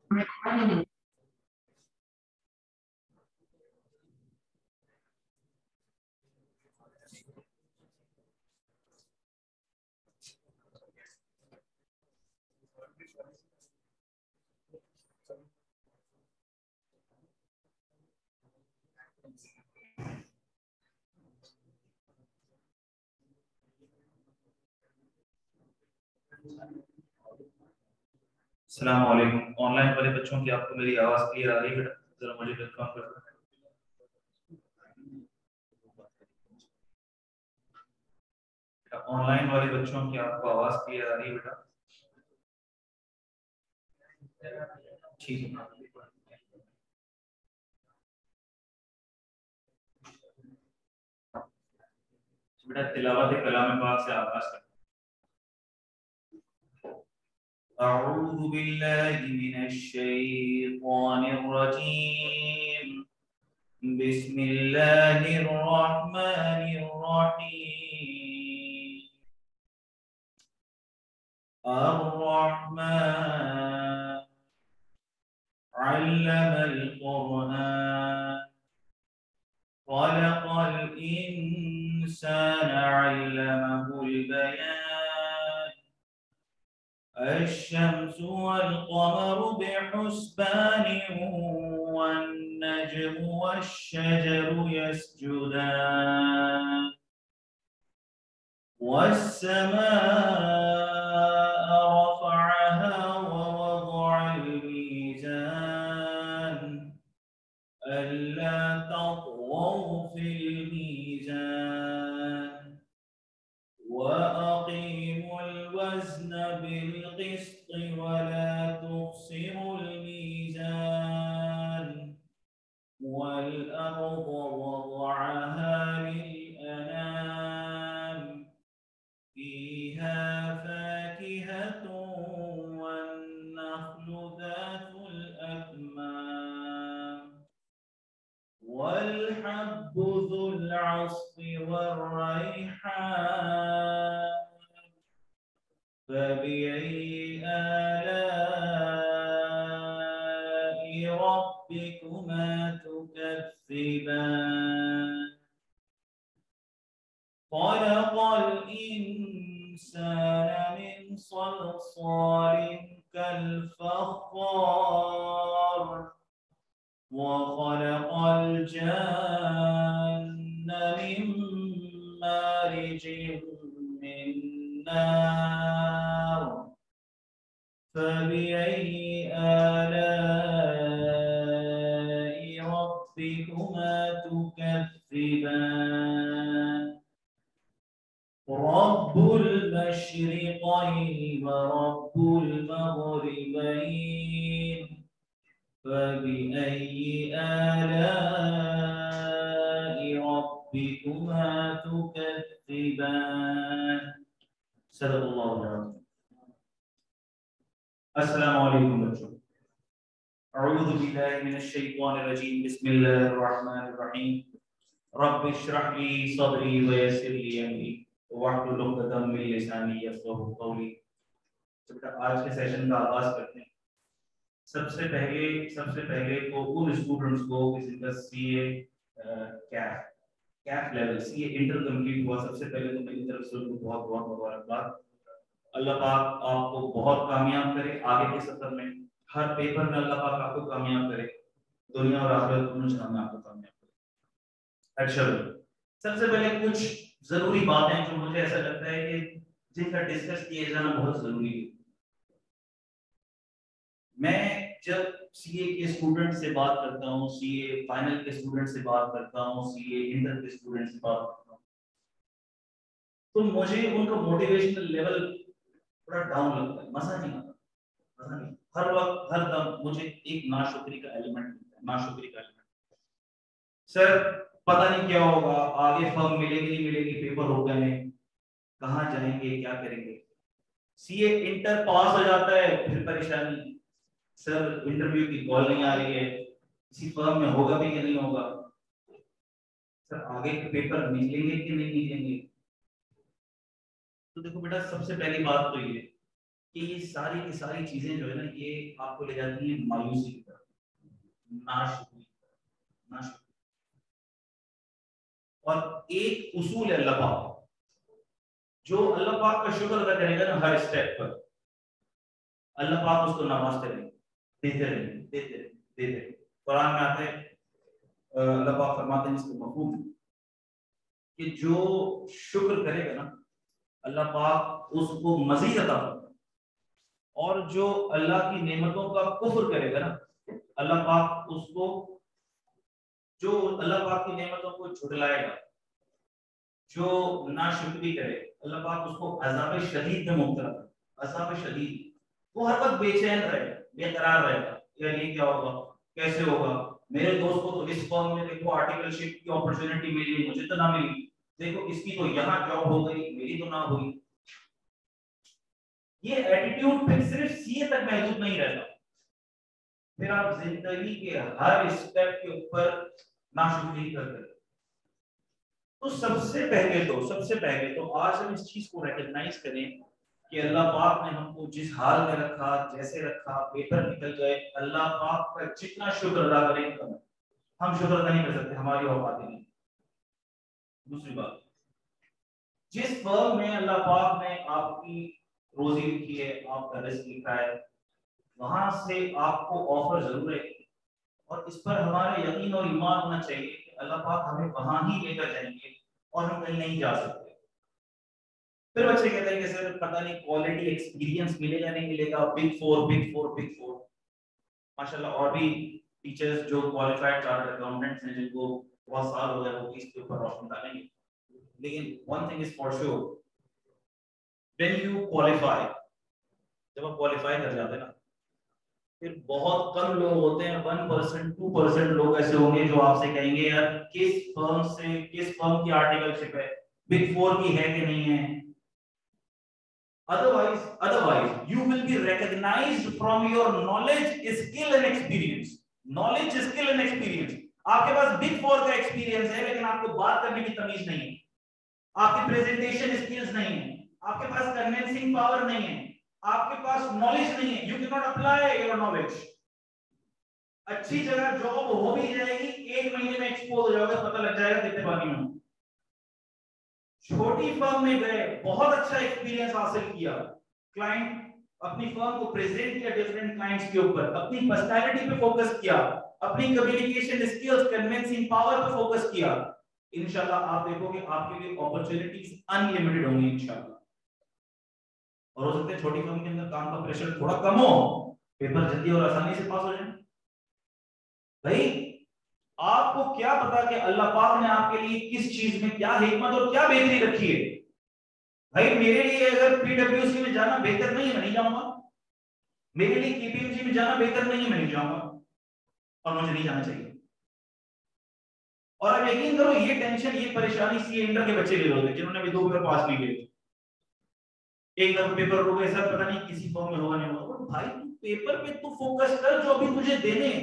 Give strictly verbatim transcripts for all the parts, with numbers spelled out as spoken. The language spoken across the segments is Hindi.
अस्सलाम वालेकुम। ऑनलाइन वाले बच्चों की आपको मेरी आवाज क्लियर आ रही है बेटा? जरा मुझे कंफर्म कर दो। ऑनलाइन वाले बच्चों की आपको आवाज क्लियर आ रही है बेटा? ठीक है बेटा, तिलावत कलाम पाक से आगाज कर। अऊज़ु बिल्लाहि मिनश शैतानिर रजीम। बिस्मिल्लाहिर रहमानिर रहीम। अर्रहमान अल्लमल कुरआन खलक़ल इंसान अल्लमहुल बयान। الشمس والقمر بحسبان والنجم والشجر يسجدان والسماء رفعها ووضع الميزان ألا تطغوا في الميزان وأقيموا الوزن بالقسط ولا تخسروا الميزان والأرض وضعها للأنام فيها فاكهة والنخل ذات الأكمام والحب ذو العصف والريحان فبأي آلاء ربكما تكذبان خلق الإنسان من صلصال كالفخار وخلق الجن من مارج من نار فبأي آلاء ربكما تكذبان رب المشرقين ورب المغربين فبأي آلاء ربكما تكذبان सल्लल्लाहु अलैहि वसल्लम। अस्सलामु अलैकुम बच्चों। अऊज़ु बिल्लाहि मिनश शैतानिर रजीम। बिस्मिल्लाहिर रहमानिर रहीम। रब्बि इश्रह ली सदरी व यस्सिर ली अमरी वहलुल उक़दतम मिन लिसानी यफ़क़हू क़ौली। तो बेटा आज के सेशन का आगाज करते हैं। सबसे पहले सबसे पहले तो उन स्टूडेंट्स को जिनका सीए कैफ कैफ लेवल सीए इंटर कंप्लीट हुआ, सबसे पहले तो मेरी तरफ से उनको बहुत बहुत मुबारकबाद। अल्लाह पाक आपको बहुत कामयाब करे आगे के सफर में। हर पेपर में अल्लाह पाक आपको कामयाब करे, दुनिया और आखिरत दोनों जगह में आपको कामयाब करे। अच्छा, सबसे पहले कुछ जरूरी बातें जो मुझे ऐसा लगता है कि जिनका डिस्कस किया जाना बहुत जरूरी है। मैं जब सीए के स्टूडेंट से बात करता हूँ, सीए फाइनल के स्टूडेंट से बात करता हूँ, सीए इंटर के स्टूडेंट से बात करता हूँ, तो मुझे उनका मोटिवेशनल लेवल थोड़ा डाउन लगता है, मजा नहीं आता, मजा नहीं। हर वक्त हर दम मुझे एक नाशुक्री का एलिमेंट मिलता है, नाशुक्री का एलिमेंट। सर पता नहीं क्या होगा, आगे फर्म मिलेगी नहीं मिलेगी, पेपर हो गए हैं, कहाँ जाएंगे, क्या करेंगे। सीए इंटर पास हो जाता है, फिर परेशानी, सर इंटरव्यू की कॉल नहीं आ रही है, किसी फर्म में होगा भी कि नहीं होगा, सर आगे के पेपर निकलेंगे कि नहीं निकलेंगे। तो देखो बेटा, सबसे पहली बात तो ये कि ये सारी की सारी चीजें जो है ना ये आपको ले जाती है मायूसी की तरफ, नाशुक्री नाशुक्री। और एक उसूल है अल्लाह पाक, जो अल्लाह पाक का शुक्र अदा करेगा ना हर स्टेप पर, अल्लाह पाक उसको नवाजते रहेंगे, देते रहेंगे, देते रहेंगे, देते रहेंगे। कुरान में आते हैं, अल्लाह पाक फरमाते हैं इसको मफहूम कि जो शुक्र करेगा ना अल्लाह पाक उसको मजीद अता करेगा, और जो अल्लाह की नेमतों का कुफ्र करेगा ना अल्लाह पाक उसको, जो अल्लाह पाक की नेमतों को झुठलाएगा, जो नाशुक्री करे, अल्लाह पाक उसको अज़ाब शदीद में मुब्तला करेगा। अज़ाब शदीद, वो हर वक्त बेचैन रहेगा, बेकरार रहेगा, यार ये क्या होगा, कैसे होगा, मेरे दोस्त को तो इस फर्म में देखो आर्टिकलशिप की अपॉर्चुनिटी मिली, मुझे तो ना मिली, देखो इसकी तो यहाँ जॉब हो गई, मेरी तो ना हुई। ये एटीट्यूड फिर सिर्फ सीए तक महदूद नहीं रहता, फिर आप जिंदगी के हर स्टेप के ऊपर नाशुक्री करते। तो सबसे पहले तो सबसे पहले तो आज हम इस चीज को रिकॉग्नाइज करें कि अल्लाह पाक ने हमको जिस हाल में रखा, जैसे रखा, पेपर निकल गए, अल्लाह पाक का जितना शुक्र अदा करें कम, हम शुक्र अदा नहीं कर सकते, हमारी औकात नहीं। दूसरी बात, जिस फर्म में अल्लाह पाक ने आपकी रोजी लिखी है, आपका रिस्क लिखा है, वहां से आपको ऑफर जरूर है, और इस पर हमारा यकीन और ईमान होना चाहिए कि अल्लाह पाक हमें वहां ही लेकर जाएंगे और हम कहीं नहीं जा सकते। फिर बच्चे कहते हैं कि सर पता नहीं क्वालिटी एक्सपीरियंस मिलेगा नहीं मिलेगा, big four big four big four माशाल्लाह, और भी टीचर्स जो क्वालिफाइड चार्टर्ड अकाउंटेंट्स हैं जिनको बहुत साल हो गए वो इसके ऊपर रोशनी डालेंगे। लेकिन one thing is for sure, when you qualify, जब आप क्वालिफाई कर जाते हैं ना, फिर बहुत कम लोग होते हैं, वन परसेंट टू परसेंट लोग ऐसे होंगे जो आपसे कहेंगे यार किस फर्म से, किस फर्म की आर्टिकलशिप है, बिग फोर की है कि नहीं है। Otherwise, otherwise, you will be recognized from your knowledge, skill and experience. Knowledge, skill and experience. आपके पास बिग फोर का एक्सपीरियंस है, लेकिन आपको बात करने की तमीज नहीं है, आपकी प्रेजेंटेशन स्किल्स नहीं है, आपके पास कन्विंसिंग पावर नहीं है, आपके पास नॉलेज नहीं है, you can not apply your knowledge. अच्छी जगह जॉब हो भी जाएगी, एक महीने में एक्सपोज हो जाओगे, पता लग जाएगा कितने बाकी में। छोटी फर्म में गए, बहुत अच्छा एक्सपीरियंस हासिल किया, क्लाइंट अपनी फर्म को प्रेजेंट किया डिफरेंट क्लाइंट्स के ऊपर, अपनी पर्सनालिटी पे फोकस किया, अपनी कम्युनिकेशन स्किल्स, कन्विंसिंग पावर पे फोकस किया, इंशाल्लाह आप देखोगे आपके लिए अपॉर्चुनिटीज अनलिमिटेड होंगी इंशाल्लाह। और हो सकता है छोटी फर्म के अंदर काम का प्रेशर थोड़ा कम हो, पेपर जल्दी और आसानी से पास हो जाए। भाई आपको क्या पता कि अल्लाह पाक ने आपके लिए किस चीज में क्या हिकमत और क्या बेहतरी रखी है। भाई मेरे लिए अगर पीडब्ल्यूसी में जाना बेहतर नहीं है, मैं नहीं जाऊंगा, मेरे लिए केपीएमजी में जाना बेहतर नहीं है, मैं नहीं जाऊंगा, और मुझे नहीं जाना चाहिए। और अब यकीन करो ये टेंशन, ये परेशानी सी इंटर के बच्चे ले रहे होते जिन्होंने भी दो पेपर पास नहीं किए, एक दफा पेपर हो गए सर पता नहीं किसी फॉर्म में होगा नहीं होगा। भाई तू पेपर पे तू फोकस कर जो अभी तुझे देने हैं।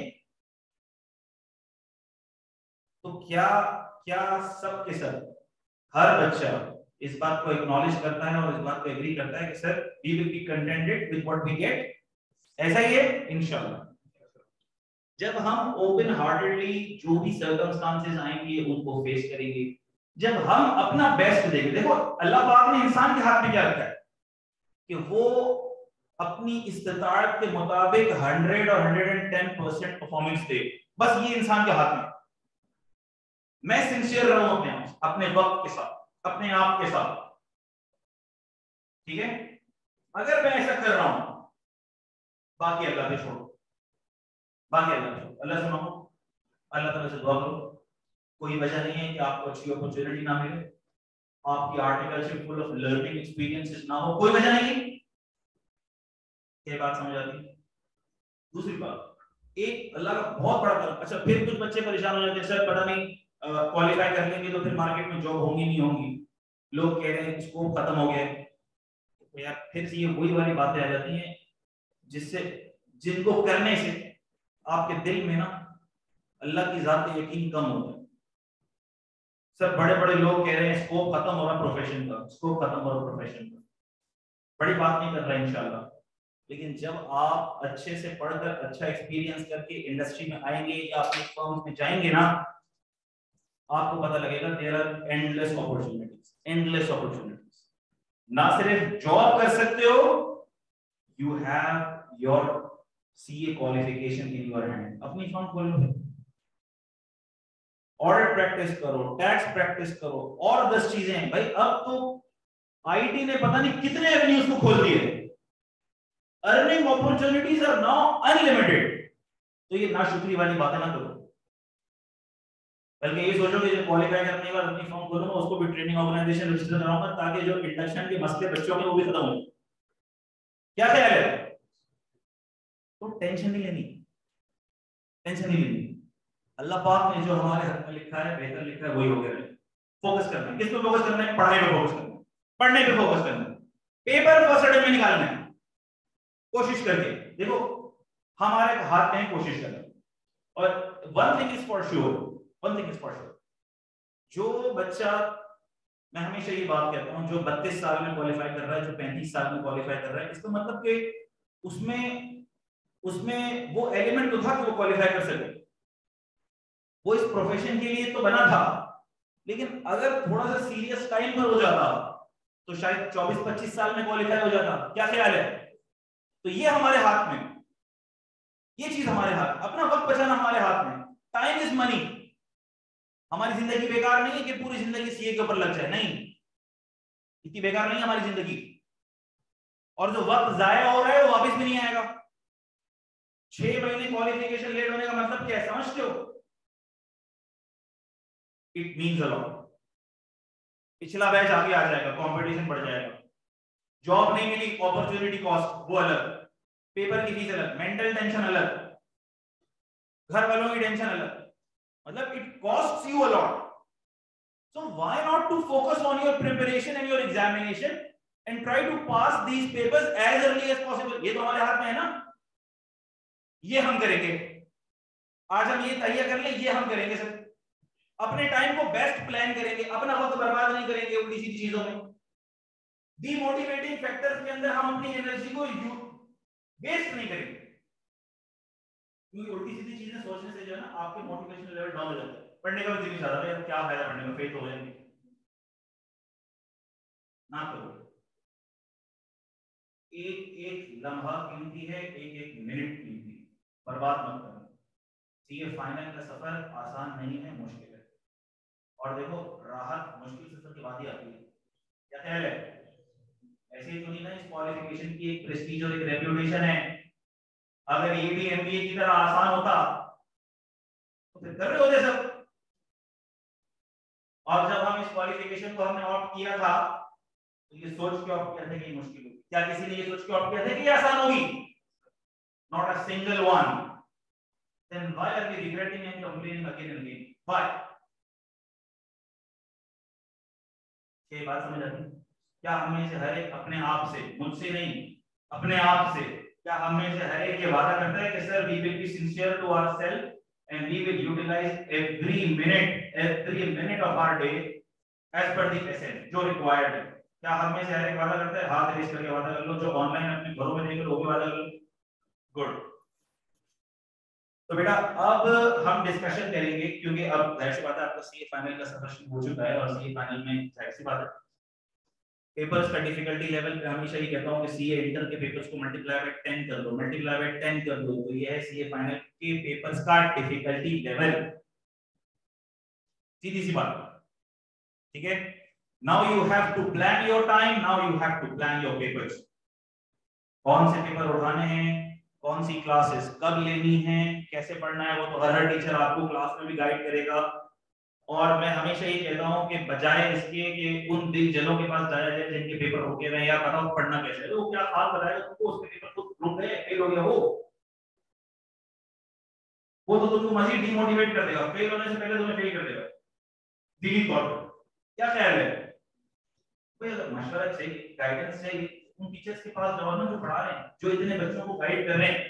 तो क्या क्या सब के सब हर बच्चा इस बात को एक्नॉलेज करता है और इस बात को एग्री करता है कि sir we will be contented with what we get, ऐसा ही है इंशाल्लाह। जब हम ओपन हार्टेडली जो भी सर्कमस्टांसेस आएंगे उनको फेस करेंगे, जब हम अपना बेस्ट देंगे। देखो अल्लाह पाक ने इंसान के हाथ में क्या रखा है कि वो अपनी इस्तिताअत के मुताबिक हंड्रेड और hundred and ten percent performance दे, बस ये इंसान के हाथ में। मैं सिंसियर रहूं अपने आप, अपने वक्त के साथ, अपने आप के साथ, ठीक है। अगर मैं ऐसा कर रहा हूं, बाकी अल्लाह पे छोड़ो, बाकी अल्लाह पे छोड़ो, अल्लाह से मांगो, अल्लाह ताला से दुआ करो। कोई वजह नहीं है कि आपको अच्छी अपॉर्चुनिटी ना मिले, आपकी articleship full of learning experiences ना हो, कोई वजह नहीं है। क्या बात समझ आती है? दूसरी बात, एक अल्लाह का बहुत बड़ा करम। अच्छा फिर कुछ बच्चे परेशान हो जाते हैं, सर पता नहीं क्वालिफाई कर लेंगे तो फिर मार्केट में जॉब होंगी नहीं होंगी, लोग कह रहे हैं स्कोप खत्म हो गया है। तो यार फिर से ये वही वाली बातें आ जाती हैं जिससे, जिनको करने से आपके दिल में ना अल्लाह की जात पे यकीन कम होता है। सर बड़े बड़े लोग कह रहे हैं स्कोप खत्म हो रहा प्रोफेशन का, स्कोप खत्म हो रहा प्रोफेशन का, बड़ी बात नहीं कर रहा है इंशाल्लाह। लेकिन जब आप अच्छे से पढ़कर अच्छा एक्सपीरियंस करके इंडस्ट्री में आएंगे या अपने फर्म में जाएंगे ना, आपको पता लगेगा there are endless opportunities, endless opportunities. ना सिर्फ जॉब कर सकते हो, you have your CA qualification in your hand. अपनी फर्म खोल लो, ऑडिट प्रैक्टिस करो, टैक्स प्रैक्टिस करो, और दस चीजें हैं भाई। अब तो आईटी ने पता नहीं कितने एवेन्यूज को खोल दिए, earning opportunities are now unlimited. तो ये ना शुक्री वाली बातें ना करो, बल्कि ये सोचो कि जो क्वालिफाई करने के बाद अपनी फर्म खोलूंगा, उसको भी ट्रेनिंग ऑर्गेनाइजेशन रजिस्टर कराऊंगा, ताकि जो इंडक्शन के मसले बच्चों के वो भी खत्म हो। क्या ख्याल है? तो टेंशन नहीं लेनी, टेंशन नहीं लेनी। अल्लाह पाक ने जो हमारे हक में लिखा है, बेहतर लिखा है, वही हो गया। फोकस करना है, किस पे फोकस करना है? पढ़ाई पे फोकस करना है, पढ़ने पे फोकस करना है, पेपर फर्स्ट अटेम्प्ट में निकालना है, कोशिश करके देखो। हमारे हाथ में कोशिश करना। और one thing is for sure, one thing is for sure, जो बच्चा, मैं हमेशा ये बात कहता हूं, जो बत्तीस साल में क्वालिफाई कर रहा है, जो पैंतीस साल में क्वालिफाई कर रहा है, इसका मतलब कि उसमें उसमें वो एलिमेंट तो था कि वो क्वालिफाई कर सके, वो इस प्रोफेशन के लिए तो बना था। लेकिन अगर थोड़ा सा सीरियस टाइम पर हो जाता तो शायद चौबीस पच्चीस साल में क्वालिफाई हो जाता। क्या ख्याल है? तो ये हमारे हाथ में, ये चीज हमारे हाथ, अपना वक्त बचाना हमारे हाथ में। Time is money. हमारी जिंदगी बेकार नहीं है कि पूरी जिंदगी सीए के ऊपर लग जाए, नहीं, इतनी बेकार नहीं है हमारी जिंदगी। और जो वक्त जाया हो रहा है वो वापस भी नहीं आएगा। छह महीने क्वालिफिकेशन लेट होने का मतलब क्या है, समझते हो? It means a lot. पिछला बैच आगे आ जाएगा, कंपटीशन बढ़ जाएगा, जॉब नहीं मिली, अपॉर्चुनिटी कॉस्ट वो अलग, पेपर की फीस अलग, मेंटल टेंशन अलग, घर वालों की टेंशन अलग, मतलब it costs you a lot. So why not to focus on your preparation and your examination and try to pass these papers as early as possible? ये तो हमारे हाथ में है ना, ये हम करेंगे। आज हम ये तैयार कर ले, ये हम करेंगे सर। अपने टाइम को बेस्ट प्लान करेंगे, अपना वक्त बर्बाद नहीं करेंगे उल्टी सीधी चीजों में। डीमोटिवेटिंग फैक्टर्स के अंदर हम अपनी एनर्जी को वेस्ट नहीं करेंगे, क्योंकि उल्टी सीधी चीजें सोचने से जो है ना आपके मोटिवेशन लेवल डाउन हो जाता है। पढ़ने का भी दिल नहीं चाहता है, क्या फायदा पढ़ने में, फेल हो जाएंगे। ना करो, एक एक लम्हा कीमती है, एक एक मिनट कीमती, बर्बाद मत करो। सीए फाइनल का सफर आसान नहीं है, मुश्किल है। और देखो, राहत मुश्किल सफर के बाद ही आती है। क्या ख्याल है? ऐसे ही तो नहीं ना, इस क्वालिफिकेशन की एक प्रेस्टीज और एक रेप्यूटेशन है। अगर ये भी एमबीए की तरह आसान होता तो फिर कर रहे होते सब। और जब हम इस क्वालिफिकेशन को हमने ऑप्ट किया था, तो ये सोच के ऑप्ट किया था कि मुश्किल होगी। क्या किसी ने ये सोच के ऑप्ट किया था कि ये आसान होगी? Not a single one. Then why are we regretting and complaining again and again? Why? ये बात समझ आती है? क्या हमें से हर एक अपने आप से, मुझसे नहीं, अपने आप से, क्या हमें से हर एक ये वादा करता है कि sir we will be sincere to ourselves and we will utilize every minute every minute of our day as per the essence जो required है? क्या हमें से हर एक वादा करता है? हाथ रेस करके वादा कर लो। जो ऑनलाइन अपने घरों में देख लो वो भी वादा कर लो। गुड। तो बेटा अब हम डिस्कशन करेंगे, क्योंकि अब जाहिर सी बात है आपका सीए फाइनल का सफर शुरू हो चुका है, और सीए फाइनल में जाहिर सी बात है पेपर्स का डिफिकल्टी लेवल पे हमेशा ही कहता हूं कि सीए इंटर के पेपर्स को मल्टीप्लाई बाय टेन कर दो, मल्टीप्लाई बाय टेन कर दो, तो ये है सीए फाइनल के पेपर्स का डिफिकल्टी लेवल। सीधी सी बात, ठीक है? Now you have to plan your time, now you have to plan your papers. कौन से पेपर उठाने हैं, कौन सी क्लासेस कब लेनी है, कैसे पढ़ना है, वो तो हर टीचर आपको क्लास में भी गाइड करेगा। और मैं हमेशा ये कहता हूं कि बजाय इसके कि उन दिल जनों के पास जाया जाए जिनके पेपर रुके हुए हैं, या बताओ पढ़ना कैसे है, तो क्या खास बताएगा तुमको? उसके पेपर खुद रुक गए, फेल हो गया, वो वो तो तुमको मजीद डिमोटिवेट कर देगा, फेल होने से पहले तुम्हें फेल कर देगा, दिली तौर पर। क्या ख्याल है भाई? अगर मशवरा चाहिए, गाइडेंस चाहिए, उन टीचर्स के पास जाओ ना जो पढ़ा रहे हैं, जो इतने बच्चों को गाइड कर रहे हैं।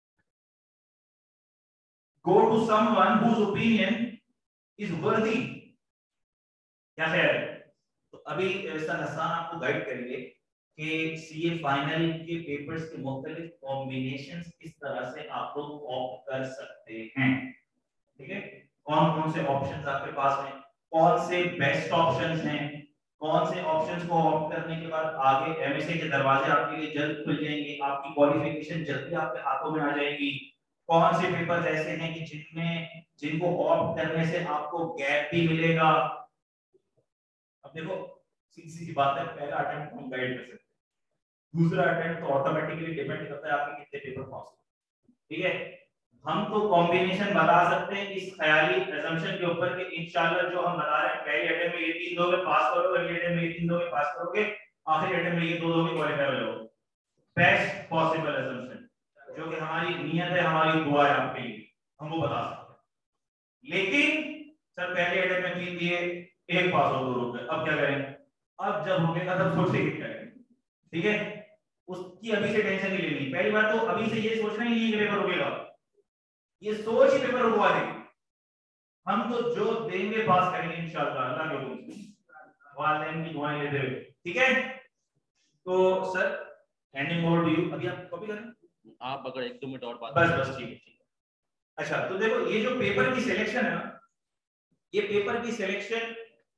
Go to someone whose opinion is worthy. क्या ख्याल है? तो अभी सर हसन आपको गाइड करेंगे कि सीए फाइनल के पेपर्स के मुख्तलिफ कॉम्बिनेशंस किस तरह से आप लोग ऑप्ट कर सकते हैं, ठीक है। कौन कौन से ऑप्शंस आपके पास हैं, कौन से बेस्ट ऑप्शंस हैं, कौन से ऑप्शंस को ऑप्ट करने के बाद आगे एमएससी के दरवाजे आपके लिए जल्द खुल जाएंगे, आपकी क्वालिफिकेशन जल्दी आपके हाथों में आ जाएगी। कौन से पेपर्स ऐसे हैं कि जिनमें जिनको ऑप्ट करने से आपको गैप भी मिलेगा। अब देखो सीधी सी बात है, पहला अटेम्प्ट हम गाइड कर सकते हैं, दूसरा अटेम्प्ट तो ऑटोमेटिकली डिपेंड करता है आपके कितने पेपर पास, ठीक है। हम तो कॉम्बिनेशन बता सकते हैं इस ख्याली असम्पशन के ऊपर कि इंशाल्लाह जो हम बता रहे हैं पहले अटेम्प्ट में ये तीन दोगे पास करोगे, अगले अटेम्प्ट में ये तीन दोगे पास करोगे, आखिरी अटेम्प्ट में ये दो दोगे क्वालीफाई हो जाओगे। बेस्ट पॉसिबल असम्पशन जो कि हमारी नियत है, हमारी दुआ है आपके लिए, हम वो बता सकते हैं। लेकिन सर पहले अटेम्प्ट में तीन दिए, एक पास हो, दो रुपए, अब क्या करें? अब जब होगा तब सोचेंगे क्या करें, ठीक है। उसकी अभी से टेंशन नहीं लेनी। पहली बात तो अभी से ये सोचना ही नहीं है कि पेपर रुकेगा, ये सोच ही पेपर रुकवा देंगे। हम तो जो देंगे पास करेंगे इंशाअल्लाह, अल्लाह के हुक्म से, वालिदैन की दुआएं लेते हुए, ठीक है। तो sir handing over to you, अभी आप कॉपी करें, आप अगर एक दो मिनट और बात बस बस ठीक है ठीक है। अच्छा तो देखो ये जो पेपर की सिलेक्शन है ना, ये पेपर की सिलेक्शन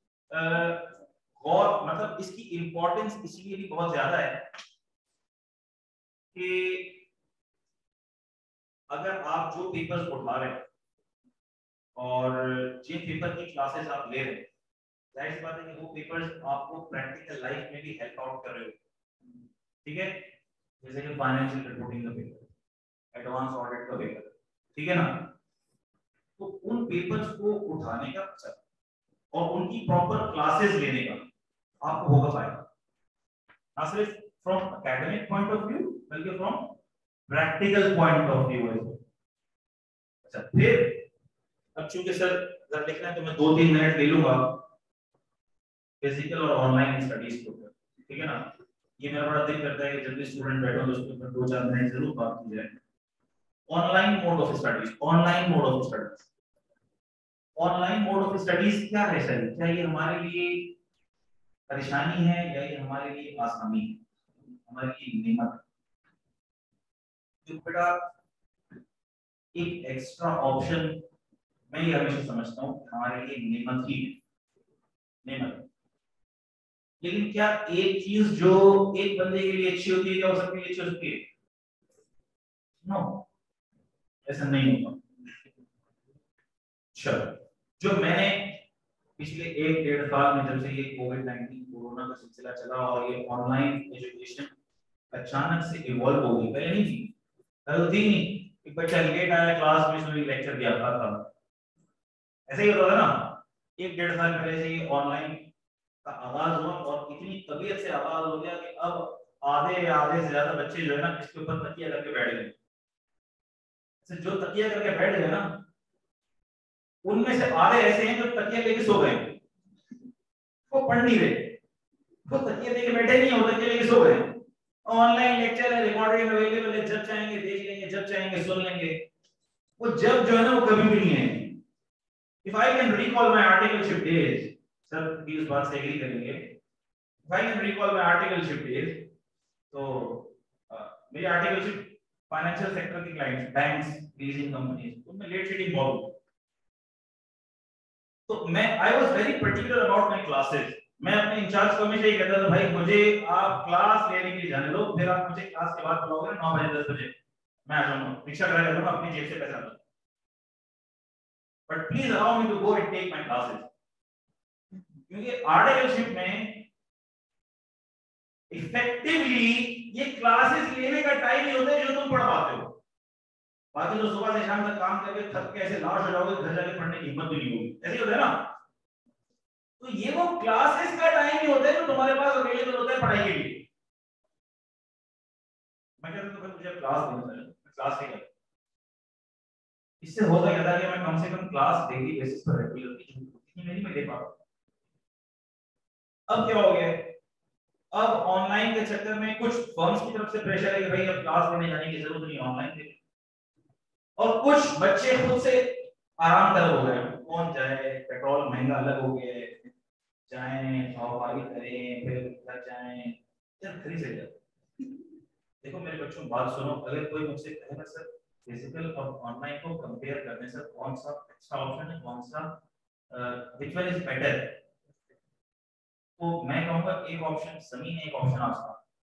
और मतलब इसकी इंपॉर्टेंस इसलिए भी बहुत ज्यादा है कि अगर आप जो पेपर्स उठा रहे हैं और जिन पेपर की क्लासेस आप ले रहे हैं, जाहिर सी बात है कि वो पेपर्स आपको प्रैक्टिकल लाइफ में भी हेल्प आउट कर रहे हो, ठीक है। जैसे कि फाइनेंशियल रिपोर्टिंग का पेपर, एडवांस ऑडिट का पेपर, ठीक है ना। तो उन पेपर्स को उठाने का मकसद और उनकी प्रॉपर क्लासेस लेने का आपको होगा फायदा, ना सिर्फ from academic point of view बल्कि from practical point of view. अच्छा फिर अब चूंकि सर अगर लिखना है तो मैं दो तीन मिनट ले लूंगा फिजिकल और ऑनलाइन स्टडीज के ऊपर, ठीक है ना। ये मेरा बड़ा दिल करता है कि जब भी स्टूडेंट बैठो तो उसके ऊपर दो चार मिनट जरूर बात की जाए। Online mode of studies, online mode of studies, online mode of studies क्या है सर? क्या ये हमारे लिए परेशानी है या ये हमारे लिए आसानी है, हमारे लिए नेमत? जो बेटा एक एक्स्ट्रा ऑप्शन मैं ये हमेशा समझता हूँ हमारे लिए नेमत ही है, नेमत। लेकिन क्या एक चीज जो एक बंदे के लिए अच्छी होती है क्या वो सबके लिए अच्छी हो सकती है? नो, ऐसा नहीं होगा। चलो जो मैंने पिछले एक डेढ़ साल में जब से ये कोविड नाइनटीन कोरोना का सिलसिला चला और ये ऑनलाइन एजुकेशन अचानक से इवॉल्व हो गई, पहले नहीं थी, पहले थी नहीं, एक बच्चा लेट आया क्लास में उसने लेक्चर दिया था, ऐसे ही होता था ना। एक डेढ़ साल पहले से ये ऑनलाइन का आगाज हुआ और इतनी तबीयत से आगाज हो गया कि अब आधे या आधे से ज्यादा बच्चे जो है ना इसके ऊपर तकिया करके बैठ गए। जो तकिया करके बैठ गए ना उनमें से आधे ऐसे हैं जो तकिया लेके सो गए, वो पढ़ नहीं रहे, वो तकिया लेके बैठे नहीं है, वो तकिया लेके सो गए। ऑनलाइन लेक्चर है, रिकॉर्डिंग अवेलेबल है, जब चाहेंगे देख लेंगे, जब चाहेंगे सुन लेंगे। वो जब जो है ना वो कभी भी नहीं है। If I can recall my articleship days, sir भी उस बात से एग्री करेंगे, If I can recall my articleship days, तो मेरी आर्टिकलशिप फाइनेंशियल सेक्टर की क्लाइंट्स, बैंक्स, लीजिंग कंपनीज, उनमें लेट शीटिंग बहुत होती। तो मैं I was very particular about my classes. मैं अपने इंचार्ज को हमेशा ये कहता था भाई मुझे आप क्लास लेने के लिए जाने दो, फिर आप मुझे क्लास के बाद बुलाओगे नौ बजे दस बजे मैं आ जाऊंगा, रिक्शा करा के दूंगा, अपनी जेब से पैसा दूंगा, but please allow me to go and take my classes. क्योंकि आर्टिकलशिप में इफेक्टिवली ये क्लासेस लेने का टाइम ही होता है जो तुम पढ़ पाते हो। बाकी तो सुबह से शाम तक काम करके थक के ऐसे लाश हो जाओगे, घर जाके पढ़ने की हिम्मत भी नहीं होगी, ऐसे ही होता है ना। तो ये वो क्लासेस का टाइम ही होता है जो तुम्हारे पास अवेलेबल होता है पढ़ाई के लिए। मैं कहता हूं तो मुझे क्लास देना है, क्लास नहीं करता। इससे होता क्या था कि मैं कम से कम क्लास डेली बेसिस पर रेगुलर की मेरी मैं दे पाता। अब क्या हो गया, अब ऑनलाइन के चक्कर में कुछ फर्म्स की तरफ से प्रेशर है कि भाई अब क्लास लेने जाने की जरूरत नहीं, ऑनलाइन दे, और कुछ बच्चे खुद से आराम कर हो गए, कौन जाए, पेट्रोल महंगा अलग हो गया है, जाएं सवारी करें फिर घर जाएं, यार खरी सही है। देखो मेरे बच्चों बात सुनो, अगर कोई मुझसे कहे ना सर फिजिकल और ऑनलाइन को कंपेयर करने से कौन सा अच्छा ऑप्शन है, कौन सा व्हिच वन इज बेटर, तो मैं कहूंगा एक ऑप्शन जमीन है, एक ऑप्शन आसमान।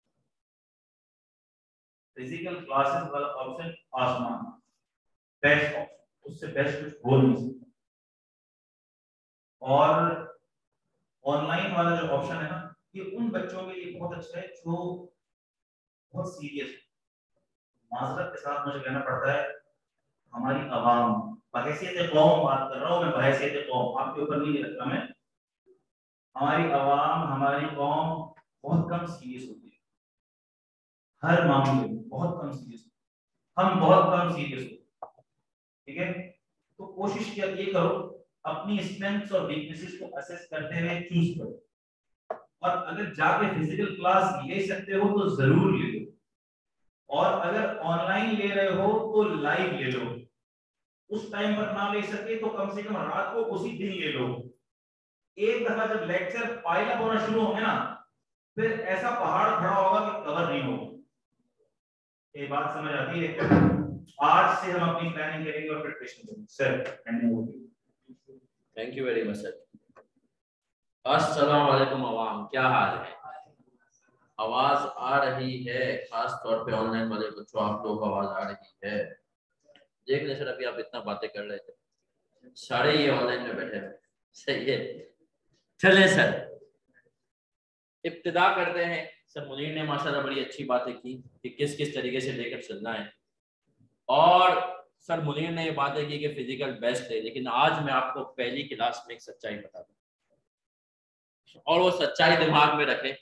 फिजिकल क्लासेस वाला ऑप्शन आसमान बेस्ट ऑप्शन, उससे बेस्ट कुछ हो नहीं सकता। और ऑनलाइन वाला जो ऑप्शन है ना, ये उन बच्चों के लिए बहुत अच्छा है जो बहुत सीरियस है। माजरत के साथ मुझे कहना पड़ता है, हमारी आवाम, बहैसियत कौम बात कर रहा हूँ मैं, बहैसियत कौम, आपके ऊपर नहीं रखता मैं, हमारी आवाम, हमारी कौम बहुत कम सीरियस होती है हर मामले में, बहुत कम सीरियस, हम बहुत कम सीरियस होते हैं, ठीक है। तो कोशिश क्या ये करो, अपनी स्ट्रेंथ्स और वीकनेसेस को असेस करते हुए चूज करो, और अगर जाके फिजिकल क्लास ले सकते हो तो जरूर ले लो, और अगर ऑनलाइन ले रहे हो तो लाइव ले लो। उस टाइम पर ना ले सके तो कम से कम रात को उसी दिन ले लो। एक दफा जब लेक्चर पाइल अप होना शुरू होंगे ना, फिर ऐसा पहाड़ खड़ा होगा कि कवर नहीं होगा। ये बात समझ आती है? आज से हम अपनी प्लानिंग करेंगे और प्रिपरेशन करेंगे। सर एंडिंग होगी। Thank you very much sir. अस्सलाम वालेकुम अवाम, क्या हाल है? आवाज आ रही है? खास तौर पे ऑनलाइन वाले बच्चों, आप लोग आवाज आ रही है? देख ले सर, अभी आप इतना बातें कर रहे थे, सारे ये ऑनलाइन में बैठे हैं, सही है। चले सर, इब्तिदा करते हैं। सर मुनीर ने माशाल्लाह बड़ी अच्छी बातें की कि किस किस तरीके से लेकर चलना है, और सर मुनीर ने ये बातें की कि फिजिकल बेस्ट है, लेकिन आज मैं आपको पहली क्लास में एक सच्चाई बता दूं, और वो सच्चाई दिमाग में रखें।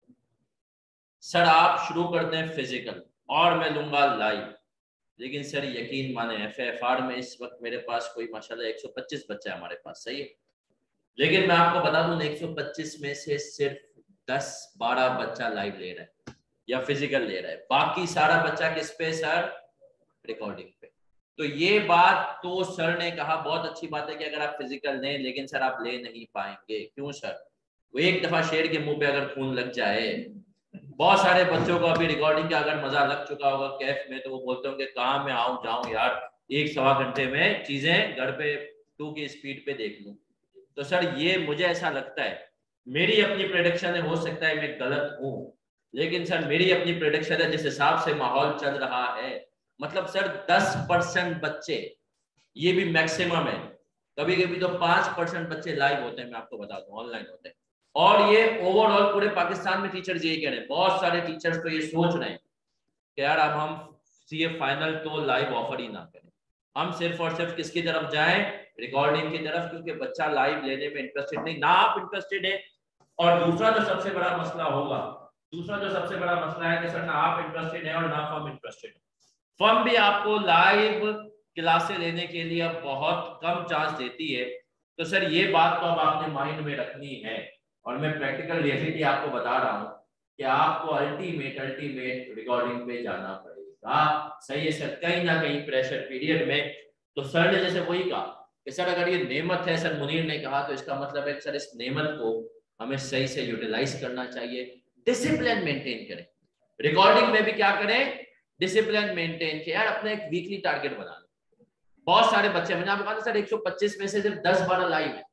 सर आप शुरू करते हैं फिजिकल और मैं लूंगा लाइव, लेकिन सर यकीन माने एफ एफ आर में इस वक्त मेरे पास कोई माशाल्लाह एक सौ पच्चीस बच्चा है हमारे पास, सही है, लेकिन मैं आपको बता दूं एक सौ पच्चीस में से सिर्फ दस बारह बच्चा लाइव ले रहा है या फिजिकल ले रहा है, बाकी सारा बच्चा किस पे सर? रिकॉर्डिंग पे। तो ये बात तो सर ने कहा बहुत अच्छी बात है कि अगर आप फिजिकल लें, लेकिन सर आप ले नहीं पाएंगे। क्यों सर? वो एक दफा शेर के मुंह पे अगर खून लग जाए, बहुत सारे बच्चों को अभी रिकॉर्डिंग का अगर मजा लग चुका होगा कैफ में, तो वो बोलते होंगे कहाँ मैं आऊं जाऊं यार, एक सवा घंटे में चीजें घर पे टू की स्पीड पे देख लूं। तो सर ये मुझे ऐसा लगता है, मेरी अपनी प्रेडिक्शन है, हो सकता है मैं गलत हूं, लेकिन सर मेरी अपनी प्रेडिक्शन है जिस हिसाब से माहौल चल रहा है, मतलब सर दस परसेंट बच्चे, ये भी मैक्सिमम है, कभी कभी तो पांच परसेंट बच्चे लाइव होते हैं, मैं आपको बता दूं ऑनलाइन होते हैं। और ये ओवरऑल पूरे पाकिस्तान में टीचर्स यही कह रहे हैं, बहुत सारे टीचर्स तो ये सोच रहे हैं कि यार अब हम सीए फाइनल तो लाइव ऑफर ही ना करें, हम सिर्फ और सिर्फ किसकी तरफ जाएं? रिकॉर्डिंग की तरफ, क्योंकि बच्चा लाइव लेने में इंटरेस्टेड नहीं ना, आप इंटरेस्टेड है। और दूसरा जो सबसे बड़ा मसला होगा, दूसरा जो सबसे बड़ा मसला है कि सर ना आप इंटरेस्टेड है और ना फर्म इंटरेस्टेड है। फर्म भी आपको लाइव क्लासेस लेने के लिए अब बहुत कम चांस देती है, तो सर ये बात तो अब आपने माइंड में रखनी है, और मैं प्रैक्टिकल रियलिटी आपको बता रहा हूँ कि आपको अल्टीमेट अल्टीमेट रिकॉर्डिंग पे जाना पड़ेगा, सही है सर, कहीं ना कहीं प्रेशर पीरियड में। तो सर ने जैसे वही कहा कि सर अगर ये नेमत है, सर मुनीर ने कहा, तो इसका मतलब है सर इस नेमत को हमें सही से यूटिलाइज करना चाहिए, डिसिप्लिन मेंटेन करें, रिकॉर्डिंग में भी क्या करें? डिसिप्लिन मेंटेन किया, यार अपना एक वीकली टारगेट बना लो। बहुत सारे बच्चे, मैंने आपको कहा सर एक सौ पच्चीस में से सिर्फ दस बारह लाइव है,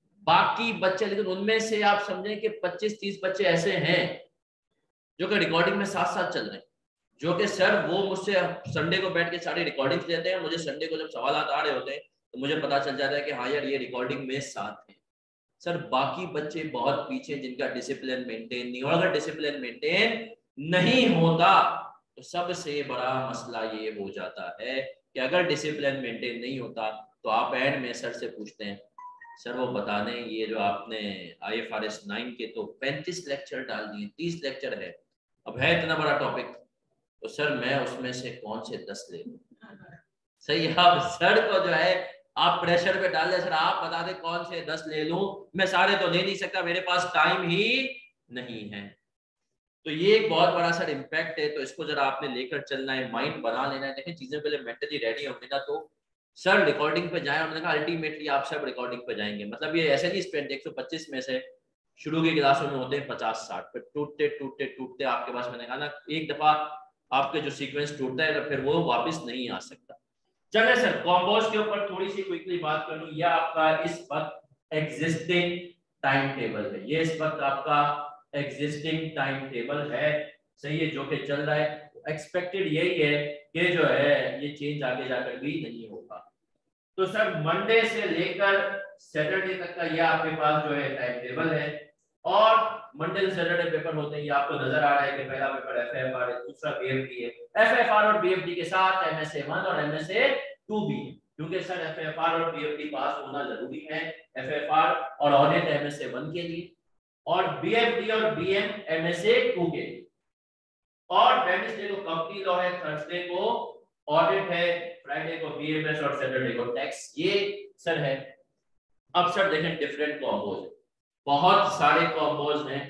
बाकी बच्चे, लेकिन उनमें से आप समझें कि पच्चीस तीस बच्चे ऐसे हैं जो कि रिकॉर्डिंग में साथ साथ चल रहे हैं, जो कि सर वो मुझसे संडे को बैठ के सारी रिकॉर्डिंग लेते हैं, मुझे संडे को जब सवाल आ रहे होते हैं तो मुझे पता चल जाता है कि हाँ यार ये रिकॉर्डिंग में साथ है। सर बाकी बच्चे बहुत पीछे जिनका डिसिप्लिन मेंटेन नहीं, और अगर डिसिप्लिन मेंटेन नहीं होता तो सबसे बड़ा मसला ये हो जाता है कि अगर डिसिप्लिन मेंटेन नहीं होता तो आप एंड में सर से पूछते हैं सर वो बता दें ये जो आपने I F R S nine के तो पैंतीस लेक्चर डाल दिए, तीस लेक्चर है, अब है इतना बड़ा टॉपिक, तो सर मैं उसमें से कौन से दस ले लूं? सही, अब सर को जो है आप प्रेशर पे डाल दे, सर आप बता दें कौन से दस ले लूं, मैं सारे तो ले नहीं सकता, मेरे पास टाइम ही नहीं है। तो ये एक बहुत बड़ा सर इम्पैक्ट है, तो इसको जरा आपने लेकर चलना है, माइंड बना लेना है। देखिए चीजें पहले मेंटली रेडी होंगे ना तो सर रिकॉर्डिंग पे जाए, उन्होंने कहा अल्टीमेटली आप सब रिकॉर्डिंग पे जाएंगे, मतलब ये ऐसे नहीं स्पेंड एक सौ पच्चीस में से शुरू की क्लासों में होते हैं पचास साठ, फिर टूटते टूटते टूटते आपके पास, मैंने कहा ना एक दफा आपके जो सीक्वेंस टूटता है तो फिर वो वापस नहीं आ सकता। चले सर, कॉम्पोज के ऊपर थोड़ी सी क्विकली बात कर लूं। यह आपका इस वक्त एग्जिस्टिंग टाइम टेबल है, ये इस वक्त आपका एग्जिस्टिंग टाइम टेबल है, सही है, जो कि चल रहा है। एक्सपेक्टेड यही है कि जो है ये चेंज आगे जाकर भी नहीं होगा। तो सर मंडे से लेकर सैटरडे तक का ये आपके पास जो है टाइम टेबल है, और मंडे से सैटरडे पेपर होते हैं। ये आपको नजर आ रहा है कि पहला पेपर एफएफआर है, दूसरा बीएफडी है। एफएफआर और बीएफडी के साथ एमएसए वन और एमएसए टू भी है, क्योंकि सर एफएफआर और बीएफडी पास होना जरूरी है। एफएफआर और ऑडिट एमएसए वन के लिए, और बीएफडी और बीएम एमएसए टू के लिए। और वेडनेसडे को कंपनी लॉ है, थर्सडे को ऑडिट है, फ्राइडे को बीएमएस और सैटरडे को टैक्स। ये सर है। अब सर देखें डिफरेंट कॉम्बोज है, बहुत सारे कॉम्बोज हैं,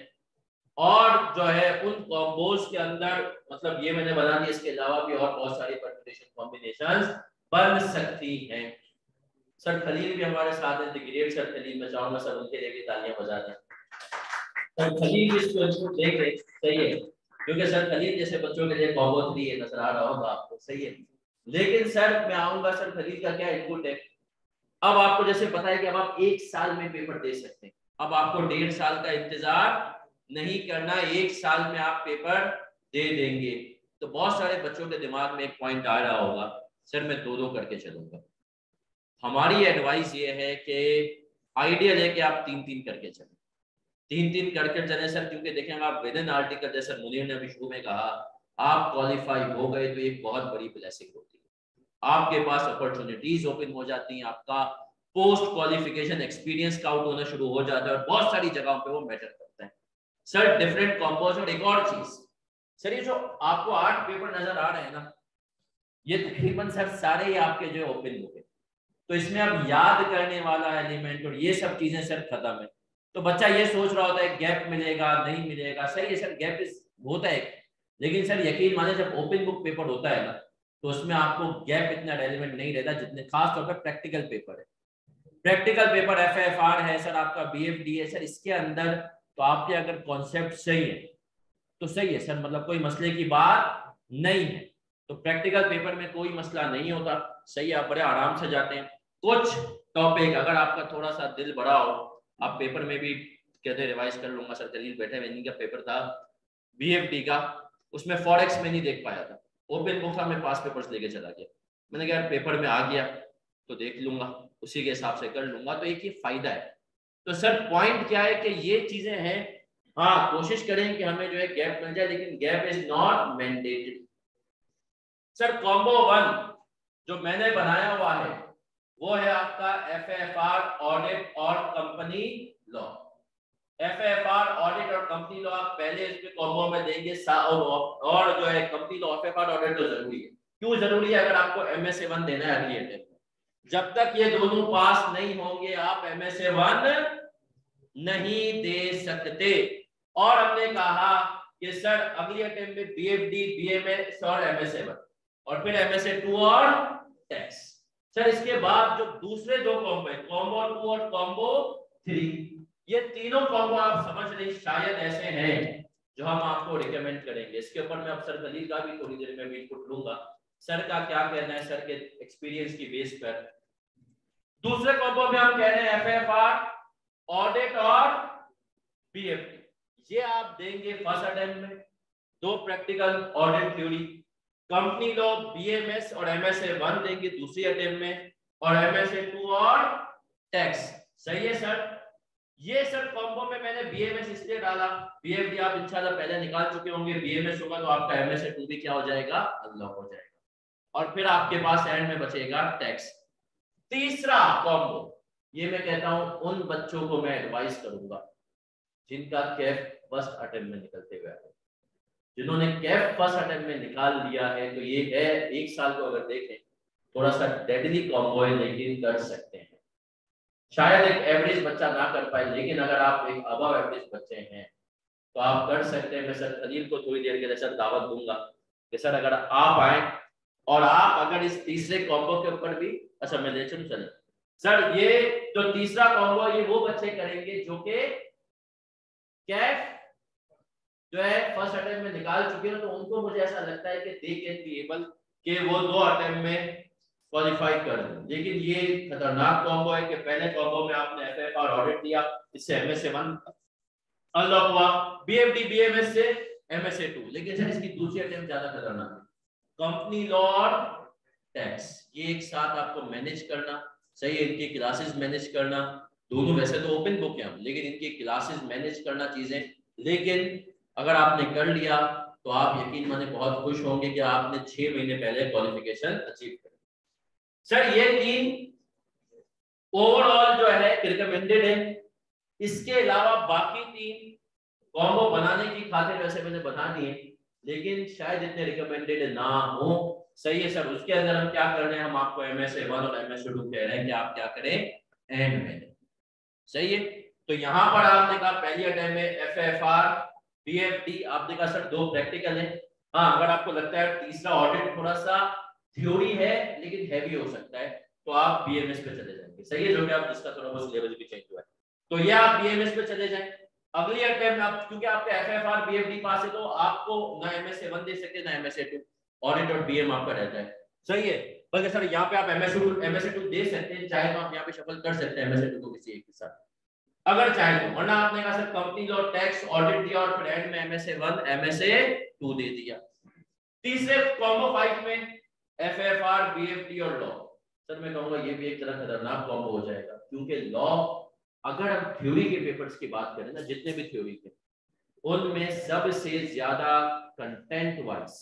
और जो है उन कॉम्बोज के अंदर मतलब ये मैंने बना दिया, इसके अलावा भी और बहुत सारी परम्यूटेशन कॉम्बिनेशंस बन सकती हैं। सर खलील भी हमारे साथ हैं, ग्रेट सर खलील, मैं चाहूंगा सर उनके लिए भी तालियां बजा दें। सर खलील इसको देख रहे, सही है, क्योंकि सर खलील जैसे बच्चों के लिए कॉम्बो थ्री है, नजर आ रहा होगा आपको, सही है। लेकिन सर मैं आऊंगा, सर खलील का क्या इनपुट है। अब आपको जैसे पता है कि अब आप एक साल में पेपर दे सकते हैं, अब आपको डेढ़ साल का इंतजार नहीं करना, एक साल में आप पेपर दे देंगे। तो बहुत सारे बच्चों के दिमाग में एक पॉइंट आ रहा होगा, सर मैं दो दो करके चलूंगा। हमारी एडवाइस ये है कि आइडियल है कि आप तीन तीन करके चलें, तीन तीन करके चले सर, क्योंकि देखें आप विद इन आर्टिकल, जैसे मुनीर ने अभी शुरू में कहा, आप क्वालिफाई हो गए तो एक बहुत बड़ी ब्लेसिंग होती है, आपके पास अपॉर्चुनिटीज ओपन हो जाती हैं, आपका पोस्ट क्वालिफिकेशन एक्सपीरियंस काउंट होना शुरू हो जाता है, और बहुत सारी जगहों पे वो मैटर करता है। सर डिफरेंट कॉम्पोज, और एक और चीज सर, ये जो आपको आठ पेपर नजर आ रहे हैं ना, ये तकरीबन सर सारे ही आपके जो ओपन बुक है, तो इसमें अब याद करने वाला एलिमेंट और ये सब चीजें सर खत्म है। तो बच्चा ये सोच रहा होता है गैप मिलेगा नहीं मिलेगा, सही है सर, गैप इस होता है, लेकिन सर यकीन माने जब ओपन बुक पेपर होता है ना, तो उसमें आपको गैप इतना रेलेवेंट नहीं रहता, जितने खास तौर पर प्रैक्टिकल पेपर है। प्रैक्टिकल पेपर एफएफआर है सर, आपका बीएफडी है सर, इसके अंदर तो आपके अगर कॉन्सेप्ट सही है तो सही है सर, मतलब कोई मसले की बात नहीं है। तो प्रैक्टिकल पेपर में कोई मसला नहीं होता, सही है, आप बड़े आराम से जाते हैं। कुछ टॉपिक अगर आपका थोड़ा सा दिल बड़ा हो, आप पेपर में भी कहते रिवाइज कर लूंगा सर, दलील बैठे मैंने का पेपर था बीएफडी का, उसमें फॉरेक्स में नहीं देख पाया था, ओपन बुक था, मैं पास पेपर्स लेके चला गया, मैंने कहा पेपर में आ गया तो देख लूंगा, उसी के हिसाब से कर लूंगा, तो एक ही फायदा है। तो सर पॉइंट क्या है कि ये चीजें हैं, हाँ कोशिश करें कि हमें जो है गैप मिल जाए, लेकिन gap is not mandated. Sir combo one जो मैंने बनाया हुआ है वो है आपका एफएफआर ऑडिट और कंपनी लॉ। एफएफआर ऑडिट और कंपनी लॉ आप पहले इसमें कॉम्बो में देंगे, और जो है कंपनी लॉ एफएफआर ऑडिट तो जरूरी है। क्यों जरूरी है? अगर आपको एमएसए वन देना है अगली अटेम्प्ट में, जब तक ये दोनों पास नहीं होंगे आप एमएसए वन नहीं दे सकते। और हमने कहा कि सर अगली अटेम्प्ट में बीएफडी, बीएमएस और एमएसए वन, और फिर एमएसए टू और टैक्स। सर इसके बाद जो दूसरे दो कॉम्बो है, कॉम्बो टू और कॉम्बो थ्री, ये तीनों कॉम्बो आप समझ रहे शायद ऐसे हैं जो हम आपको रिकमेंड करेंगे। इसके ऊपर मैं अब सर खलील का भी थोड़ी देर में इनपुट लूंगा, सर का क्या कहना है सर के एक्सपीरियंस की बेस पर। दूसरे कॉम्बो में हम कह रहे हैं एफएफआर ऑडिट और बीएफडी, ये आप देंगे फर्स्ट अटेम्प्ट में, दो practical audit theory, company law BMS और एमएसए वन देंगे दूसरी अटेम्प्ट में, और एमएसए टू और टैक्स। सही है सर। ये सर कॉम्बो में मैंने बीएमएस इसलिए डाला, बीएफडी आप इंशाल्लाह पहले निकाल चुके होंगे, बीएमएस होगा तो आपका एमएसए टू भी क्या हो जाएगा, अनलॉक हो जाएगा, और फिर आपके पास एंड में बचेगा टैक्स। तीसरा कॉम्बो, ये मैं कहता हूं उन बच्चों को मैं एडवाइस करूंगा जिनका कैफ फर्स्ट अटेम्प्ट में निकलते हुए आए, जिन्होंने कैफ फर्स्ट अटेम्प्ट में निकाल लिया है, तो ये है एक साल को अगर देखें थोड़ा सा डेडली कॉम्बो है, लेकिन कर सकते हैं। शायद एक एवरेज बच्चा ना कर पाए, लेकिन अगर आप एक अबव एवरेज बच्चे हैं तो आप कर सकते हैं। मैं सर खलील को थोड़ी देर के लिए सर दावत दूंगा कि सर अगर आप आए और आप अगर इस तीसरे कॉम्बो के ऊपर भी, अच्छा मैं ले चलूं चले सर, ये जो तीसरा कॉम्बो ये वो बच्चे करेंगे जो कि कैफ जो है फर्स्ट अटेम्प्ट में निकाल चुके हैं, तो उनको मुझे ऐसा लगता है कि दे कैन बी एबल कि वो दो अटेम्प्ट में क्वालिफाई कर दें। लेकिन ये खतरनाक कॉम्बो है कि पहले कॉम्बो में आपने एफएफआर ऑडिट दिया, इससे एमएसए वन अनलॉक हुआ, बीएफडी बीएमएस से एमएसए टू। लेकिन सर इसकी दूसरी अटेम्प्ट ज्यादा खतरनाक है, कंपनी लॉ और टैक्स, ये एक साथ आपको मैनेज करना, सही है, इनकी क्लासेस मैनेज करना, दोनों वैसे तो ओपन बुक है लेकिन इनकी क्लासेस मैनेज करना चीजें। लेकिन अगर आपने कर लिया तो आप यकीन माने बहुत खुश होंगे कि आपने छह महीने पहले क्वालिफिकेशन अचीव कर। सर ये तीन ओवरऑल जो है रिकमेंडेड है, इसके अलावा बाकी तीन कॉम्बो बनाने की खातिर वैसे मैंने बना दिए लेकिन शायद इतने रिकमेंडेड ना हो। सही है सर, उसके अंदर हम क्या कर रहे हैं, हम आपको एमएसए वन और एमएसए टू कह रहे हैं कि आप क्या करें एंड में। सही है, तो यहाँ पर आपने कहा पहली अटेम्प्ट में एफएफआर बीएफडी, आपने कहा सर दो प्रैक्टिकल है। हाँ, अगर आपको लगता है तीसरा ऑडिट थोड़ा सा थ्योरी है लेकिन हैवी हो सकता है तो आप बीएमएस पे चले जाएंगे। सही है, जो कि आप जिसका थोड़ा बहुत सिलेबस भी चेंज हुआ है तो ये आप बीएमएस पे चले जाएं। अगली अटेम्प्ट आप क्योंकि आपका एफएफआर बीएफडी पास है तो आपको ना एमएसए वन दे सकते ना एमएसए टू, ऑडिट और बीएम आपका रहता है। सही है, बल्कि सर यहाँ पे आप एमएसए टू एमएसए टू दे सकते हैं, चाहे तो आप यहाँ पे शफल कर सकते हैं एमएसए टू को किसी एक के साथ अगर चाहे तो, वरना आपने कहा sir company law tax audit दिया और फिर एंड में एमएसए वन एमएसए टू दे दिया। तीसरे कॉम्बो फाइव में एफएफआर बीएफडी और लॉ, सर मैं कहूंगा ये भी एक तरह खतरनाक कॉम्बो हो जाएगा क्योंकि लॉ अगर हम थ्योरी के पेपर्स की बात करें ना, जितने भी थ्योरी के उनमें सबसे ज्यादा कंटेंट वाइज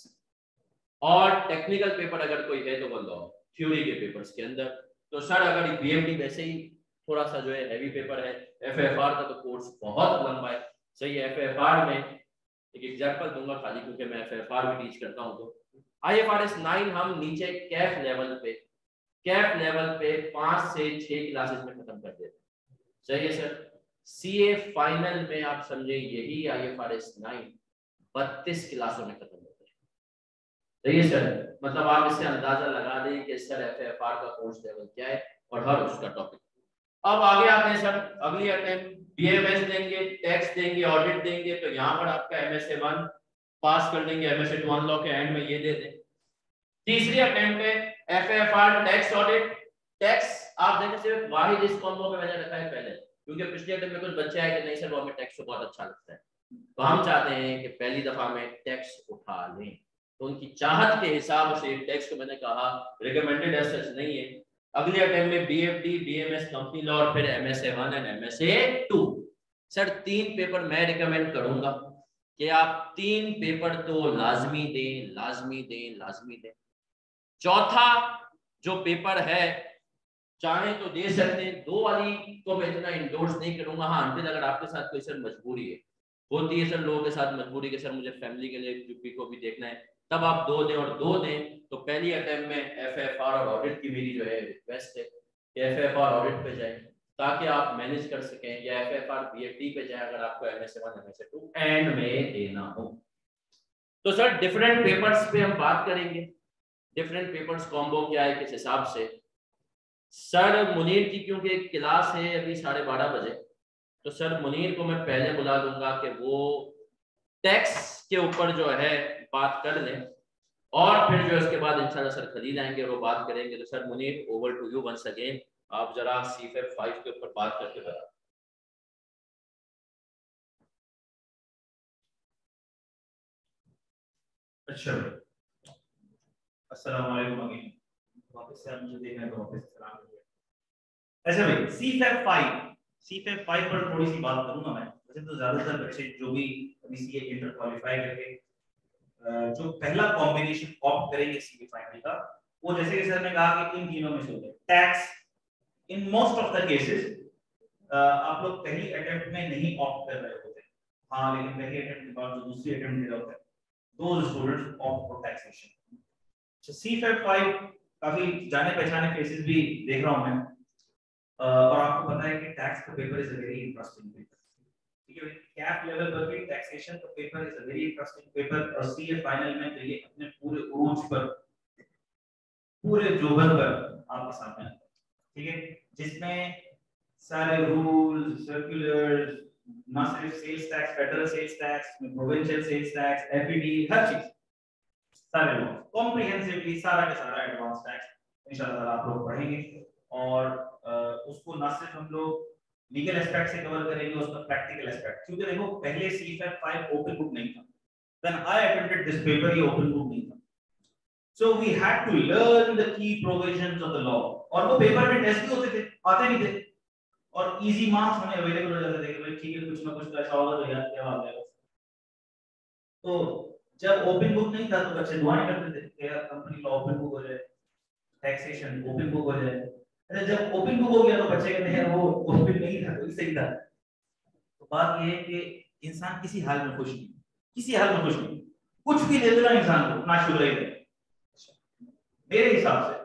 और टेक्निकल पेपर अगर कोई है तो वो लॉ थ्योरी के पेपर्स के अंदर। तो सर अगर बीएफडी वैसे ही थोड़ा सा जो है हैवी पेपर है, एफएफआर का तो कोर्स बहुत लंबा है। सही है, एफएफआर में एक एग्जांपल दूंगा खाली क्योंकि मैं एफएफआर भी टीच करता हूं तो आईएफआरएस नाइन हम नीचे कैफ लेवल पे कैफ लेवल पे पांच से छह क्लासेस में खत्म कर देते हैं। सही है सर, सीए फाइनल में आप समझे यही आईएफआरएस नाइन बत्तीस क्लासों में खत्म होता है। सही है सर, मतलब आप इससे अंदाजा लगा दें कि सर एफएफआर का कोर्स लेवल क्या है और हर उसका टॉपिक। अब आगे आते हैं सर, अगली अटेम्प्ट बीएमएस देंगे, टैक्स देंगे, ऑडिट देंगे, तो यहाँ पर आपका एमएसए वन पास कर देंगे, एमएसए टू अनलॉक के एंड में ये दे दें। तीसरी अटेम्प्ट है एफएफआर टैक्स ऑडिट। टैक्स आप देखें सिर्फ वाहिद इस कॉम्बो में मैंने रखा है पहले क्योंकि पिछले अटेम्प्ट में कुछ बच्चे आए कि नहीं सर वो हमें टैक्स तो बहुत अच्छा लगता है, तो हम चाहते हैं कि पहली दफा में टैक्स उठा लें, तो उनकी चाहत के हिसाब से टैक्स को मैंने कहा रिकमेंडेड एज सच नहीं है। अगले अटेम्प्ट में बीएफडी बीएमएस कंपनी लॉ और फिर MSA one and MSA two. Sir तीन पेपर मैं रिकमेंड करूंगा कि आप तीन पेपर तो लाजमी दें लाजमी दें लाजमी दें। चौथा जो पेपर है चाहे तो दे सकते हैं, दो वाली को मैं इतना इंडोर्स नहीं करूंगा। हाँ अंतिल अगर आपके साथ कोई सर मजबूरी है, होती है सर लोगों के साथ मजबूरी के सर मुझे फैमिली के लिए यूपी को भी देखना है, तब आप दो दें और दो दें। तो पहली अटेम्प्ट में एफएफआर और ऑडिट की मेरी जो है रिक्वेस्ट है कि एफएफआर ऑडिट पे जाए ताकि आप मैनेज कर सकें, या एफएफआर बीएफडी पे जाए अगर आपको MSA one MSA two end में देना हो। तो सर डिफरेंट पेपर्स पे हम बात करेंगे, डिफरेंट पेपर्स कॉम्बो क्या है किस हिसाब से। सर मुनीर की क्योंकि एक क्लास है अभी साढ़े बारह बजे, तो सर मुनीर को मैं पहले बुला दूंगा कि वो टैक्स के ऊपर जो है बात कर लें और फिर जो इसके बाद इंशाल्लाह सर खलील आएंगे और वो बात करेंगे। तो sir Munir over to you once again, आप जरा सीफेप फाइव के ऊपर बात करके बता। अच्छा, अस्सलाम वालेकुम अगेन, वापस से आप मुझे देख रहे हैं तो वापस सलाम करिए। अच्छा भाई, सीफेप फाइव सीफेप फाइव पर थोड़ी सी बात करूंगा मैं। वैसे तो ज्यादातर बच्चे जो भी अभी सीए इंटर क्वालिफाई करके जो पहला कॉम्बिनेशन ऑप्ट करेंगे सीए फाइनल का, वो जैसे कि सर ने कहा कि इन तीनों में से होता है। Tax in most of the cases आप लोग पहली अटेम्प्ट में नहीं ऑप्ट कर रहे होते, हाँ लेकिन पहली अटेम्प्ट के बाद जो दूसरी अटेम्प्ट दे रहा होता है those students opt for taxation. So C F A P five काफी जाने पहचाने केसेस भी देख रहा हूं मैं, और आपको पता है कि टैक्स का paper is a very interesting paper. ठीक है, कैप लेवल पर भी टैक्सेशन का paper is a very interesting paper, और सीए फाइनल में तो ये अपने पूरे उरूज पर पूरे जोबन पर आपके सामने आता है। ठीक है, जिसमें सारे रूल्स सर्कुलर्स ना सिर्फ sales tax, federal sales tax, provincial sales tax, FED, हर चीज, सारे लोग कॉम्प्रिहेंसिवली सारा का सारा एडवांस टैक्स इंशाल्लाह आप लोग पढ़ेंगे। और उसको ना सिर्फ हम लोग लीगल एस्पेक्ट से कवर करेंगे, उसका प्रैक्टिकल एस्पेक्ट, क्योंकि देखो पहले सीफएफ फाइव ओपन बुक नहीं था, when I attempted this paper ये ओपन बुक नहीं था, so we had to learn the key provisions of the law, और वो पेपर में टेस्ट भी होते थे, आते भी थे, और इजी मार्क्स हमें अवेलेबल हो जाते थे कि भाई ठीक है कुछ ना कुछ तो ऐसा होगा तो याद क्या आ जाएगा। तो जब ओपन बुक नहीं था तो बच्चे दुआएं करते थे कि यार कंपनी का ओपन बुक हो जाए, टैक्सेशन ओपन बुक हो जाए। अरे जब ओपन बुक हो गया तो बच्चे कहते हैं वो ओपन नहीं था तो सही था। तो बात ये है कि इंसान किसी हाल में खुश नहीं, किसी हाल में खुश नहीं, कुछ भी दे देना इंसान को ना शुक्र है। मेरे हिसाब से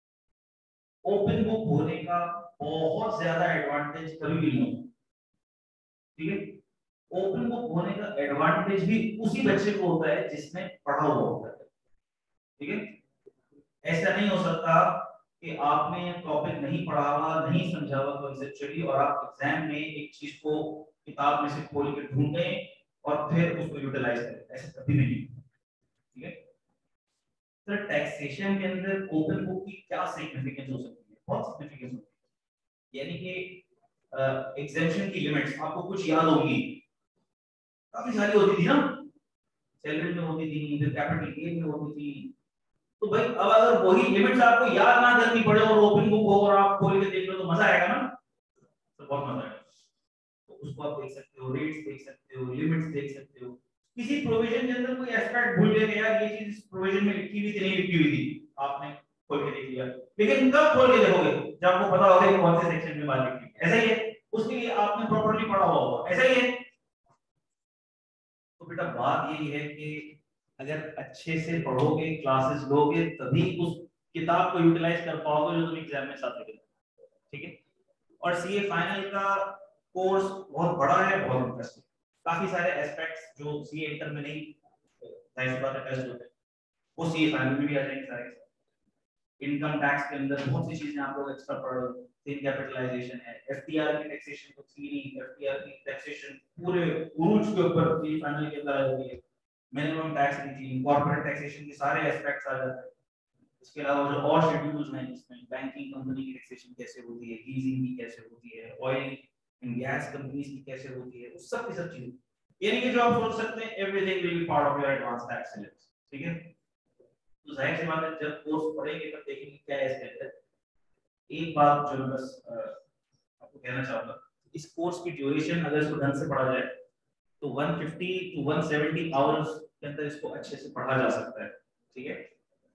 ओपन बुक होने का बहुत ज्यादा एडवांटेज कभी भी नहीं होता, ठीक है। ओपन बुक होने का एडवांटेज भी उसी बच्चे को होता है जिसने पढ़ा हुआ होता है, ठीक है। ऐसा नहीं हो सकता कि आपने टॉपिक नहीं पढ़ा हुआ, नहीं समझा हुआ कंसेप्चुअली, और आप एग्जाम में एक चीज को किताब में से खोल के ढूंढें और फिर उसको यूटिलाइज करें, ऐसा कभी नहीं, ठीक है। तो टैक्सेशन के अंदर ओपन बुक की क्या सिग्निफिकेंस हो सकती है? बहुत सिग्निफिकेंस होती है, यानी कि एग्जेम्पशन की लिमिट्स आपको कुछ याद होगी, काफी सारी होती थी ना, सैलरी में होती थी, फिर कैपिटल गेन में होती थी। तो भाई अब अगर वही लिमिट्स आपको याद ना करनी पड़े और ओपन बुक हो और आप खोल के देख लो तो मजा आएगा ना, तो बहुत मजा आएगा। तो उसको आप देख सकते हो, रेट्स देख सकते हो, लिमिट्स देख सकते हो, किसी प्रोविजन के अंदर कोई एस्पेक्ट भूल गए यार ये चीज इस प्रोविजन में लिखी हुई थी नहीं लिखी हुई थी, आपने खोल के देख लिया, लेकिन कब खोल के देखोगे? जब आपको पता होगा कि कौन से सेक्शन में बात लिखी है। ऐसा ही है, उसके लिए आपने प्रॉपर्ली पढ़ा हुआ होगा, ऐसा ही है। तो बेटा बात यही है कि अगर अच्छे से पढ़ोगे, क्लासेस लोगे, तभी उस किताब को यूटिलाइज कर पाओगे जो तुम एग्जाम में साथ लेके, ठीक है। और सीए फाइनल का कोर्स बहुत बड़ा है, बहुत इंटरेस्टिंग, काफी सारे एस्पेक्ट्स जो सीए इंटर में नहीं जाहिर सी बात है टेस्ट होते हैं, वो सीए फाइनल में भी आ जाएंगे सारे। इनकम टैक्स के अंदर बहुत सी चीजें आप लोग एक्स्ट्रा पढ़ रहे हो, थिन कैपिटलाइजेशन है, एफटीआर की टैक्सेशन को थ्योरी, एफटीआर की टैक्सेशन पूरे उरूज के ऊपर सीए फाइनल के अंदर आ जाती है, minimum tax regime, corporate taxation के सारे एस्पेक्ट्स आ जाते हैं। इसके अलावा जो और शेड्यूल्स हैं इसमें बैंकिंग कंपनी की टैक्सेशन कैसे होती है, लीजिंग की कैसे होती है, ऑयल एंड गैस कंपनीज की कैसे होती है, उस सब की सब चीजें, यानी कि जो आप सोच सकते हैं everything will be part of your advance tax syllabus, ठीक है। तो जाहिर सी बात है जब कोर्स पढ़ेंगे तब देखेंगे क्या है इसके अंदर। एक बात जो मैं बस आपको कहना चाहूंगा, इस कोर्स की ड्यूरेशन अगर इसको ढंग से पढ़ा जाए तो एक सौ पचास टू एक सौ सत्तर आवर्स के अंदर इसको अच्छे से पढ़ा जा सकता है, ठीक है।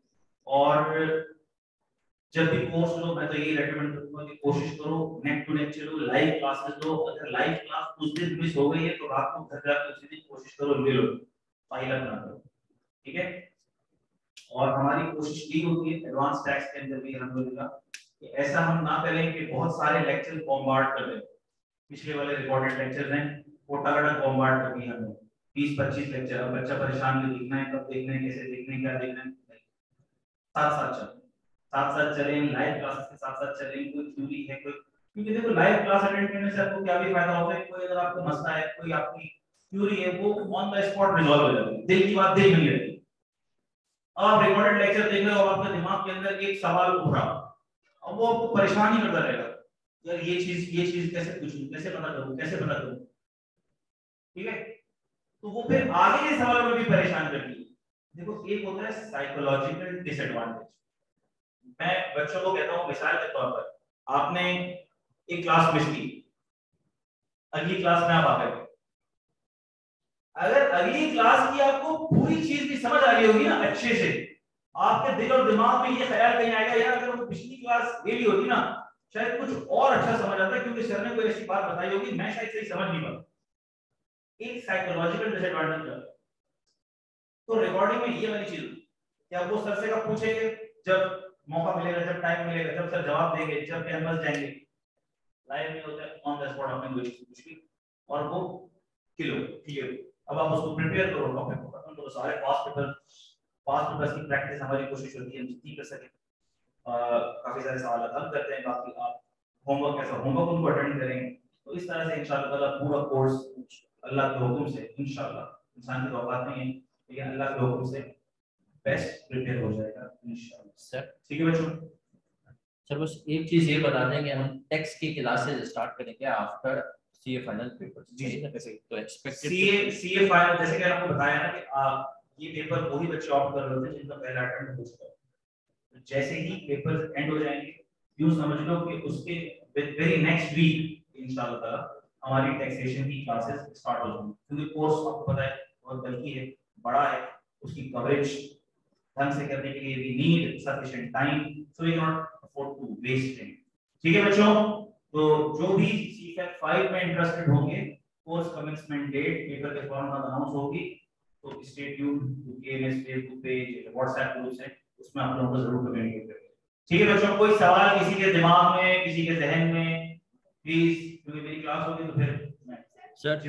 और जब भी कोर्स लो मैं तो यही रेकमेंड करूंगा कि कोशिश करो नेट टू नेट चलो, लाइव क्लासेस लो। अगर लाइव क्लास उस दिन मिस हो गई है तो रात को घर जाकर उसी दिन कोशिश करो ले लो, फाइल अपना करो, ठीक है। और हमारी कोशिश ये होती है एडवांस टैक्स के अंदर भी अल्हम्दुलिल्लाह कि ऐसा हम ना करें कि बहुत सारे लेक्चर बॉम्बार्ड कर दें। पिछले वाले रिकॉर्डेड लेक्चर्स हैं वो तगड़ा बॉम्बार्ड कर दिया हमने, बीस पच्चीस लेक्चर, अब बच्चा परेशान भी देखना है, कब देखना है, कैसे देखना है, क्या देखना है, साथ साथ चल साथ साथ चलें, लाइव क्लासेस के साथ साथ चलें, कोई थ्योरी है कोई, क्योंकि देखो लाइव क्लास अटेंड करने से आपको क्या भी फायदा होता है, कोई अगर आपको मसला है, कोई आपकी थ्योरी है, वो ऑन द स्पॉट रिजॉल्व हो जाती है, दिल की बात दिल में नहीं रहती। अब आप रिकॉर्डेड लेक्चर देख रहे हो और आपके दिमाग के अंदर एक सवाल उभरा, अब वो आपको परेशान ही करता रहेगा, यार ये चीज ये चीज कैसे पूछूं, कैसे पता करूं, कैसे पता करूं, ठीक है। तो वो फिर आगे के सवालों में भी परेशान करती है। देखो एक होता है साइकोलॉजिकल डिसएडवांटेज, मैं बच्चों को कहता हूं मिसाल के तौर पर आपने एक क्लास मिस की, अगली क्लास में आप आ गए, अगर अगली क्लास की आपको पूरी चीज भी समझ आ गई होगी ना अच्छे से, आपके दिल और दिमाग में ये ख्याल कहीं आएगा यार अगर वो पिछली क्लास ले ली होती ना शायद कुछ और अच्छा समझ आता, क्योंकि सर ने कोई ऐसी बात बताई होगी मैं शायद सही समझ नहीं पाता। एक साइकोलॉजिकल डिसएडवांटेज है। तो रिकॉर्डिंग में ये वाली चीज क्या वो सर से कब पूछेंगे, जब मौका मिलेगा, जब टाइम मिलेगा, जब सर जवाब देंगे, जब कैंपस जाएंगे, लाइव में होता है ऑन द स्पॉट आपने कोई चीज पूछ ली और वो क्लियर क्लियर, अब आप उसको प्रिपेयर करो, टॉपिक को खत्म करो, सारे पास्ट पेपर पास्ट पेपर्स की प्रैक्टिस हमारी कोशिश होती है हम जितनी कर सके, काफी सारे सवाल हल करते हैं, बाकी आप होमवर्क कैसा होमवर्क उनको अटेंड करें, तो इस तरह से इंशाल्लाह ताला पूरा कोर्स अल्लाह के हुक्म से इंशाल्लाह इंसान की औकात नहीं है लेकिन अल्लाह के हुक्म से बेस्ट प्रिपेयर हो जाएगा इंशाल्लाह सर। ठीक है बच्चों। सर बस एक चीज ये बता दें कि हम टेक्स्ट की क्लासेस स्टार्ट करेंगे आफ्टर सीए फाइनल पेपर। जी जैसे तो एक्सपेक्टेड सीए सीए फाइनल जैसे कि आपको बताया ना कि आप ये पेपर वही बच्चे ऑप्ट कर रहे थे जिनका पहला अटेम्प्ट हो चुका है। तो जैसे ही पेपर एंड हो जाएंगे यूं समझ लो कि उसके वेरी नेक्स्ट वीक इंशाल्लाह ताला हमारी टैक्सेशन की क्लासेस स्टार्ट हो जाएंगी क्योंकि कोर्स आपको पता है बहुत बल्कि है, बड़ा है, उसकी कवरेज ढंग से करने के लिए we need sufficient time so we can not afford to waste time. ठीक है बच्चों, तो जो भी सीफैट फाइव में इंटरेस्टेड होंगे कोर्स कमेंसमेंट डेट पेपर के फॉर्म में अनाउंस होगी तो stay tuned to KMS Facebook page WhatsApp group है उसमें आप लोगों को जरूर कम्युनिकेट करें। ठीक है बच्चों, कोई सवाल किसी के दिमाग में किसी के जहन में प्लीज, क्योंकि मेरी क्लास होगी तो फिर सर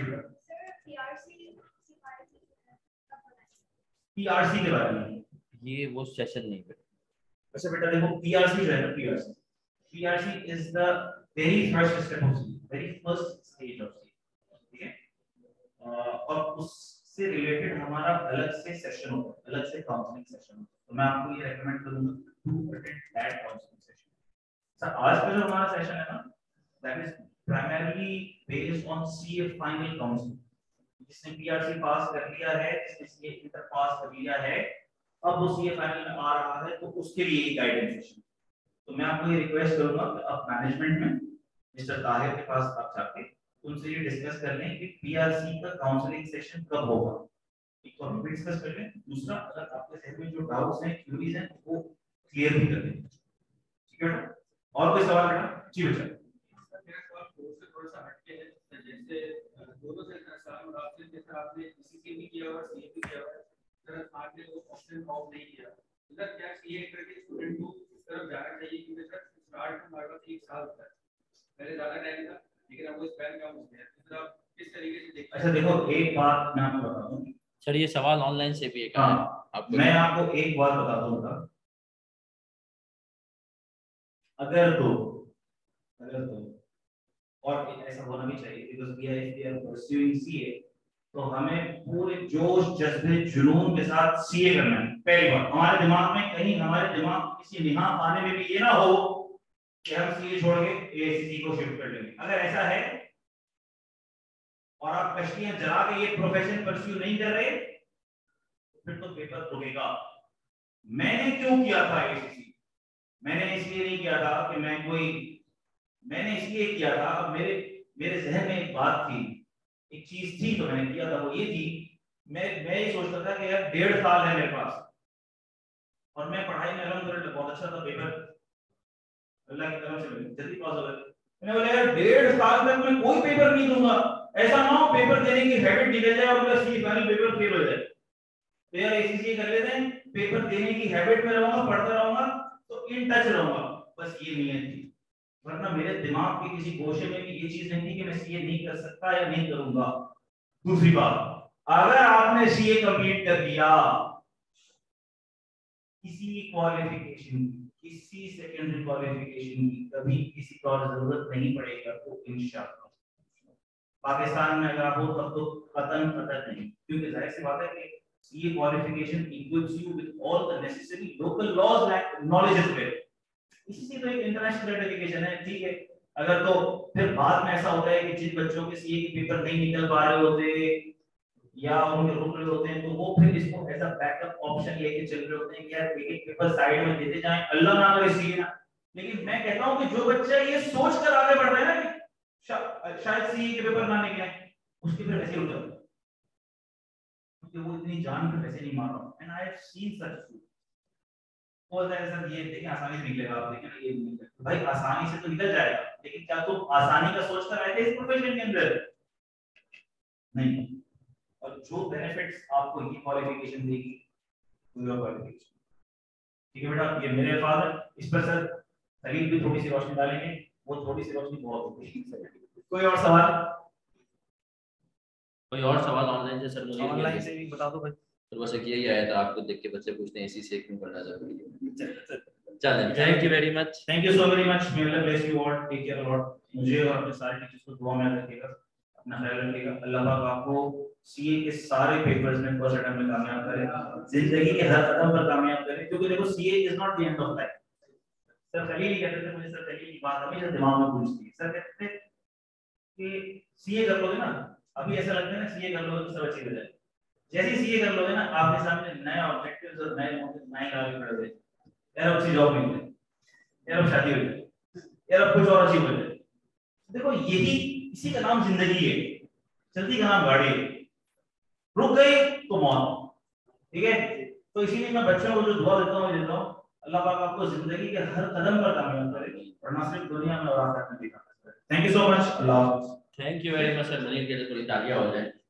पीआरसी के बारे में ये वो सेशन नहीं है। अच्छा बेटा देखो पीआरसी जो है ना PRC PRC is the very first step of C very first stage of C. ठीक है, और उससे रिलेटेड हमारा अलग से सेशन होगा, अलग से काउंसलिंग सेशन होगा, तो मैं आपको ये रेकमेंड करूंगा to attend that counselling session. Sir आज का जो हमारा सेशन है ना that is primarily based on CA final counselling. जिसने पीआरसी पास कर लिया है, जिसने सीए इंटर पास कर लिया है, अब वो सीए फाइनल में आ रहा है तो उसके लिए ये गाइडेंस सेशन। तो मैं आपको ये रिक्वेस्ट करूंगा कि आप मैनेजमेंट में मिस्टर ताहिर के पास आप जाके उनसे ये डिस्कस कर लें कि पीआरसी का काउंसलिंग सेशन कब होगा। एक तो हम डिस्कस कर लें, दूसरा अगर आपके सेट में जो डाउट्स हैं क्वेरीज हैं वो क्लियर भी कर लें। ठीक है बेटा, और कोई सवाल बेटा? जी बेटा। मेरा सवाल कोर्स से थोड़ा सा हटके है, जैसे दोनों से सवाल आपसे जैसे आपने बीसीसी भी किया और सीए भी किया है, सर आपने वो ऑप्शन ऑफ नहीं किया, सर क्या सीए करके स्टूडेंट को इस तरफ जाना चाहिए क्योंकि सर स्टार्ट में हमारे पास एक साल होता है, पहले ज्यादा टाइम था लेकिन अब वो स्पैन कम हो गया, तो सर आप किस तरीके से देखते हैं? अच्छा देखो एक बात मैं आपको बता दूं सर, ये सवाल ऑनलाइन से भी एक आया है, आपको मैं आपको एक बात बता दूंगा, अगर तो अगर तो और ऐसा होना भी चाहिए because we are we are pursuing CA, तो हमें पूरे जोश जज्बे जुनून के साथ सीए करना है। पहली बात हमारे दिमाग में कहीं हमारे दिमाग किसी निगाह पाने में भी ये ना हो कि हम सीए छोड़ के एएससी को शिफ्ट कर लेंगे। अगर ऐसा है और आप कश्तियां जला के ये प्रोफेशन परस्यू नहीं कर रहे फिर तो पेपर रुकेगा। मैंने क्यों किया था एएससी? मैंने इसलिए नहीं किया था कि मैं कोई मैंने इसलिए किया था, मेरे मेरे जहन में एक बात थी, एक चीज थी तो मैंने किया था, वो ये थी मैं मैं ये सोचता था कि यार डेढ़ साल है मेरे पास और मैं पढ़ाई में अल्हम्दुलिल्लाह बहुत अच्छा था, पेपर अल्लाह की तरफ से जल्दी पास हो गया। मैंने बोला यार डेढ़ साल तक मैं कोई पेपर नहीं दूंगा, ऐसा ना हो पेपर देने की हैबिट निकल जाए और मेरा सी फाइनल पेपर फेल हो जाए। तो यार एसीसी कर लेते हैं, पेपर देने की हैबिट में रहूंगा, पढ़ता रहूंगा तो इन टच रहूंगा, बस ये नीयत थी। वरना मेरे दिमाग के किसी गोशे में भी ये चीज नहीं थी कि मैं सीए नहीं कर सकता या नहीं करूंगा। दूसरी बात, अगर आपने सीए कंप्लीट कर दिया किसी क्वालिफिकेशन किसी सेकेंडरी क्वालिफिकेशन की कभी किसी का और जरूरत नहीं पड़ेगा तो इंशाअल्लाह पाकिस्तान में अगर हो तब तो कतन कतन नहीं, क्योंकि जाहिर सी बात है कि CA qualification equips you with all the necessary local laws knowledge is where. इसी से तो एक इंटरनेशनल सर्टिफिकेशन है। ठीक है, अगर तो फिर बाद में ऐसा होता है कि जिन बच्चों के सीए के पेपर नहीं निकल पा रहे होते या उनके रुक रहे होते हैं तो वो फिर इसको एज अ बैकअप ऑप्शन लेके चल रहे होते हैं कि यार एक एक पेपर साइड में देते जाएं, अल्लाह ना करे सीए ना। लेकिन मैं कहता हूं कि जो बच्चा ये सोच कर आगे बढ़ रहा है ना कि शा, शायद सीए के पेपर ना निकले, उसके फिर ऐसे हो जाता है क्योंकि वो इतनी जान पे वैसे नहीं मार रहा। एंड आई हैव सीन सच बोलता है सर ये देखिए आसानी से निकलेगा, आप देखें ये निकलेगा। भाई आसानी से तो निकल जाएगा, लेकिन क्या तुम आसानी का सोच कर आए थे इस प्रोफेशन के अंदर? नहीं। और जो बेनिफिट्स आपको ये क्वालिफिकेशन देगी वो क्वालिफिकेशन। ठीक है बेटा, ये मेरे अल्फाज है, इस पर सर खलील भी थोड़ी सी रोशनी डालेंगे, वो थोड़ी सी रोशनी बहुत होगी। कोई और सवाल? कोई और सवाल ऑनलाइन से? सर ऑनलाइन से भी बता दो भाई। तो बस एक यही आया था, आपको देख के बच्चे पूछते हैं एसी से क्यों करना जरूरी है। चलें, thank you very much. Thank you so very much. May Allah bless you all, take care a lot. मुझे और अपने सारे टीचर्स को दुआ में रखिएगा, अपना ख्याल रखिएगा। अल्लाह पाक आपको सीए के सारे पेपर्स में फर्स्ट अटेम्प्ट में कामयाब करे, जिंदगी के हर कदम पर कामयाब करे। क्योंकि देखो CA is not the end of life. Sir Khalil ही कहते थे, मुझे सर खलील की बात हमेशा दिमाग में गूंजती है। सर कहते थे कि सीए कर लोगे ना, अभी ऐसा लगता है ना सीए कर लोगे तो सब अच्छी हो जाए। जैसे ही सीए कर लोगे ना, आपके सामने नए ऑब्जेक्टिव्स और नए मोटिव नए आगे खड़े हुए। यार अब सी जॉब नहीं मिले, यार अब शादी हो जाए, यार अब कुछ और अचीव हो जाए। देखो यही, इसी का नाम जिंदगी है, चलती का नाम गाड़ी है। रुक गई तो मौत, ठीक है। तो इसीलिए मैं बच्चों को जो दुआ देता हूँ देता हूँ, अल्लाह पाक आपको जिंदगी के हर कदम पर कामयाब करे और ना सिर्फ दुनिया में और आखिरत में भी कामयाब करे। Thank you so much. Allah हाफ़िज़। Thank you very much sir. Munir के लिए थोड़ी तालियां हो जाए।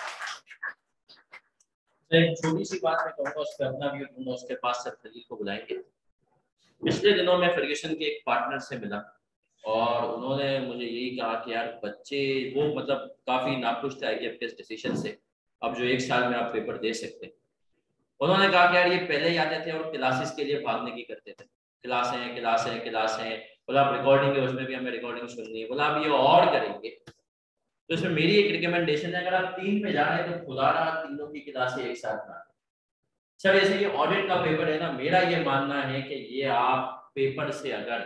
एक छोटी सी बात मैं कहूँगा, उस पर अपना व्यू दूंगा, उसके पास सर खलील को बुलाएंगे। पिछले दिनों में फर्ग्यूसन के एक पार्टनर से मिला और उन्होंने मुझे यही कहा कि यार बच्चे, वो मतलब काफ़ी नाखुश थे आईकेएफ के डिसीजन से, अब जो एक साल में आप पेपर दे सकते हैं। उन्होंने कहा कि यार ये पहले ही आते थे और क्लासेस के लिए भागने की करते थे, क्लासें क्लासें क्लासें, बोला आप रिकॉर्डिंग है उसमें भी हमें रिकॉर्डिंग सुननी है, बोला आप ये और करेंगे। तो इसमें मेरी एक रिकमेंडेशन है, अगर आप तीन पे जा रहे हैं तो खुदा रहा तीनों की क्लासें एक साथ ना। सर जैसे ये ऑडिट का पेपर है ना, मेरा ये मानना है कि ये आप पेपर से अगर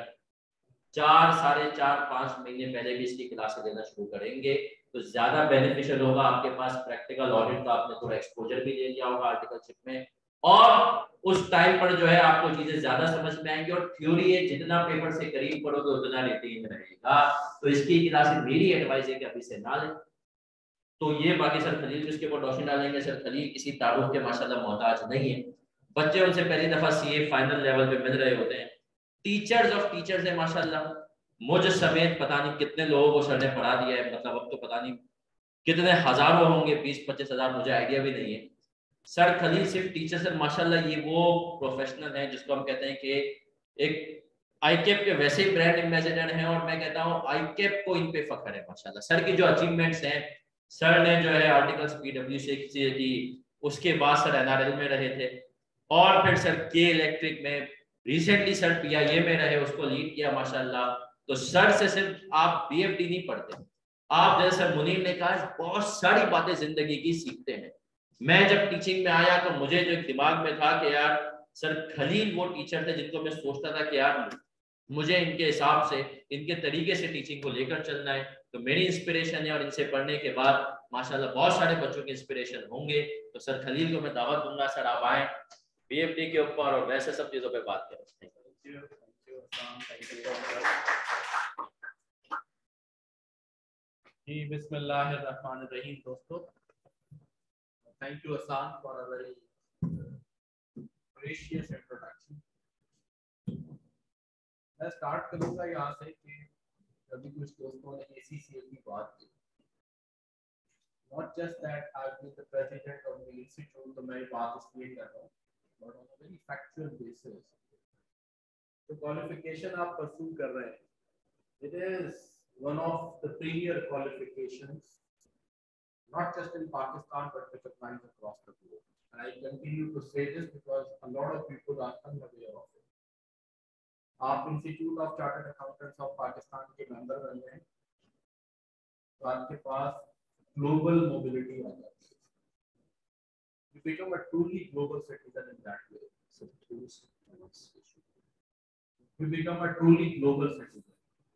चार साढ़े चार पाँच महीने पहले भी इसकी क्लासें देना शुरू करेंगे तो ज्यादा बेनिफिशियल होगा। आपके पास प्रैक्टिकल ऑडिट का आपने थोड़ा एक्सपोजर भी ले लिया होगा आर्टिकलशिप में, और उस टाइम पर जो है आपको चीजें ज्यादा समझ में आएंगी। और थ्योरी है, जितना पेपर से करीब पढ़ोगे उतना रिटेन रहेगा। तो इसकी क्लासेस मेरी एडवाइस है कि अभी से ना लें। तो ये बाकी सर खलील इसके ऊपर रोशनी डालेंगे। सर खलील किसी तारुफ के माशाल्लाह मोहताज नहीं है, बच्चे उनसे पहली दफा सीए फाइनल लेवल पे मिल रहे होते हैं, टीचर्स ऑफ टीचर्स है माशाल्लाह। मुझे समेत पता नहीं कितने लोगों को सर ने पढ़ा दिया है, मतलब अब तो पता नहीं कितने हजारों होंगे, बीस पच्चीस हजार, मुझे आइडिया भी नहीं है। सर खलील सिर्फ टीचर सर माशाल्लाह ये वो प्रोफेशनल है जिसको हम कहते हैं कि एक आईकेएफ के वैसे ही ब्रांड एम्बेसडर हैं, और मैं कहता हूँ आईकेएफ को इन पे फख्र है माशाल्लाह। सर की जो अचीवमेंट्स हैं, सर ने जो है आर्टिकल्स पीडब्ल्यू से की, उसके बाद सर एनआरएल में रहे थे, और फिर सर के इलेक्ट्रिक में, रिसेंटली सर पीआईए में रहे, उसको लीड किया माशाल्लाह। तो सर से सिर्फ आप बीएफडी नहीं पढ़ते, आप जैसे सर मुनीर ने कहा बहुत सारी बातें जिंदगी की सीखते हैं। मैं जब टीचिंग में आया तो मुझे जो दिमाग में था कि यार सर खलील वो टीचर थे जिनको मैं सोचता था कि यार मुझे इनके हिसाब से, इनके तरीके से टीचिंग को लेकर चलना है। तो मेरी इंस्पिरेशन है, और इनसे पढ़ने के बाद माशाल्लाह बहुत सारे बच्चों की इंस्पिरेशन होंगे। तो सर खलील को मैं दावत दूंगा, सर आप आए बीएफडी के ऊपर और वैसे सब चीजों पे बात करें। जी बिस्मिल्लाहिर्रहमानिर्रहीम दोस्तों, thank you Hasan for a very gracious introduction. मैं स्टार्ट करूंगा यहाँ से कि कभी कुछ दोस्तों ने एसीसीए की बात की, not just that I am the president of the institute, तो मैं बात इसलिए कर रहा हूँ, but on a very factual basis जो क्वालिफिकेशन आप परस्यू कर रहे हैं, it is one of the premier qualifications, not just in Pakistan but recognized across the globe. And I continue to say this because a lot of people are unaware of it. आप institute of chartered accountants of Pakistan के मेंबर बन गए तो आपके पास ग्लोबल मोबिलिटी आ जाती है। You become a truly global citizen in that way. You become a truly global citizen.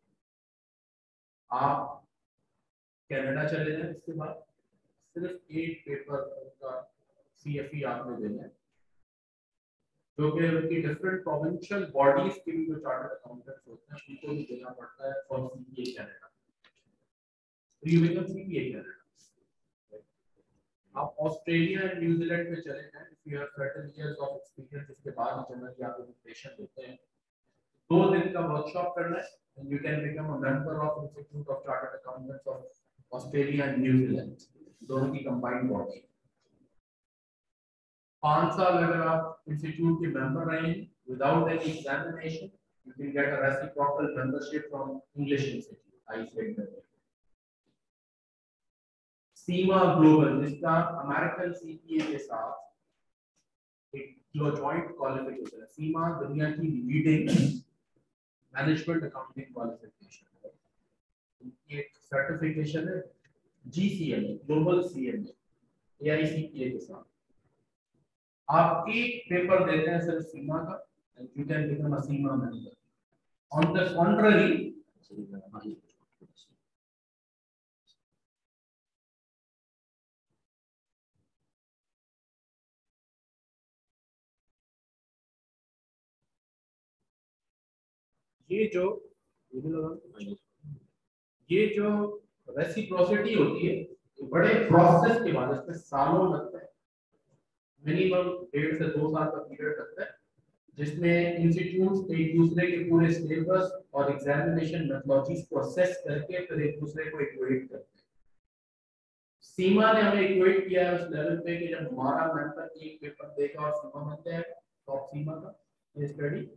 आप कनाडा चले जाएं, इसके बाद सिर्फ एक पेपर का सीएफई आपने देना है, जो कि उनकी डिफरेंट प्रोविंशियल बॉडीज के भी जो चार्टर्ड अकाउंटेंट्स होते हैं उनको भी देना पड़ता है for CPA Canada. You become CPA Canada. आप ऑस्ट्रेलिया एंड न्यूजीलैंड में चले जाएं, if you have certain years of experience, इसके बाद जनरली आप इमिग्रेशन देते हैं। दो दिन का वर्कशॉप करना है and you can become a member of Institute of Chartered Accountants of Australia and New Zealand, दोनों की combined body। पांच साल अगर आप इंस्टीट्यूट के मेंबर रहे हैं without any examination, you can get a reciprocal membership from English Institute, I said that। CIMA global, जिसका अमेरिकन सीपीए के साथ एक जॉइंट क्वालिफिकेशन है। सीमा दुनिया की लीडिंग मैनेजमेंट अकाउंटिंग क्वालिफिकेशन है। एक सर्टिफिकेशन है G C M A, global C M A, A I C P A के साथ। आप एक पेपर देते हैं सिर्फ सीमा का, you can become a CIMA member. On the contrary, ये जो ये जो रेसिप्रोसिटी होती है, बड़े प्रोसेस के बाद, इसमें सालों लगता है, मिनिमम डेढ़ से दो साल का पीरियड लगता है, जिसमें इंस्टीट्यूट एक दूसरे के पूरे सिलेबस और एग्जामिनेशन मेथोडोलॉजीज को असेस करके फिर एक दूसरे को इक्वेट करते हैं। सीमा ने हमें इक्वेट किया है उस लेवल पे कि जब हमारा मेंबर एक पेपर देगा और सीमा बनता है टॉप सीमा का ये स्टडी,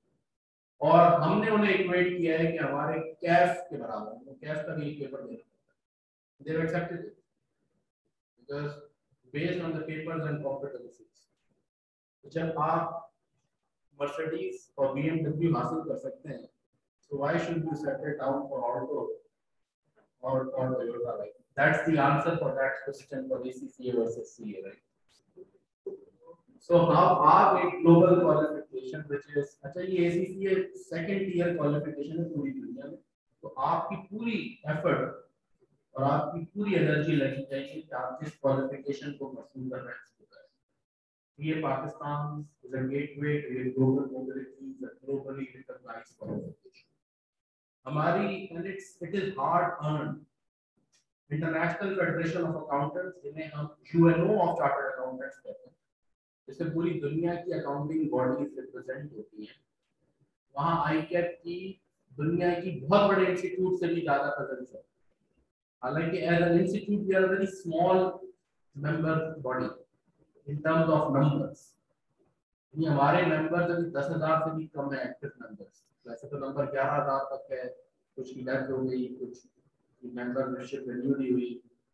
और हमने उन्हें इक्वेट किया है कि हमारे कैफ के बराबर, वो कैफ का भी एक पेपर देना पड़ता है। They have accepted it because based on the papers and competencies. जब आप मर्सिडीज और बी एम डब्ल्यू हासिल कर सकते हैं, so why should you settle down for Alto or or Toyota? Right? That's the answer for that question for A C C A versus C A, right? So how are a global qualification which is, अच्छा ये A C C A second tier qualification है पूरी दुनिया में, तो आपकी पूरी effort और आपकी पूरी एनर्जी लगी चाहिए कि आप जिस क्वालिफिकेशन को परस्यू कर रहे हैं उसको करें। ये Pakistan is a gateway to a global mobility, a globally recognized qualification. हमारी and it's it is hard earned. International Federation of Accountants, जिन्हें हम U N O of Chartered Accountants कहते हैं, जिससे पूरी दुनिया की अकाउंटिंग बॉडीज रिप्रेजेंट होती हैं, वहाँ आई कैप की दुनिया की बहुत बड़े इंस्टीट्यूट से भी ज्यादा प्रेजेंस है। हालांकि as an institute we are very small member body in terms of numbers. ये हमारे मेंबर्स अभी दस हजार से भी कम है एक्टिव मेंबर्स। वैसे तो नंबर ग्यारह हजार तक है, कुछ की डेथ हो गई, कुछ की मेंबरशिप रिन्यू नहीं हुई।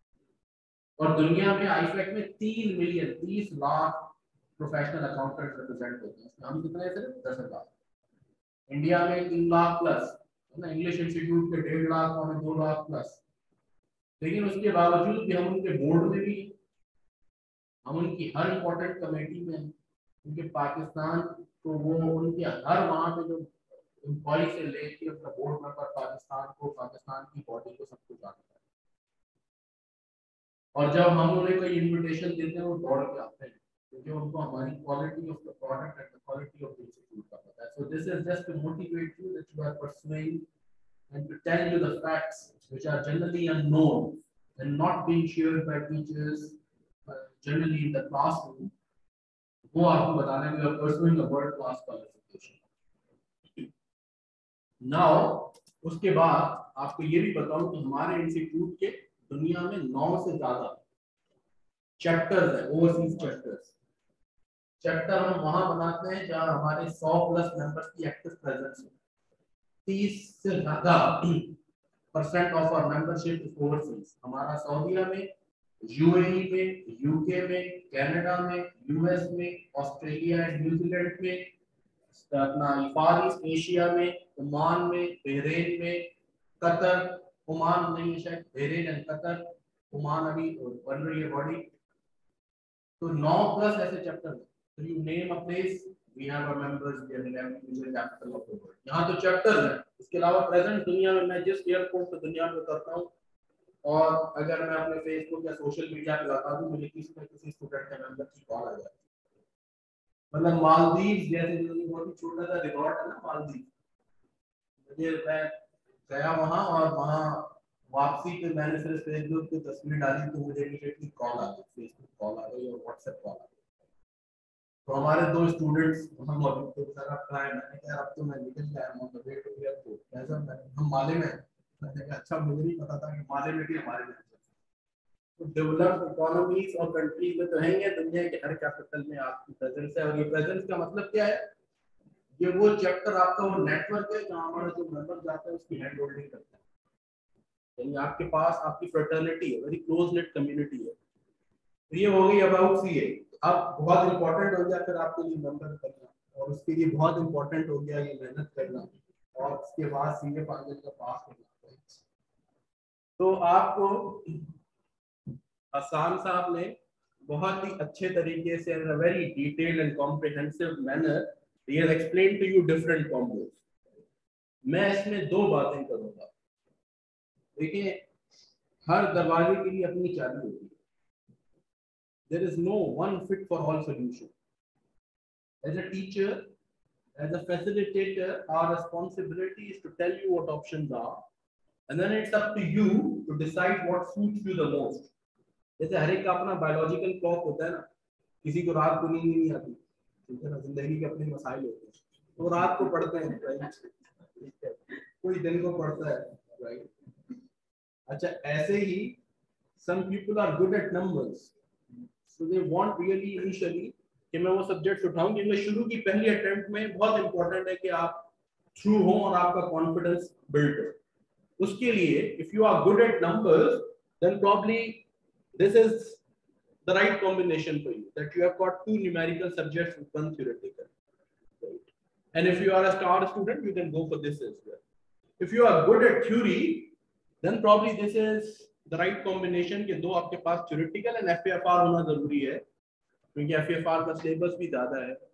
और दुनिया में आईफैक में तीन मिलियन तीस लाख प्रोफेशनल अकाउंटेंट्स रिप्रेजेंट होते हैं, हम कितने हैं? सिर्फ दस हजार। इंडिया में तीन लाख प्लस है ना, इंग्लिश इंस्टीट्यूट के डेढ़ लाख और दो लाख प्लस। लेकिन उसके बावजूद भी हम उनके बोर्ड में भी, हम उनकी हर इम्पोर्टेंट कमेटी में, उनके पाकिस्तान तो वो उनके हर वहाँ पे जो एम्प्लॉय से लेके उनका बोर्ड मेंबर पाकिस्तान को, पाकिस्तान की बॉडी को सब कुछ जानता है। और जब हम उन्हें कोई इनविटेशन देते हैं वो दौड़ के आते हैं, क्योंकि उनको हमारी quality of the product and the quality of the institute का पता है। So this is just to motivate you that you are pursuing and to tell you the facts which are generally unknown and not being shared by teachers uh, generally in the classroom, वो आपको बताने में you are pursuing a world class qualification. Now उसके बाद आपको ये भी बताऊं कि हमारे इंस्टीट्यूट के दुनिया में नौ से ज्यादा चैप्टर्स हैं, ओवरसीज चैप्टर्स। चैप्टर हम वहां बनाते हैं जहां हमारे सौ प्लस मेंबर्स की एक्टिव प्रेजेंस है। तीस से ज्यादा percent of our membership is overseas. हमारा सऊदीया में, यूएई में, यूके में, कनाडा में, यूएस में, ऑस्ट्रेलिया एंड न्यूजीलैंड में, अपना फार ईस्ट एशिया में, ओमान में, बहरीन में, कतर, ओमान नहीं शायद, बहरीन एंड कतर, ओमान अभी बन रही है बॉडी। तो नौ प्लस ऐसे chapter. So you name a place, we have our members there in every capital of the world. यहाँ तो चैप्टर है। इसके अलावा प्रेजेंट दुनिया में मैं जिस एयरपोर्ट पे दुनिया में उतरता हूँ, और अगर मैं अपने फेसबुक या सोशल मीडिया पे लगा दूँ, मुझे किसी न किसी स्टूडेंट के मेंबर की कॉल आ जाती है। मतलब मालदीव जैसे जो बहुत ही छोटा सा रिकॉर्ड है ना मालदीव, मुझे मैं गया वहाँ और वहाँ वापसी पे मैंने सिर्फ फेसबुक पे तस्वीर डाली तो मुझे इमीडिएटली कॉल आ गई, फेसबुक कॉल आ गई और व्हाट्सएप कॉल आ गई। तो हमारे दो स्टूडेंट्स हम मौजूद थे, सर आप कहाँ हैं? मैंने कहा अब तो मैं निकल गया हूँ तो वेट हो गया। तो कैसा मैं हम माले में, मैंने कहा अच्छा मुझे नहीं पता था कि माले में भी हमारे में। तो डेवलप्ड इकोनॉमीज और कंट्रीज में तो है ही, दुनिया के हर कैपिटल में आपकी प्रेजेंस है। और ये प्रेजेंस का मतलब क्या है? ये वो चैप्टर आपका वो नेटवर्क है जहाँ हमारा जो मेंबर जाता है उसकी हैंड होल्डिंग करता है। यानी आपके पास आपकी फ्रेटर्निटी है, वेरी क्लोज नेट कम्युनिटी है। तो ये हो गई अबाउट सीए। अब बहुत इंपॉर्टेंट हो गया फिर आपके लिए नंबर करना, और उसके लिए बहुत इंपॉर्टेंट हो गया ये मेहनत करना, और उसके बाद सीए फाइनल का पास करना। तो आपको हसान साहब ने बहुत ही अच्छे तरीके से in a very detailed and comprehensive manner he has explained to you different combos. मैं इसमें दो बातें करूंगा। देखिए, हर दरवाजे के लिए अपनी चाबी होती है। There is no one fit for all solution. As a teacher, as a facilitator, our responsibility is to tell you what options are, and then it's up to you to decide what suits you the most. जैसे हर एक का अपना बायोलॉजिकल क्लॉक होता है ना, किसी को रात को नींद नहीं आती, ठीक है ना, जिंदगी के अपने मसाइल होते हैं, तो रात को पढ़ते हैं, राइट, कोई दिन को पढ़ता है, राइट। अच्छा, ऐसे ही some people are good at numbers, so they want really initially कि मैं वो सब्जेक्ट उठाऊं, क्योंकि शुरू की पहली अटेम्प्ट में बहुत इंपॉर्टेंट है कि आप थ्रू हो और आपका कॉन्फिडेंस बिल्ड हो। उसके लिए if you are good at numbers, then probably this is the right combination for you, that you have got two numerical subjects with one theoretical, right? And if you are a star student, you can go for this as well. If you are good at theory, then probably this is the right combination कि दो आपके पास theoretical and F A F R होना जरूरी है, क्योंकि F A F R का सिलेबस भी ज्यादा है।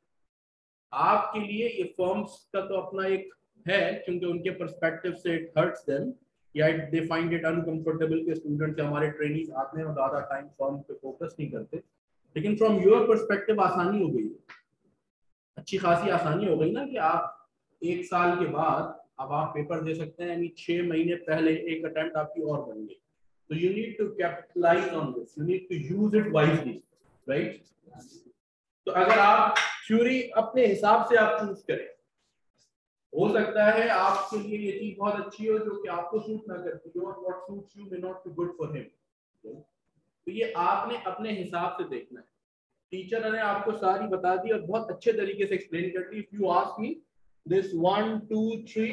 आपके लिए ये फर्म्स का तो अपना एक है, क्योंकि उनके पर्सपेक्टिव से इट हर्ट्स देम, या दे फाइंड इट अनकंफर्टेबल के स्टूडेंट्स हमारे ट्रेनिंग आते हैं और ज्यादा टाइम फॉर्म पे फोकस नहीं करते। लेकिन फ्रॉम योर पर्सपेक्टिव आसानी हो गई, अच्छी खासी आसानी हो गई ना, कि आप एक साल के बाद अब आप पेपर दे सकते हैं, यानी छह महीने पहले एक अटेम्प्ट आपकी और बन गई। तो you need to capitalize on this, you need to use it wisely, right. तो अगर आप थ्योरी अपने हिसाब से आप चूज करें, हो सकता है आपके लिए ये चीज बहुत अच्छी हो जो कि आपको सूट ना करती हो, और what suits you may not be good for him. तो ये आपने अपने हिसाब से देखना है। टीचर ने आपको सारी बता दी और बहुत अच्छे तरीके से एक्सप्लेन कर दी। If you ask me this one two three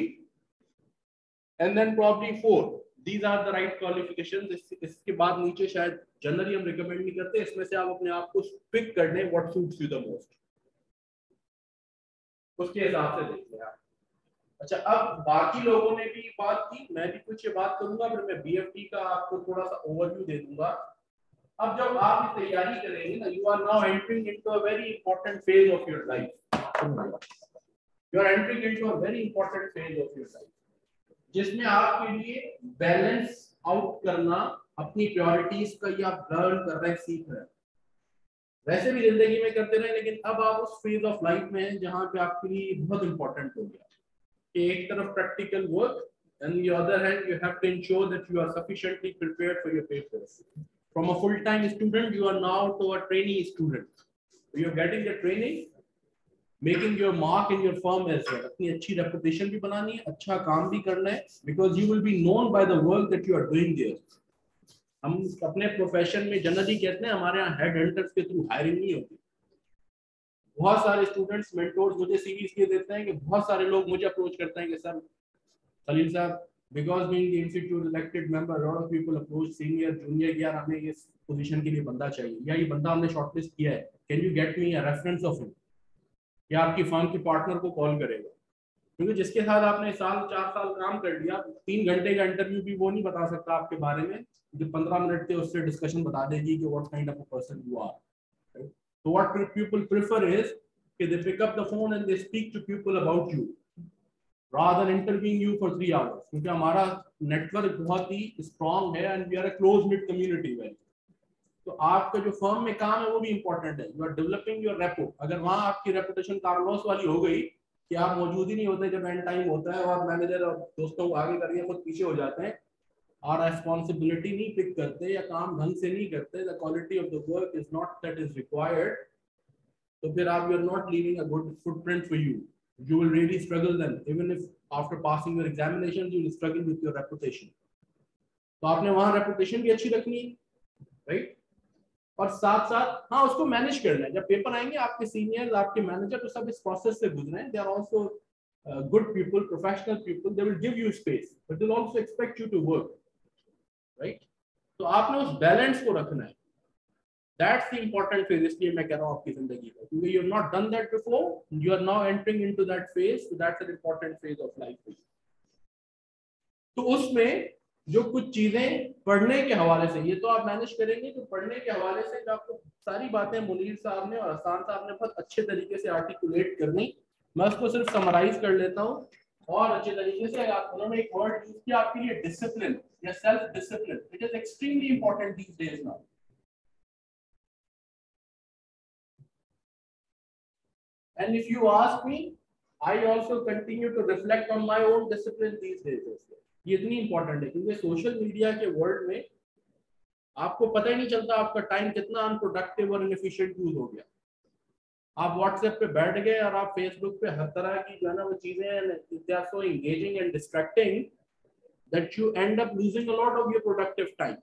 and then probably four, these are the right qualifications. इसके बाद नीचे शायद जनरली हम रिकमेंड नहीं करते, इसमें से आप अपने आप को पिक कर लें what suits you the most, उसके हिसाब से देखिए आप। अच्छा, अब बाकी लोगों ने भी बात की, मैं भी कुछ ये बात करूंगा, फिर मैं बीएफटी का आपको थोड़ा सा ओवरव्यू दे दूंगा। अब जब आप ये तैयारी करेंगे ना, you are now entering into a very important phase of your life. You are entering into a very important phase of your life, जिसमें आपके लिए बैलेंस आउट करना, अपनी प्रायोरिटीज का या लर्न कर रहे हैं, सीख रहे हैं। वैसे भी जिंदगी में करते रहे, लेकिन अब आप उस फेज ऑफ लाइफ में हैं जहां पे आपके लिए बहुत इंपॉर्टेंट हो गया। एक तरफ practical work, and on the other hand you have to ensure that you are sufficiently prepared for your papers. From a full-time student, you are now to a trainee student. So you are getting the training, making your mark in your firm as well. अपनी अच्छी reputation भी बनानी है, अच्छा काम भी करना है, because you will be known by the work that you are doing there. हम अपने प्रोफेशन में जनरली कहते हैं हमारे यहाँ हेड हंटर्स के थ्रू हायरिंग नहीं होती। बहुत सारे स्टूडेंट्स मेंटोर्स मुझे सीवी इसलिए देते हैं कि बहुत सारे लोग मुझे अप्रोच करते हैं कि सर सलीम साहब, because being the institute elected member, lot of people approach senior junior, यार हमें इस पोजीशन के लिए बंदा चाहिए, या ये बंदा हमने शॉर्टलिस्ट किया है, can you get me a reference of him, या आपकी फर्म के पार्टनर को कॉल करेगा, क्योंकि जिसके साथ आपने साल चार साल काम कर लिया, तीन घंटे का इंटरव्यू भी वो नहीं बता सकता आपके बारे में, जो पंद्रह मिनट के उससे डिस्कशन बता देगी कि what kind of a person you are. So what people prefer is that they pick up the phone and they speak to people about you rather than interviewing you for three hours. क्योंकि हमारा नेटवर्क बहुत ही स्ट्रॉन्ग है and we are a close knit community well. तो आपका जो फर्म में काम है वो भी इम्पोर्टेंट है। You are developing your repo. अगर वहाँ आपकी रेपुटेशन कार्लोस वाली हो गई कि आप मौजूद ही नहीं होते जब एंड टाइम होता है, और मैनेजर और दोस्तों को आगे करिए खुद पीछे हो जाते हैं और रेस्पॉन्सिबिलिटी नहीं पिक करते या काम ढंग से नहीं करते, the quality of the work is not that is required, तो फिर आप you are not leaving a good footprint for you, you will really struggle then, even if after passing your examination you will struggle with your reputation. तो आपने वहां रेपुटेशन भी अच्छी रखनी है, राइट, और साथ साथ हाँ उसको मैनेज करना है। जब पेपर आएंगे आपके सीनियर्स, आपके मैनेजर तो सब इस प्रोसेस से गुजरे हैं, they are also good people, professional people, they will give you space but they will also expect you to work, right. तो आपने उस बैलेंस को रखना है। दैट्स द इम्पोर्टेंट फेज, इसलिए मैं कह रहा हूँ आपकी जिंदगी में, क्योंकि you have not done that before, you are now entering into that phase, so that's an important phase of life. तो उसमें जो कुछ चीजें पढ़ने के हवाले से, ये तो आप मैनेज करेंगे, तो पढ़ने के हवाले से जो आपको सारी बातें मुनीर साहब ने और हसन साहब ने बहुत अच्छे तरीके से आर्टिकुलेट करनी, मैं उसको सिर्फ समराइज कर लेता हूँ और अच्छे तरीके से। आप उन्होंने एक वर्ड यूज किया आपके लिए, डिसिप्लिन या self discipline, it is extremely important these days now. And if you ask me, I also continue to reflect on my own discipline these days. ये इतनी इंपॉर्टेंट है क्योंकि सोशल मीडिया के वर्ल्ड में आपको पता ही नहीं चलता आपका टाइम कितना अनप्रोडक्टिव और इनएफिशिएंट यूज हो गया। आप व्हाट्सएप पे बैठ गए और आप फेसबुक पे हर तरह की जो है ना वो चीजें, they are so engaging and distracting that you end up losing a lot of your productive time.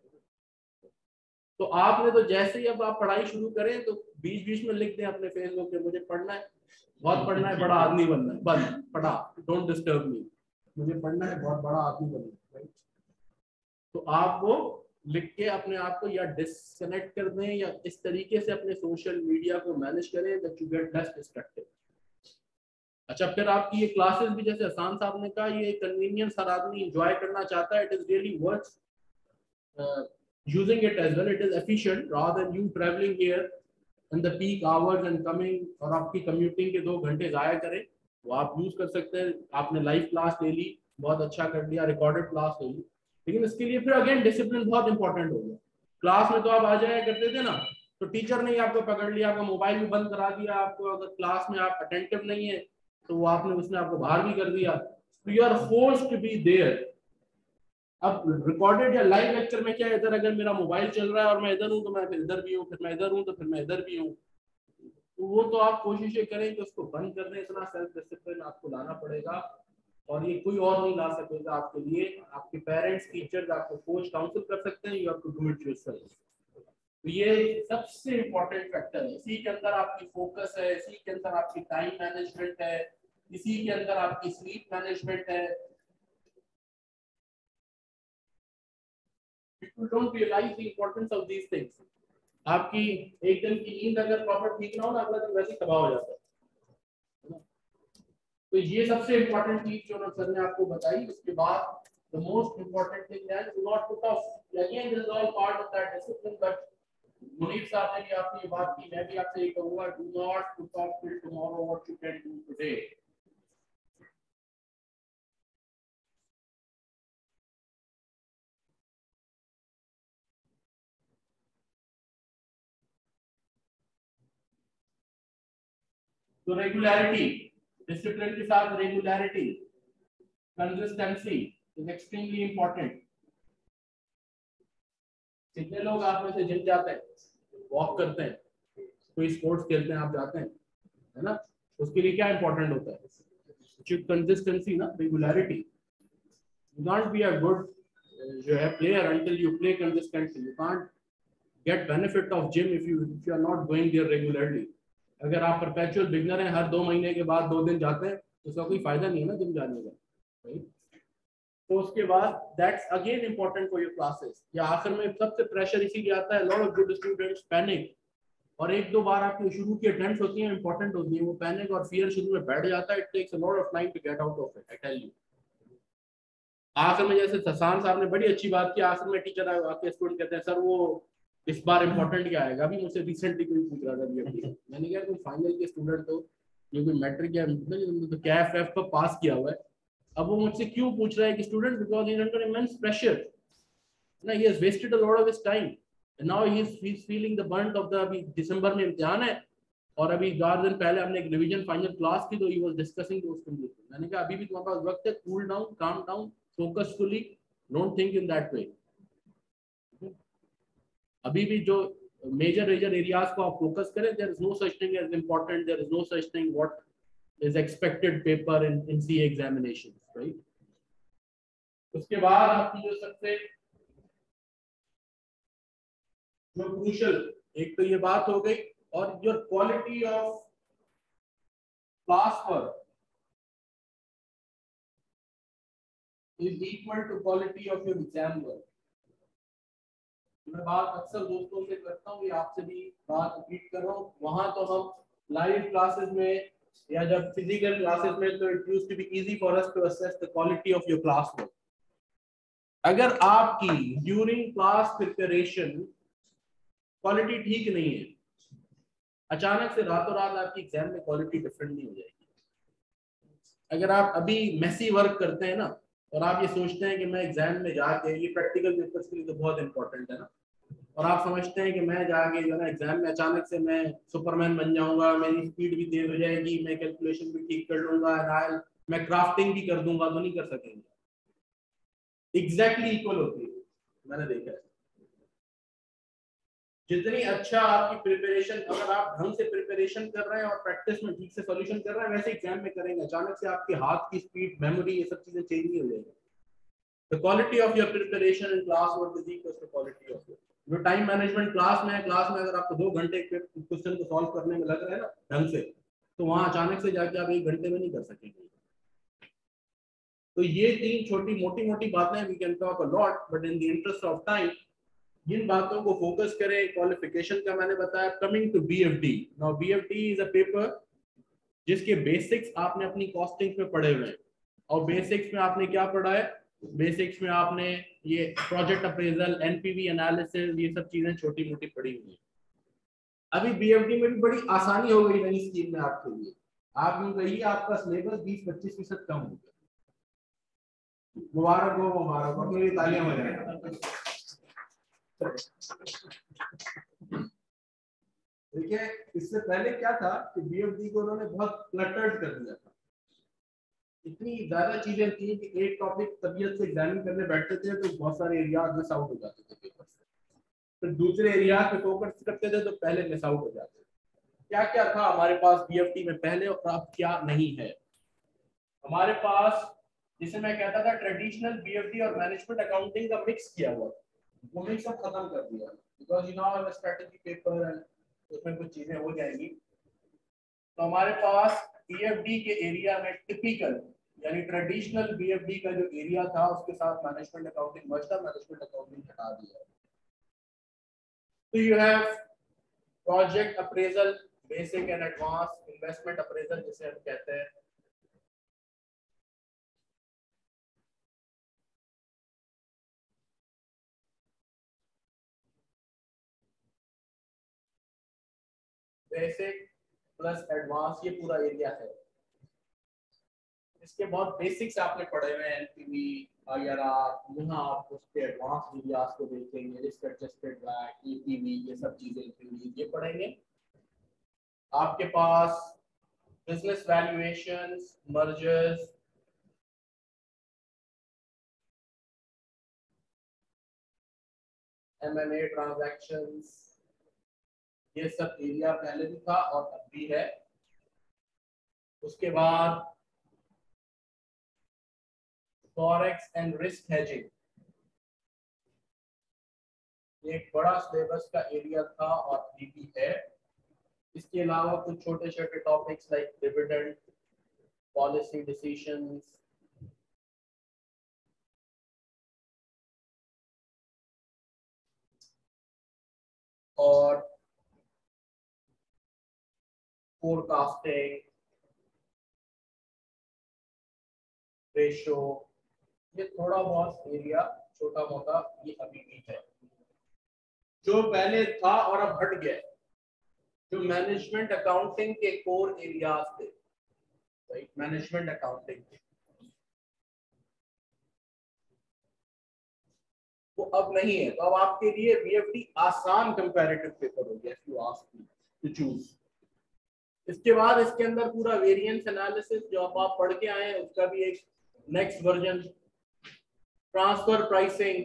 तो आपने तो जैसे ही अब आप पढ़ाई शुरू करें तो बीच बीच में लिख दें अपने फेसबुक पे, मुझे पढ़ना है, बहुत पढ़ना है, बड़ा आदमी बनना है, बस पढ़ा, डोंट डिस्टर्ब मी, मुझे पढ़ना है, बहुत बड़ा आदमी बनना है। तो आप वो लिख के अपने आप को या डिस्कनेक्ट कर दें या इस तरीके से अपने सोशल मीडिया को मैनेज करें that you get less distracted. अच्छा, फिर आपकी ये क्लासेस भी, जैसे हसन साहब ने कहा, ये कन्वीनियंस हर आदमी एंजॉय करना चाहता है, it is really worth using it as well, it is efficient rather than you traveling here in the peak hours and coming, और आपकी commuting के दो घंटे जाया करें, वो आप यूज कर सकते हैं। आपने लाइव क्लास ले ली, बहुत अच्छा कर लिया, रिकॉर्डेड क्लास ले ली, लेकिन इसके लिए फिर अगेन डिसिप्लिन बहुत इंपॉर्टेंट हो गया। क्लास में तो आप आ जाया करते थे ना, तो टीचर ने आपको पकड़ लिया, आपका मोबाइल भी बंद करा दिया, आपको अगर क्लास में आप अटेंटिव नहीं है तो वो आपने उसने आपको बाहर भी कर दिया, तो you are forced to be there. अब रिकॉर्डेड या लाइव लेक्चर में क्या है, इधर अगर मेरा मोबाइल चल रहा है और मैं इधर हूँ तो मैं फिर इधर भी हूँ, फिर मैं इधर हूँ तो फिर मैं इधर भी हूँ, तो वो तो आप कोशिश करें कि उसको बंद कर दें। इतना सेल्फ डिसिप्लिन आपको लाना पड़ेगा और ये कोई और नहीं ला सकेगा आपके लिए। आपके पेरेंट्स, टीचर्स, आपको कोच, काउंसिल कर सकते हैं, you have to do it yourself. तो ये सबसे इम्पोर्टेंट फैक्टर है, इसी के अंदर आपकी फोकस है, इसी के अंदर आपकी टाइम मैनेजमेंट है, इसी के अंदर आपकी स्लीप मैनेजमेंट है। People don't realize the importance of these things. आपकी एक दिन की नींद अगर प्रॉपर ठीक ना हो ना, अगला दिन वैसे ही तबाह हो जाता है। तो ये सबसे इम्पोर्टेंट चीज जो सर ने आपको बताई। उसके बाद the most important thing is do not put off. Again, this is all part of that discipline. But Munir साहब ने भी आपकी ये बात की, मैं भी आपसे ये कहूँगा, do not put off till tomorrow what you can do today. तो रेगुलरिटी, डिसिप्लिन के साथ regularity, consistency is extremely important. कितने लोग आप में से जिम जाते हैं, वॉक करते हैं, कोई स्पोर्ट्स खेलते हैं, आप जाते हैं, है ना? उसके लिए क्या इंपॉर्टेंट होता है? कंसिस्टेंसी ना, regularity. You can't be a good जो है player until you play consistently. You can't get benefit of gym if you if you are not going there regularly. अगर आप परपेचुअल बिगनर हैं, हर दो महीने के बाद दो दिन जाते हैं, तो उसका कोई फायदा नहीं है ना जिम जाने का, राइट? तो उसके बाद that's again important for your classes. या आखिर में सबसे प्रेशर इसीलिए आता है, lot of good students panic, और एक दो बार आपकी शुरू की अटेम्प्ट्स होती हैं, इंपॉर्टेंट होती है, वो पैनिक और फियर शुरू में बैठ जाता है। It takes a lot of time to get out of it, I tell you. आखिर में जैसे हसन साहब ने बड़ी अच्छी बात की, आखिर में टीचर आके स्टूडेंट कहते हैं सर वो इस बार इंपॉर्टेंट क्या आएगा? अभी मुझसे रिसेंटली कोई पूछ रहा था, अभी मैंने कहा तुम फाइनल के स्टूडेंट हो, ये कोई मैट्रिक या तो कैफ एफ पर पास किया हुआ है, अब वो मुझसे क्यों पूछ रहा है कि student, because he is under immense pressure ना, he has wasted a lot of his time and now he is he is feeling the burn of the, अभी दिसंबर में इम्तिहान है और अभी चार दिन पहले हमने एक रिवीजन फाइनल क्लास की, तो he was discussing those things. मैंने कहा अभी भी तुम्हारे पास वक्त है, cool down, calm down, focusfully, don't think in that way. अभी भी जो मेजर मेजर एरियाज को आप फोकस करें, there is no such thing as important, there is no such thing what is expected paper in in C examinations, right? उसके बाद आपकी जो सबसे जो क्रूशियल, एक तो ये बात हो गई, और your quality of class work is equal to quality of your exam work. मैं बात अक्सर दोस्तों से करता हूँ, ये आपसे भी बात रिपीट कर रहा हूँ। वहां तो हम लाइव क्लासेस में या जब फिजिकल क्लासेस में तो it used to be easy for us to assess the quality of your classwork. अगर आपकी ड्यूरिंग क्लास प्रिपरेशन क्वालिटी ठीक नहीं है, अचानक से रातों रात आपकी एग्जाम में क्वालिटी डिफरेंट नहीं हो जाएगी। अगर आप अभी मेसी वर्क करते हैं ना और आप ये सोचते हैं कि मैं एग्जाम में जाके, ये प्रैक्टिकल पेपर्स के लिए तो बहुत इंपॉर्टेंट है ना, और आप समझते हैं कि मैं जाके जो है ना एग्जाम में अचानक से मैं सुपरमैन बन जाऊंगा, मेरी स्पीड भी तेज हो जाएगी, मैं कैलकुलेशन भी ठीक कर लूंगा, मैं क्राफ्टिंग भी कर दूंगा, तो नहीं कर सकेंगे। एग्जैक्टली इक्वल होती है, मैंने देखा है। जितनी अच्छा आपकी प्रिपरेशन, अगर आप ढंग से प्रिपरेशन कर रहे हैं और प्रैक्टिस में ठीक से सॉल्यूशन कर रहे हैं, वैसे एग्जाम में करेंगे, अचानक से आपके हाथ की स्पीड, मेमोरी, ये सब चीजें चेंज नहीं हो जाएगी। The quality of your preparation in class work is equal to quality of your जो टाइम मैनेजमेंट क्लास में है, क्लास में अगर आपको दो घंटे क्वेश्चन को सॉल्व करने में लग रहा है ना ढंग से, तो वहां अचानक से जाके आप एक घंटे में नहीं कर सकेंगे। तो ये तीन छोटी मोटी मोटी बातें, we can talk a lot but in the interest of time इन बातों को फोकस करें। क्वालिफिकेशन का मैंने बताया। Coming to BFD, now BFD is a paper जिसके बेसिक्स आपने अपनी कॉस्टिंग में पढ़े हुए हैं, और बेसिक्स में आपने क्या पढ़ा है? बेसिक्स में आपने ये प्रोजेक्ट अप्रेजल, एनपीवी एनालिसिस, ये सब चीजें छोटी मोटी पढ़ी हुई है। अभी बीएफडी में भी बड़ी आसानी हो गई नई स्कीम में आपके लिए। आप यूं कहिए आपका सिलेबस बीस पच्चीस फीसद कम हो गया। मुबारक हो, मुबारक हो, मेरी तालियां हो जाए। देखिए, इससे पहले क्या था कि बीएफडी को उन्होंने बहुत क्लटर्ड कर दिया था। इतनी ज्यादा चीजें थी कि एक टॉपिक तबीयत से एग्जामिन करने बैठते थे तो बहुत सारे एरिया मिस आउट हो जाते थे पेपर से, फिर दूसरे एरिया पे फोकस करते थे तो पहले मिस आउट हो जाते थे। क्या क्या था हमारे पास बीएफटी में पहले और अब क्या नहीं है? हमारे पास, जिसे मैं कहता था ट्रेडिशनल बीएफटी और मैनेजमेंट अकाउंटिंग का मिक्स किया हुआ, वो मिक्स अब खत्म कर दिया, because you know strategy paper है, उसमें कुछ चीजें हो जाएंगी। तो हमारे पास बीएफडी के एरिया में टिपिकल यानी ट्रेडिशनल बीएफडी का जो एरिया था उसके साथ मैनेजमेंट अकाउंटिंग बचता, मैनेजमेंट अकाउंटिंग हटा दिया। तो you have project appraisal, basic and advance, investment appraisal जिसे हम कहते हैं, बेसिक प्लस एडवांस, ये पूरा एरिया है। इसके बाद बेसिक्स आपने पढ़े हुए हैं, एनपीवी, आईआरआर, यहाँ आप उसके एडवांस एरियाज को देखेंगे, रिस्क एडजस्टेड बैक, ईपीवी, ये सब चीजें ये पढ़ेंगे। आपके पास business valuations, mergers, M and A transactions, ये सब एरिया पहले भी था और अब भी है। उसके बाद फॉरेक्स एंड रिस्क हेजिंग, एक बड़ा सिलेबस का एरिया था और अभी भी है। इसके अलावा कुछ छोटे छोटे topics like dividend, policy decisions, और फोरकास्टिंग, रेशो, ये थोड़ा बहुत एरिया छोटा मोटा ये अभी भी है, जो पहले था और अब हट गया। जो मैनेजमेंट अकाउंटिंग के कोर एरियाज थे, राइट, मैनेजमेंट अकाउंटिंग के, वो अब नहीं है। तो अब आपके लिए बीएफडी आसान कंपैरेटिव पेपर हो गया if you ask me to choose. इसके बाद इसके अंदर पूरा वेरिएंस एनालिसिस जो अब आप पढ़ के आए हैं उसका भी एक next version, transfer pricing,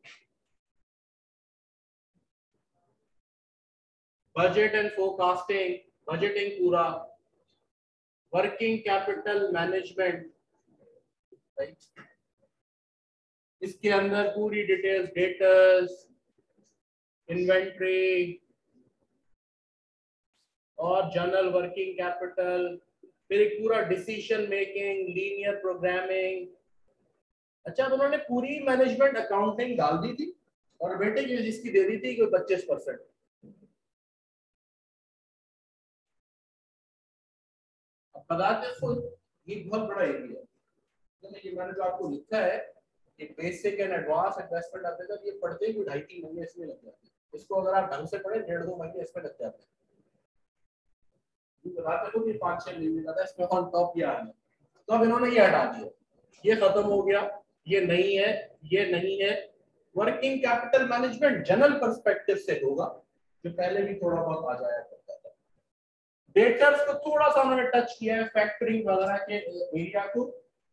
budget and forecasting, budgeting पूरा, वर्किंग कैपिटल मैनेजमेंट, राइट, इसके अंदर पूरी डिटेल्स, डेटर्स, इन्वेंट्री और जनरल वर्किंग कैपिटल, फिर एक पूरा डिसीजन मेकिंग, लीनियर प्रोग्रामिंग। अच्छा, तो उन्होंने पूरी मैनेजमेंट अकाउंटिंग डाल दी थी और बेटे की इसकी दे दी थी कि पच्चीस परसेंट। अब पदार्थ देखो ये बहुत बड़ा एरिया है, तो ये मैंने जो आपको लिखा है कि बेसिक एंड एडवांस इन्वेस्टमेंट आते हैं, ये पढ़ते ही ढाई तीन महीने इसमें लग जाते हैं। इसको अगर आप ढंग से पढ़े डेढ़ दो महीने इसमें लग जाते हैं। बताते हो कि पाँच छह महीने का इसमें ऑन टॉप ये आ गया, तो अब इन्होंने ये हटा दिया, ये खत्म हो गया, ये नहीं है, ये नहीं है। Working capital management general perspective से होगा, जो पहले भी थोड़ा बहुत आ जाया करता था। डेटर्स को थोड़ा सा उन्होंने टच किया है, फैक्टरिंग वगैरह के एरिया को,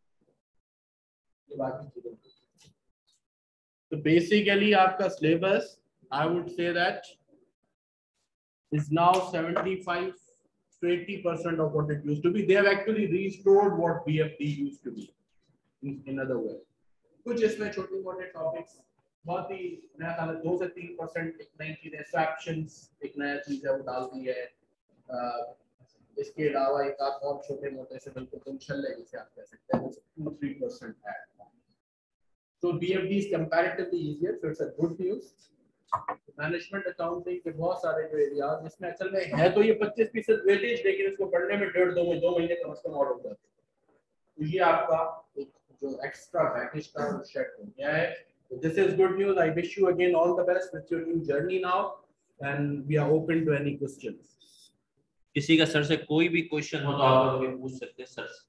ये बाकी चीजें। तो बेसिकली आपका syllabus I would say that is now seventy-five to eighty percent of what it used to be. They have actually restored what B F D used to be in, in other words. कुछ इसमें छोटे मोटे टॉपिक्स बहुत ही नया ख्याल दो से तीन परसेंट एक नई चीजें, स्वैप्शंस एक नया चीज है वो डाल दी है। uh, इसके अलावा एक आध और छोटे मोटे से बिल्कुल तुम छल्ले जिसे आप कह सकते हैं टू थ्री परसेंट है। So B F D is comparatively easier, so it's a good news. Management accounting के बहुत सारे जो एरियाज जिसमें असल में है तो ये पच्चीस फीसद वेटेज, लेकिन इसको पढ़ने में डेढ़ दो दो महीने कम से कम और हो जाते हैं। तो ये आपका एक जो एक्स्ट्रा पैकेज का वो शेड हो गया है। This is good news. I wish you again all the best with your new journey now and we are open to any questions. किसी का सर से कोई भी क्वेश्चन हो तो आप लोग भी पूछ सकते हैं सर से।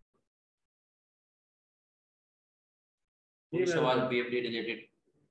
कोई सवाल बीएफडी रिलेटेड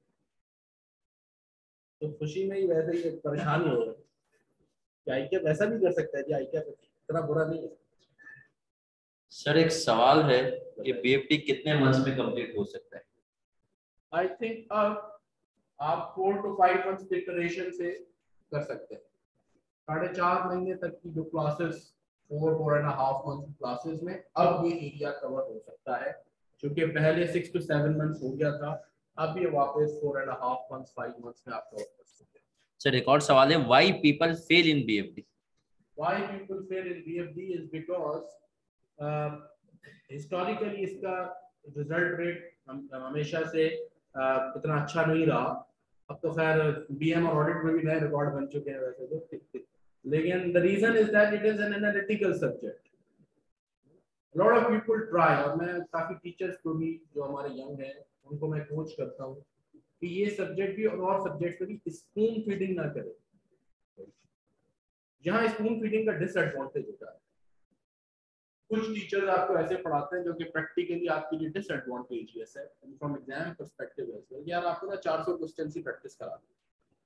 तो खुशी में ही वैसे ही परेशान हो रहा है कि आईक्यू वैसा भी कर सकता है कि आईक्यू इतना बुरा नहीं है। सर एक सवाल है कि बीएफडी कितने मंथ्स में कंप्लीट हो सकता है? आई थिंक अब आप four to five months preparation से कर सकते हैं। साढ़े चार महीने तक की जो classes four four and half month classes में अब ये एरिया कवर हो सकता है, क्योंकि पहले सिक्स टू सेवन मंथ्स हो गया था, अब ये वापस four and half months five months में आप कवर कर सकते हैं। सर एक और सवाल है, why people fail in BFD? Why people fail in BFD is because historically इसका रिजल्ट रेट हमेशा से uh, इतना अच्छा नहीं रहा। अब तो खैर बीएम और ऑडिट में भी नए रिकॉर्ड बन चुके हैं वैसे तो, लेकिन the reason is that it is an analytical subject. Lot of people try, और मैं काफी टीचर्स को भी जो हमारे यंग हैं उनको मैं कोच करता हूँ कि ये सब्जेक्ट भी और और सब्जेक्ट में भी स्पून फीडिंग ना करें। यहाँ स्पून फीडिंग का डिसएडवांटेज होता है। कुछ टीचर्स आपको ऐसे पढ़ाते हैं जो कि प्रैक्टिकली आपके लिए डिसएडवांटेजियस है from exam perspective as well. यार आपको ना चार सौ क्वेश्चन की प्रैक्टिस कराते हैं,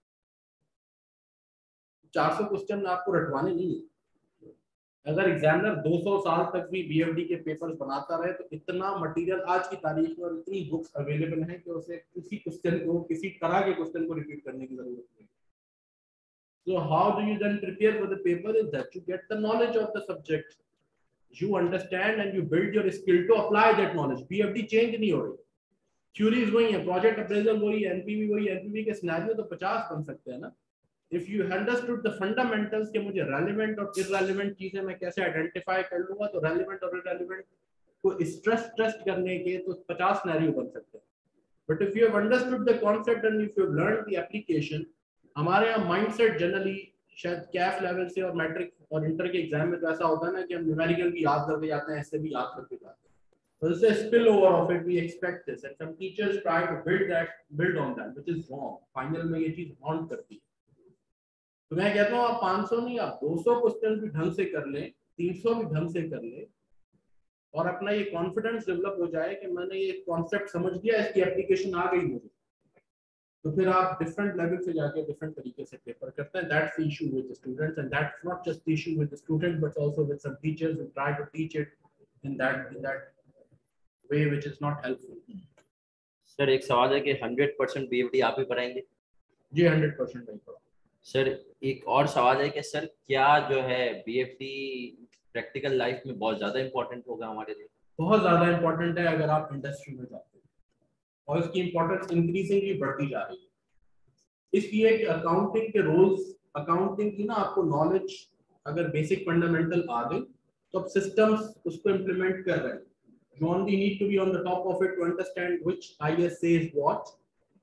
चार सौ क्वेश्चन आपको रटवाने नहीं है। अगर एग्जामिनर दो सौ साल तक भी बीएफडी के पेपर्स बनाता रहे तो इतना मटेरियल आज की तारीख में और इतनी बुक्स अवेलेबल हैं कि उसे किसी क्वेश्चन को किसी तरह के क्वेश्चन को रिपीट करने की जरूरत नहीं। So how do you then prepare for the paper is that you get the knowledge of the subject, you understand and you build your skill to apply that knowledge. B F D change नहीं हो रही, थ्योरीज वही है, प्रोजेक्ट अप्रेजल वही है, एनपीवी वही है, एनपीवी के सिनेरियो तो पचास बन सकते हैं ना। If you understood the fundamentals कि मुझे relevant और irrelevant चीजें मैं कैसे आइडेंटिफाई कर लूंगा, तो relevant और irrelevant को स्ट्रेस टेस्ट करने के तो पचास सिनेरियो बन सकते हैं। But if you have understood the concept and if you have learned the application, हमारे यहाँ माइंडसेट जनरली शायद कैफ लेवल से और मैट्रिक और इंटर के एग्जाम में तो ऐसा होता है ना कि हम न्यूमेरिकल भी याद करके जाते हैं, ऐसे भी याद करके जाते हैं। So this is a spillover of it. We expect this, and some teachers try to build that, build on that, which is wrong. Final में ये चीज haunt करती है। तो मैं कहता हूँ आप पाँच सौ नहीं, आप दो सौ क्वेश्चन भी ढंग से कर लें, तीन सौ भी ढंग से कर लें, और अपना ये कॉन्फिडेंस डेवलप हो जाए कि मैंने ये कॉन्सेप्ट समझ लिया, इसकी एप्लीकेशन आ गई मुझे, तो फिर आप डिफरेंट लेवल से जाके डिफरेंट तरीके से पेपर करते हैं। That's the issue with the students, and that's not just the issue with the student but also with some teachers who try to teach it in that in that way which is not helpful. Sir एक सवाल है कि हंड्रेड परसेंट बीएफडी आप ही पढ़ाएंगे? जी हंड्रेड परसेंट नहीं पढ़ा। सर एक और सवाल है कि सर क्या जो है बीएफडी प्रैक्टिकल लाइफ में बहुत ज्यादा इंपॉर्टेंट होगा हमारे लिए? बहुत ज्यादा इंपॉर्टेंट है अगर आप इंडस्ट्री में जाते हैं, और इसकी इंपॉर्टेंस इंक्रीजिंगली बढ़ती जा रही है। इसलिए कि अकाउंटिंग के रोल्स, अकाउंटिंग की ना आपको नॉलेज अगर बेसिक फंडामेंटल आ गई तो अब सिस्टम्स उसको इम्प्लीमेंट कर रहे हैं। You only need to be on the top of it to understand which I S says what,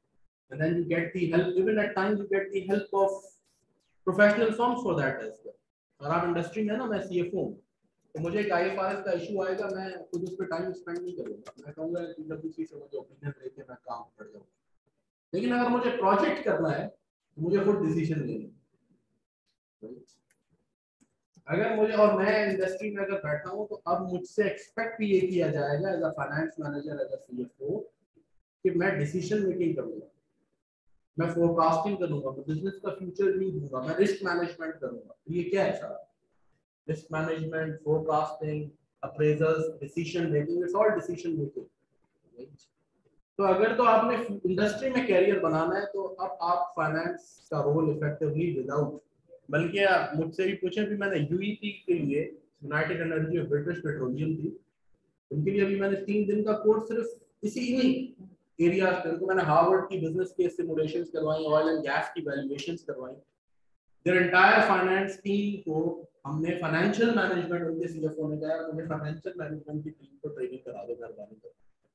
and then you get the help, even at times you get the help of professional firms for that as well. और आप इंडस्ट्री में ना, मैं सीएफओ हूँ, तो मुझे एक आईएफआरएस का इशू आएगा, मैं खुद उस पर टाइम स्पेंड नहीं करूँगा, मैं कहूँगा पीडब्ल्यूसी से मुझे ओपिनियन लेके मैं काम कर जाऊँगा। लेकिन अगर मुझे प्रोजेक्ट करना है तो मुझे खुद डिसीजन लेना। अगर मुझे, और मैं इंडस्ट्री में अगर बैठा हूँ तो अब मुझसे एक्सपेक्ट भी ये किया जाएगा as a finance manager, as a CFO, कि मैं डिसीजन मेकिंग करूँगा, मैं फोरकास्टिंग करूँगा, मैं बिजनेस का फ्यूचर व्यू दूंगा, मैं रिस्क मैनेजमेंट करूँगा। तो ये क्या है सारा? Risk management, forecasting, appraisals, decision making, it's all decision making. तो अगर तो आपने इंडस्ट्री में कैरियर बनाना है तो अब आप फाइनेंस का रोल इफेक्टिवली विदाउट, बल्कि आप मुझसे भी पूछें, भी मैंने यूईपी के लिए, United Energy of British Petroleum थी, उनके लिए अभी मैंने तीन दिन का कोर्स सिर्फ इसी इन्हीं एरियाज पे, उनको मैंने हार्वर्ड की बिजनेस केस सिमुलेशंस करवाई, ऑयल एंड गैस की वैल्यूएशंस करवाई, देयर एंटायर फाइनेंस टीम को हमने फाइनेंशियल मैनेजमेंट, उनके सीएफओ ने कहा मुझे फाइनेंशियल मैनेजमेंट की टीम को ट्रेनिंग करा दो मेहरबानी कर,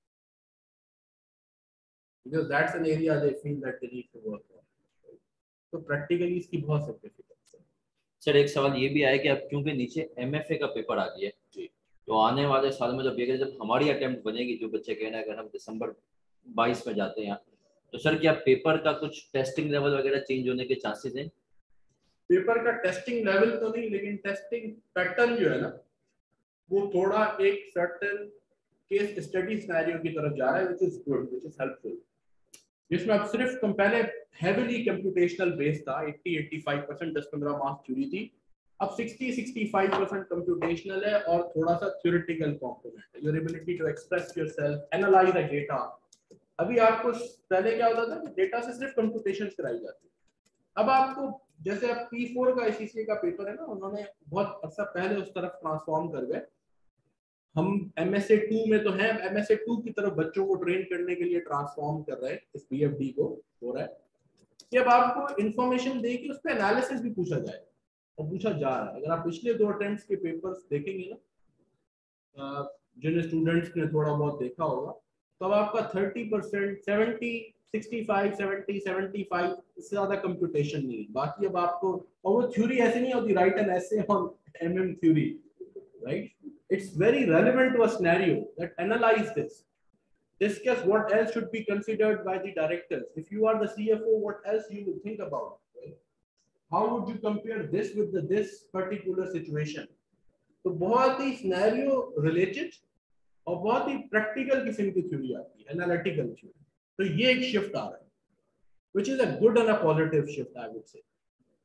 because that's an area they feel that they need to work on. तो प्रैक्टिकली इसकी बहुत सिग्निफिकेंस है। सर एक सवाल ये भी आया कि अब क्योंकि नीचे एमएफए का पेपर आ गया है, तो आने वाले साल में जब ये जब हमारी अटेम्प्ट बनेगी, जो बच्चे कहना है अगर हम दिसंबर बाईस में जाते हैं, तो सर क्या पेपर का कुछ टेस्टिंग लेवल वगैरह चेंज होने के चांसेस हैं? पेपर का टेस्टिंग लेवल तो नहीं, लेकिन टेस्टिंग पैटर्न जो है ना, वो थोड़ा एक सर्टेन केस स्टडी सिनेरियो की तरफ जा रहा है, which is good, which is helpful, जिसमें अब सिर्फ पहले हेवीली कंप्यूटेशनल बेस था, अस्सी पचासी परसेंट दस पंद्रह मार्क्स थ्योरी थी, अब साठ पैंसठ परसेंट कंप्यूटेशनल है और थोड़ा सा थ्योरेटिकल कंपोनेंट है, your ability to express yourself, analyse the data. अभी आपको पहले क्या होता था कि डेटा से सिर्फ कंप्यूटेशंस कराई जाती, अब आपको जैसे अब पी फोर का आईसीसीए का पेपर है ना, उन्होंने बहुत अर्सा पहले उस तरफ ट्रांसफॉर्म कर गए, हम एमएसए टू में तो हैं, एमएसए टू की तरफ बच्चों को ट्रेन करने के लिए ट्रांसफॉर्म कर रहे हैं, इस बीएफडी को हो रहा है कि अब आपको इंफॉर्मेशन दे के उस पर एनालिसिस भी पूछा जाए और पूछा जा रहा है। अगर आप पिछले दो अटेम्प्ट्स के पेपर्स देखेंगे ना, जिन स्टूडेंट्स ने थोड़ा बहुत देखा होगा, तो अब आपका thirty percent, seventy, sixty five, seventy, seventy five, इससे ज्यादा कंप्यूटेशन नहीं है। बाकी अब आपको, और वो थ्योरी ऐसे नहीं होती, write an essay on um theory, right? It's very relevant to a scenario that analyze this, discuss what else should be considered by the directors. If you are the C F O, what else you will think about, right? How would you compare this with the this particular situation? तो बहुत ही scenario related और बहुत ही practical किस्म की theory आती है, analytical theory. तो ये एक shift आ रहा है, which is a good and a positive shift, I would say.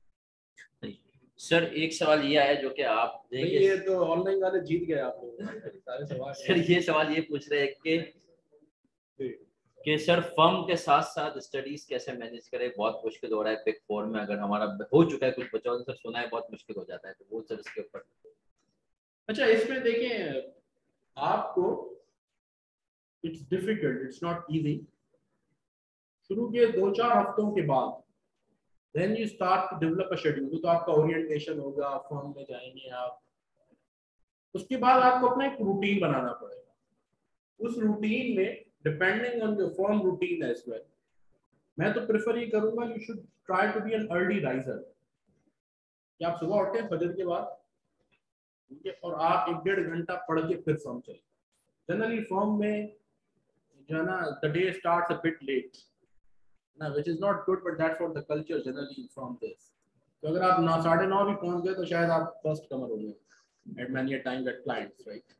Sir एक सवाल ये आया जो कि आप देंगे, ये तो ऑनलाइन वाले जीत गए आप लोग सारे सवाल। सर ये सवाल ये पूछ रहे हैं कि कि सर फर्म के साथ साथ स्टडीज कैसे मैनेज करें, बहुत मुश्किल हो रहा है। बिग फोर में अगर हमारा हो चुका है कुछ बच्चों ने सर सुना है बहुत मुश्किल हो जाता है, तो वो सर इसके ऊपर। अच्छा, इसमें देखें आपको, it's difficult, it's not easy. शुरू के दो चार हफ्तों के बाद then you start to develop a schedule, तो आपका ओरिएंटेशन होगा, फॉर्म में जाएंगे आप, उसके बाद आपको अपना एक रूटीन बनाना पड़ेगा। उस रूटीन में depending on your form routine as well, मैं तो प्रेफर ये करूंगा you should try to be an early riser, कि आप सुबह उठे फजर के बाद, ठीक है, और आप एक डेढ़ घंटा पढ़ के फिर फॉर्म चले। जनरली फॉर्म में जो है ना, the day starts a bit late ना, which is not good, but that's what the culture generally from this. तो अगर आप नौ साढ़े नौ भी पहुंच गए तो शायद आप फर्स्ट कमर होंगे at many a time at clients, right?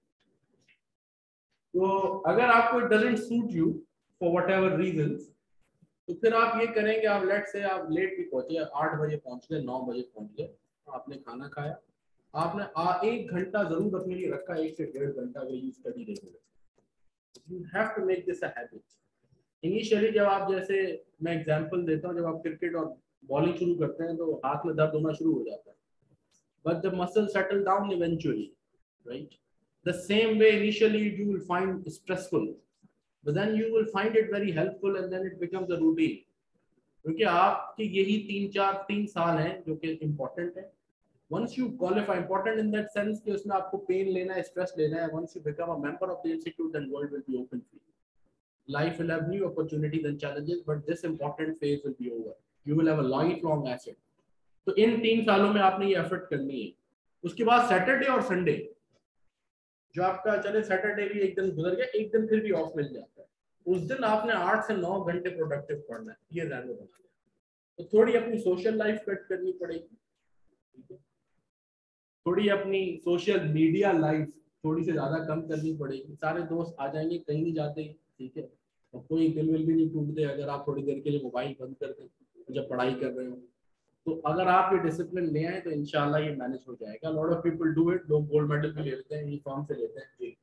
तो अगर आपको it doesn't suit you for whatever reasons, तो फिर आप ये करेंगे, आप लेट से आप लेट भी पहुंचे, आठ बजे पहुंच गए, नौ बजे पहुंच गए, आपने खाना खाया, आपने आ, एक घंटा जरूर अपने लिए रखा, एक से डेढ़ घंटा way you study regular. You have to make this a habit. Initially जब आप, जैसे मैं एग्जांपल देता हूँ, जब आप क्रिकेट और बॉलिंग शुरू करते हैं तो हाथ में दर्द होना शुरू हो जाता है, but the muscle settle down eventually, right? The same way initially you will find stressful, but then you will find it very helpful and then it becomes a routine, क्योंकि आपके यही तीन चार तीन साल हैं जो कि इम्पोर्टेंट है। Once you qualify, important in that sense कि उसमें आपको पेन लेना है, स्ट्रेस लेना है, once you become a member of the institute, then world will be open for you. life will have new opportunities and challenges, but this important phase will be over. You will have a lifelong asset. तो इन तीन सालों में आपने ये एफर्ट करनी है. उसके बाद सैटरडे और संडे जो आपका चले, सैटरडे भी एक दिन गुजर गया, एक दिन फिर भी ऑफ मिल जाता है, उस दिन आपने आठ से नौ घंटे प्रोडक्टिव पढ़ना है. ये ध्यान में रखना है. तो थोड़ी अपनी सोशल लाइफ कट करनी पड़ेगी, थोड़ी अपनी सोशल मीडिया लाइफ थोड़ी से ज्यादा कम करनी पड़ेगी. सारे दोस्त आ जाएंगे, कहीं नहीं जाते, ठीक है, और कोई दिल विल भी नहीं टूटते अगर आप थोड़ी देर के लिए मोबाइल बंद कर दें जब पढ़ाई कर रहे हो. तो अगर आप ये डिसिप्लिन ले आए तो इंशाल्लाह ये मैनेज हो जाएगा. Lot of people do it. लोग गोल्ड मेडल भी ले लेते हैं, ये फॉर्म से लेते हैं. जी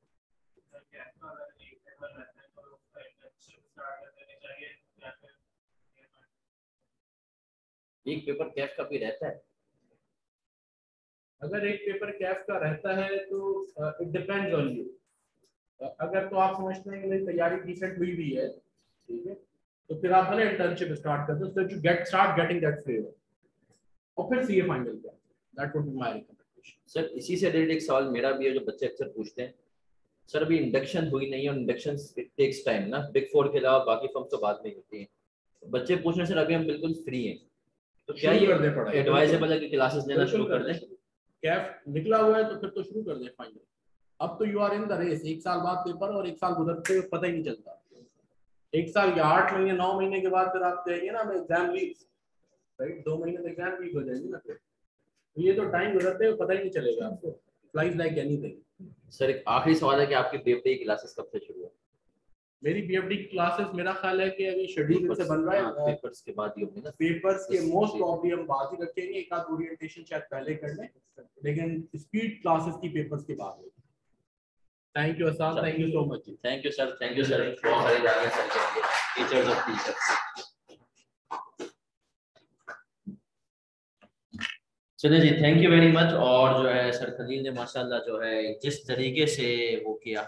एक पेपर कैफ का भी रहता है. अगर एक पेपर कैफ का रहता है तो इट डिपेंड्स ऑन यू. अगर तो आप समझते हैं कि मेरी तैयारी डिसेंट हुई भी है, ठीक है, तो फिर आप पहले इंटर्नशिप स्टार्ट कर दो, so you get start getting that flavour, और फिर सीए फाइनल कर. That would be my recommendation. Sir इसी से रिलेटेड एक सवाल मेरा भी है जो बच्चे अक्सर पूछते हैं. सर अभी इंडक्शन हुई नहीं है, और इंडक्शन इट टेक्स टाइम ना, बिग फोर के अलावा बाकी फर्म तो बाद में होती हैं. बच्चे पूछ रहे हैं सर अभी हम बिल्कुल फ्री हैं, तो क्या ये एडवाइजेबल है कि क्लासेस लेना शुरू कर दें? कैफ निकला हुआ है तो फिर तो शुरू कर दें फाइनल. अब तो you are in the race. एक साल बाद पेपर और एक साल गुजरते हुए पता ही नहीं चलता. एक साल या आठ महीने नौ महीने के बाद फिर आप कहेंगे ना मैं एग्जाम लीव, राइट, दो महीने में एग्जाम लीव हो जाएंगे ना. फिर तो ये तो टाइम गुजरते हुए पता ही नहीं चलेगा आपको. Flies like anything. सर एक आखिरी सवाल है कि आपकी बीएफडी की क्लासेस कब से शुरू है? मेरी बीएफडी की क्लासेस मेरा ख्याल है कि अभी शेड्यूल से बन रहा है. पेपर्स के बाद ही होंगे ना. पेपर्स के मोस्ट प्रॉब्ली हम बात ही रखेंगे. एक आध ओरिएंटेशन शायद पहले कर लें, लेकिन स्पीड क्लासेस की पेपर्स के बाद होगी. Thank you Ahsan, thank you so much. Thank you sir. Thank you sir. बहुत सारी जानिए सर के टीचर्स ऑफ टीचर्स. चलिए जी, थैंक यू वेरी मच. और जो है सर खलील ने माशाल्लाह जो है जिस तरीके से वो किया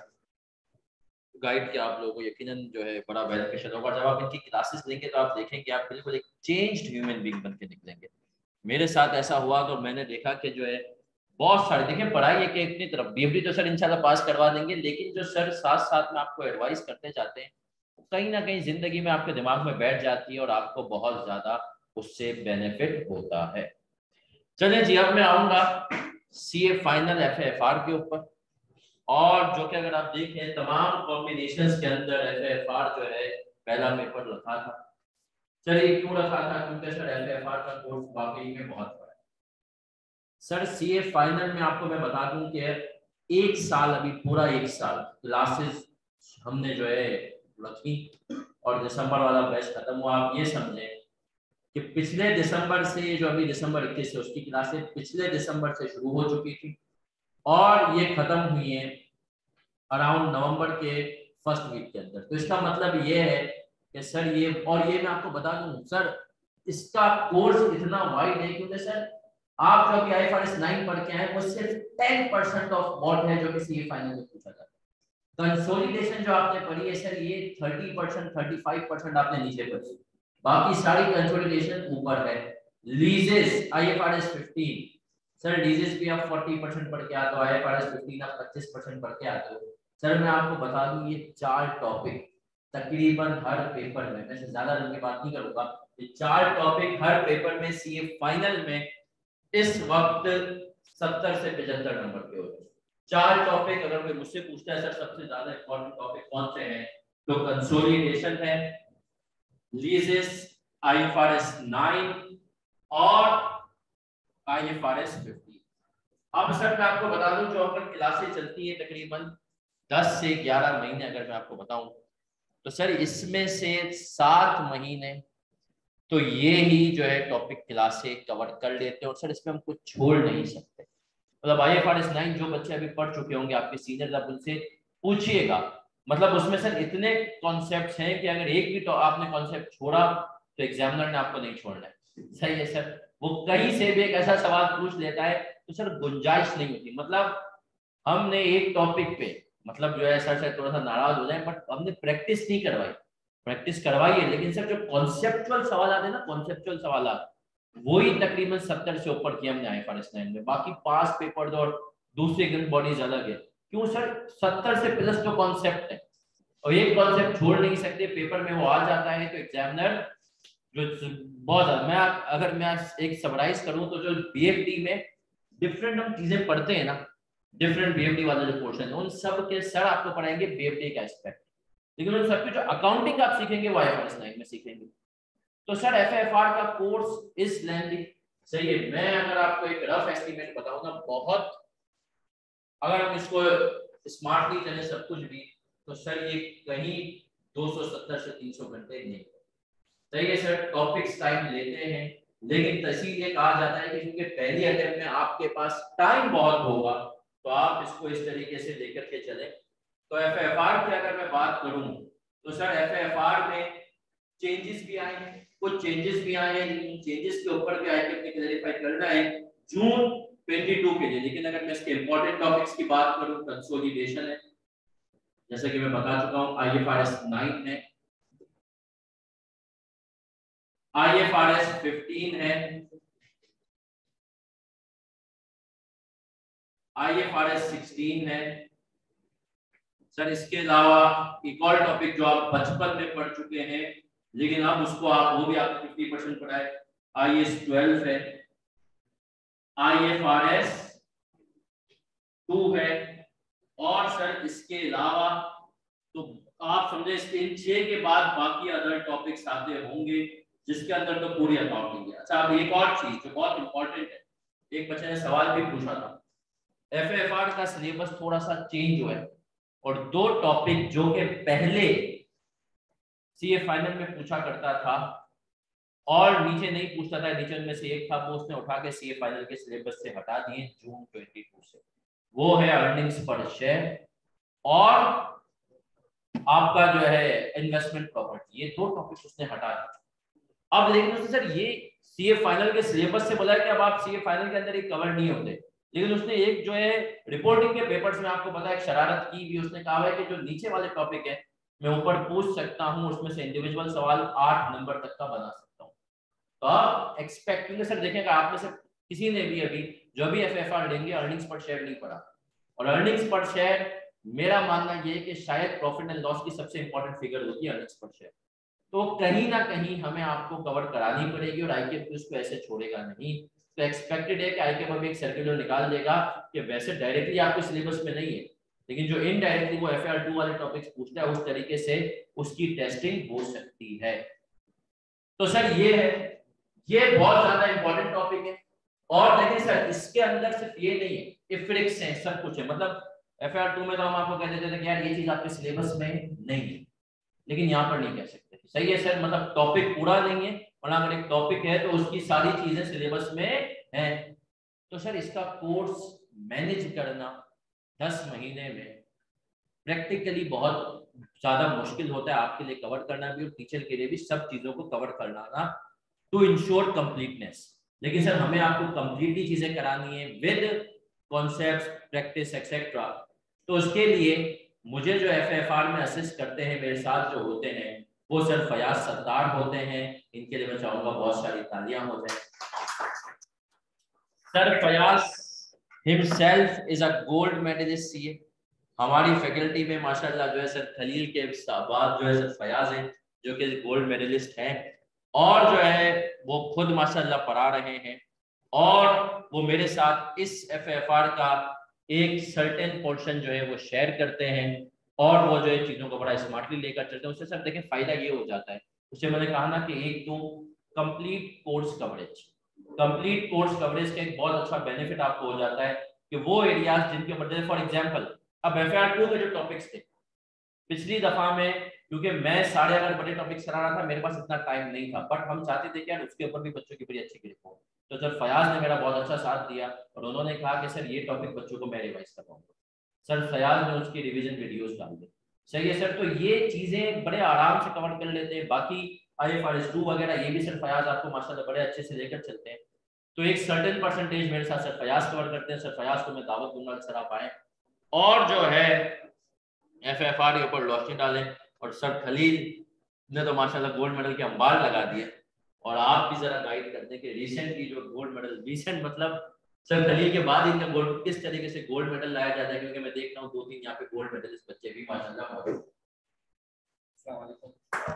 गाइड किया आप लोगों को, यकीनन जो है बड़ा बेनिफिशियल होगा. जब आप इनकी क्लासेस लेंगे तो आप देखेंगे आप बिल्कुल एक चेंज्ड ह्यूमन बीइंग बन के निकलेंगे. मेरे साथ ऐसा हुआ तो मैंने देखा कि जो है बहुत सारे, देखिए पढ़ाई है कि इतनी तरफ बीएफडी तो सर इंशाल्लाह पास करवा देंगे, लेकिन जो सर साथ साथ में आपको एडवाइस करते जाते हैं कहीं ना कहीं जिंदगी में आपके दिमाग में बैठ जाती है और आपको बहुत ज्यादा उससे बेनिफिट होता है. चलिए जी, अब मैं आऊंगा सीए फाइनल एफएफआर के ऊपर. और जो कि अगर आप देखें तमाम कॉम्बिनेशंस के अंदर एफएफआर जो है पहला पेपर रखा था. चलिए क्यों रखा था? क्योंकि सर एफएफआर का कोर्स वाकई में बहुत बड़ा है. सर सीए फाइनल में आपको मैं बता दूं कि एक साल, अभी पूरा एक साल क्लासेस हमने जो है रखी और दिसंबर वाला बैच खत्म हुआ. आप ये समझें कि पिछले दिसंबर से, जो अभी दिसंबर इक्कीस है उसकी क्लासेस पिछले दिसंबर से शुरू हो चुकी थी और ये खत्म हुई है अराउंड नवंबर के फर्स्ट वीक के अंदर. तो इसका मतलब ये है कि सर ये, और ये मैं आपको बता दूं सर इसका कोर्स इतना वाइड है क्योंकि सर आप जो अभी आईएफआरएस नाइन पढ़ के आए वो सिर्फ टेन परसेंट ऑफ व्हाट है जो कि सीए फाइनल में पूछा जाता है. कंसोलिडेशन जो आपने पढ़ी है सर ये thirty percent thirty five percent आपने नीचे पढ़ी, बाकी सारी कंसोलिडेशन ऊपर है. Leases IFRS fifteen, sir leases भी आप फोर्टी परसेंट पढ़ के आते हो, आईएफआरएस फिफ्टीन आप पच्चीस परसेंट पढ़ के आते हो. सर मैं आपको बता दूं ये चार टॉपिक तकरीबन हर पेपर में, मैं ज्यादा लंबी बात नहीं करूंगा, ये चार टॉपिक हर पेपर में सीए फाइनल में इस वक्त सत्तर से पचहत्तर नंबर के होते हैं. चार टॉपिक अगर कोई मुझसे पूछता है सर सबसे ज्यादा इंपॉर्टेंट टॉपिक कौन से हैं, तो कंसोलिडेशन है, लीजेस, आईएफआरएस नाइन और आईएफआरएस फिफ्टीन. अब सर मैं आपको बता दूं जो अगर क्लासेस चलती हैं तकरीबन दस से ग्यारह महीने अगर मैं आपको बताऊं तो सर इसमें से सात महीने तो ये ही जो है टॉपिक क्लासेस कवर कर लेते हैं और सर इसमें हम कुछ छोड़ नहीं सकते. मतलब आईएफआरएस नाइन जो बच्चे अभी पढ़ चुके होंगे आपके सीनियर, आप उनसे पूछिएगा, मतलब उसमें सर इतने कॉन्सेप्ट्स हैं कि अगर एक भी तो आपने कॉन्सेप्ट छोड़ा तो एग्जामिनर ने आपको नहीं छोड़ना है. सही है सर, वो कहीं से भी एक ऐसा सवाल पूछ लेता है तो सर गुंजाइश नहीं होती. मतलब हमने एक टॉपिक पे, मतलब जो है सर से थोड़ा सा नाराज हो जाए, बट हमने प्रैक्टिस नहीं करवाई. प्रैक्टिस करवाई है लेकिन सर जो कॉन्सेप्चुअल सवाल आते हैं ना, कॉन्सेप्चुअल सवाल वही तकरीबन सत्तर से ऊपर किया हमने आईएफआरएस नाइन में. बाकी पास पेपर और दूसरी ग्रेड बॉडीज अलग है. क्यों सर? सत्तर से प्लस जो कॉन्सेप्ट है और ये कॉन्सेप्ट छोड़ नहीं सकते, पेपर में वो आ जाता है तो एग्जामिनर जो बहुत ज्यादा, मैं अगर मैं एक समराइज करूं तो जो बीएफडी में डिफरेंट हम चीजें पढ़ते हैं ना, डिफरेंट बीएफडी वाला जो पोर्शन है उन सब के सर आपको पढ़ाएंगे बीएफडी का एस्पेक्ट, लेकिन उन सबके जो अकाउंटिंग आप सीखेंगे वो आईएफआरएस नाइन में सीखेंगे। तो सर एफएफआर का कोर्स इज लेंथी, सही है। मैं अगर आपको एक रफ एस्टीमेट बताऊं ना, बहुत अगर हम इसको स्मार्टली चले सब कुछ भी, तो सर ये कहीं दो सौ सत्तर से तीन सौ घंटे नहीं, सही है सर। टॉपिक्स टाइम लेते हैं, लेकिन इसीलिए कहा जाता है कि क्योंकि पहली अटेम्प्ट में आपके पास टाइम बहुत होगा, तो आप इसको इस तरीके से लेकर के चले। तो एफएफआर की अगर मैं बात करूं तो सर एफएफआर में चेंजेस भी आए हैं, कुछ चेंजेस भी आए हैं, लेकिन चेंजेस के ऊपर भी आइटम ने क्लैरिफाई करना है जून बाईस के लिए। लेकिन अगर मैं इसके इंपॉर्टेंट टॉपिक्स की बात करूं, कंसोलिडेशन है, जैसे कि मैं बता चुका हूं, आईएफआरएस नाइन है, आईएफआरएस फिफ्टीन है, आईएफआरएस सिक्सटीन है सर। इसके अलावा एक और टॉपिक जो आप बचपन में पढ़ चुके हैं, लेकिन अब उसको आप वो भी आपने फिफ्टी परसेंट पढ़ा है, आईएएस ट्वेल्व है, आईएफआरएस टू है, और सर इसके अलावा तो आप समझे इसके इन छह के बाद बाकी अदर टॉपिक्स आते होंगे, जिसके अंदर तो पूरी अकाउंटिंग है। अच्छा, अब एक और चीज जो बहुत इंपॉर्टेंट है, एक बच्चे ने सवाल भी पूछा था, एफएफआर का सिलेबस थोड़ा सा चेंज हुआ है, और दो टॉपिक जो कि पहले सीए फाइनल में पूछा करता था और नीचे नहीं पूछता था, नीचे में से एक था, वो उसने उठा के सीए फाइनल के सिलेबस से हटा दिए जून बाईस से। वो है अर्निंग्स पर शेयर और आपका जो है इन्वेस्टमेंट प्रॉपर्टी, ये दो टॉपिक उसने हटा दिए। अब लेकिन उसने सर ये सीए फाइनल के सिलेबस से बोला है कि अब आप सीए फाइनल के अंदर ये कवर नहीं होते, लेकिन उसने एक जो है रिपोर्टिंग के पेपर्स में आपको पता है एक शरारत की भी, उसने कहा है कि जो नीचे वाले टॉपिक है मैं ऊपर पूछ सकता हूं, उसमें से इंडिविजुअल सवाल आठ नंबर तक का बना सकता हूं। तो आप एक्सपेक्टिंग सर देखेंगे आप में से किसी ने भी अभी जो भी एफएफआर लेंगे अर्निंग्स पर शेयर नहीं पढ़ा, और अर्निंग्स पर शेयर मेरा मानना ये है कि शायद प्रॉफिट एंड लॉस की सबसे इंपॉर्टेंट फिगर होती है अर्निंग्स पर शेयर। तो कहीं ना कहीं हमें आपको कवर करानी पड़ेगी, और आईके उसको ऐसे छोड़ेगा नहीं। तो एक्सपेक्टेड है कि आईके अभी एक सर्कुलर निकाल देगा कि वैसे डायरेक्टली आपके सिलेबस में नहीं है, लेकिन जो इनडायरेक्टली वो एफआर टू वाले टॉपिक्स पूछता है उस तरीके से उसकी टेस्टिंग हो सकती है। तो सर ये है, ये बहुत ज्यादा इंपॉर्टेंट टॉपिक है। और देखिए सर इसके अंदर सिर्फ ये नहीं है, इफ्रिक्स है, सब कुछ है। मतलब एफआर टू में तो हम आपको कह देते थे कि यार ये चीज आपके सिलेबस में नहीं है, लेकिन यहाँ पर नहीं कह सकते, सही है सर। मतलब टॉपिक पूरा नहीं है, और अगर एक टॉपिक है तो उसकी सारी चीजें सिलेबस में है। तो सर इसका कोर्स मैनेज करना दस महीने में प्रैक्टिकली बहुत ज्यादा मुश्किल होता है, आपके लिए कवर करना भी और टीचर के लिए भी, सब चीजों को कवर करना ना, टू इंश्योर कंप्लीटनेस। लेकिन सर हमें आपको कंप्लीटली चीजें करानी है विद कॉन्सेप्ट्स, प्रैक्टिस एक्सेट्रा। तो उसके लिए मुझे जो एफएफआर में असिस्ट करते हैं, मेरे साथ जो होते हैं, वो सर फयाज सत्तार होते हैं। इनके लिए मैं चाहूंगा बहुत सारी तालियां हो जाए। Sir Fayaz himself is a gold medallist CA. हमारी फैकल्टी में माशाल्लाह जो है सर खलील के बाद जो है सर फयाज हैं जो कि गोल्ड मेडलिस्ट हैं, और जो है वो खुद माशाल्लाह पढ़ा रहे हैं, और वो मेरे साथ इस एफएफआर का एक सर्टेन पोर्शन जो है वो शेयर करते हैं, और वो जो है चीज़ों को बड़ा स्मार्टली लेकर चलते हैं। उससे सर देखें फ़ायदा ये हो जाता है, उससे मैंने कहा ना कि एक तो complete course coverage, complete course coverage का एक बहुत अच्छा बेनिफिट आपको हो जाता है कि वो एरियाज जिनके ऊपर, फॉर एग्जांपल अब एफआर टू के जो टॉपिक्स थे पिछली दफा में, क्योंकि मैं सारे अगर बड़े टॉपिक्स करा रहा था, मेरे पास इतना टाइम नहीं था, बट हम चाहते थे कि यार उसके ऊपर भी बच्चों की बड़ी अच्छी ग्रिप हो। तो सर फयाज ने मेरा बहुत अच्छा साथ दिया, और उन्होंने कहा कि सर ये टॉपिक बच्चों को मैं रिवाइज करवाऊंगा। सर फयाज ने उसकी रिवीजन वीडियोस डाल दी, सही है सर। तो ये चीजें बड़े आराम से कवर कर लेते हैं। बाकी आईएफआरएस टू वगैरह ये भी सर फयाज आपको माशाल्लाह बड़े अच्छे से लेकर चलते हैं। तो एक सर्टेन परसेंटेज मेरे साथ सर फयाज कवर करते हैं। सर फयाज को मैं दावत दूंगा कि सर आप आए, और जो है एफएफआर के ऊपर रोशनी डालें। और सर खलील ने तो माशाल्लाह गोल्ड मेडल के अंबार लगा दिए, और आप भी जरा गाइड कर दें कि रिसेंटली जो गोल्ड मेडल, रिसेंट मतलब सर खलील के बाद इनका गोल्ड किस तरीके से गोल्ड मेडल लाया जाता है, क्योंकि मैं देख रहा हूँ दो तीन यहाँ पे गोल्ड मेडलिस्ट बच्चे भी माशाल्लाह मौजूद। अस्सलाम वालेकुम।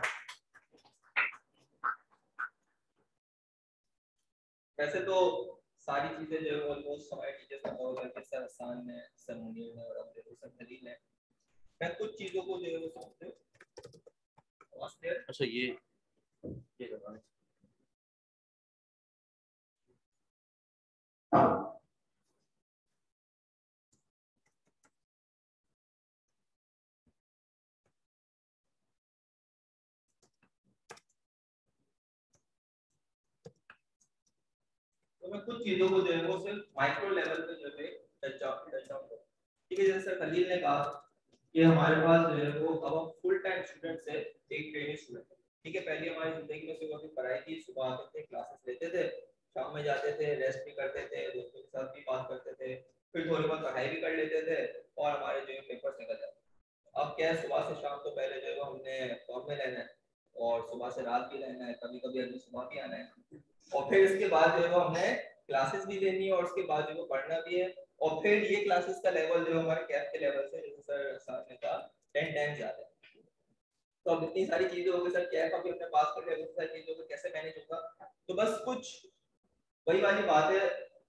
वैसे तो सारी चीजें जो है ऑलमोस्ट हमारे टीचर्स को पता होगा कि सर आसान है, सर मुनीर है और अब देखो सर खलील है। मैं कुछ चीजों को जो है वो समझते हो। अच्छा ये ये करवाएं। तो मैं कुछ चीजों को जो है वो सिर्फ माइक्रो लेवल पे जो है टच ऑफ टच ऑफ करूं। ठीक है, जैसे खलील ने कहा कि हमारे पास जो है वो अब हम फुल टाइम स्टूडेंट से एक ट्रेनिंग स्टूडेंट है। ठीक है, पहले हमारी जिंदगी में सुबह की पढ़ाई थी, सुबह आते थे, क्लासेस लेते थे, शाम में जाते थे, रेस्ट भी करते थे, दोस्तों के साथ भी बात करते थे, फिर थोड़ी बहुत पढ़ाई भी कर लेते थे और हमारे जो है पेपर्स निकल जाते। अब क्या है, सुबह से शाम तो पहले जो है वो हमने फॉर्म में लेना है और सुबह से रात भी रहना है, कभी कभी अगली सुबह भी आना है और फिर इसके बाद जो है वो हमने क्लासेस भी लेनी है और उसके बाद जो है पढ़ना भी है और फिर ये क्लासेस का लेवल जो हमारे कैफ के लेवल से जैसे सर साहब ने कहा टेन टाइम्स ज्यादा है। तो अब इतनी सारी चीजें हो गई सर, कैफ अभी हमने पास कर लिया, इतनी सारी चीजों को कैसे मैनेज होगा? तो बस कुछ वही वाली बात है,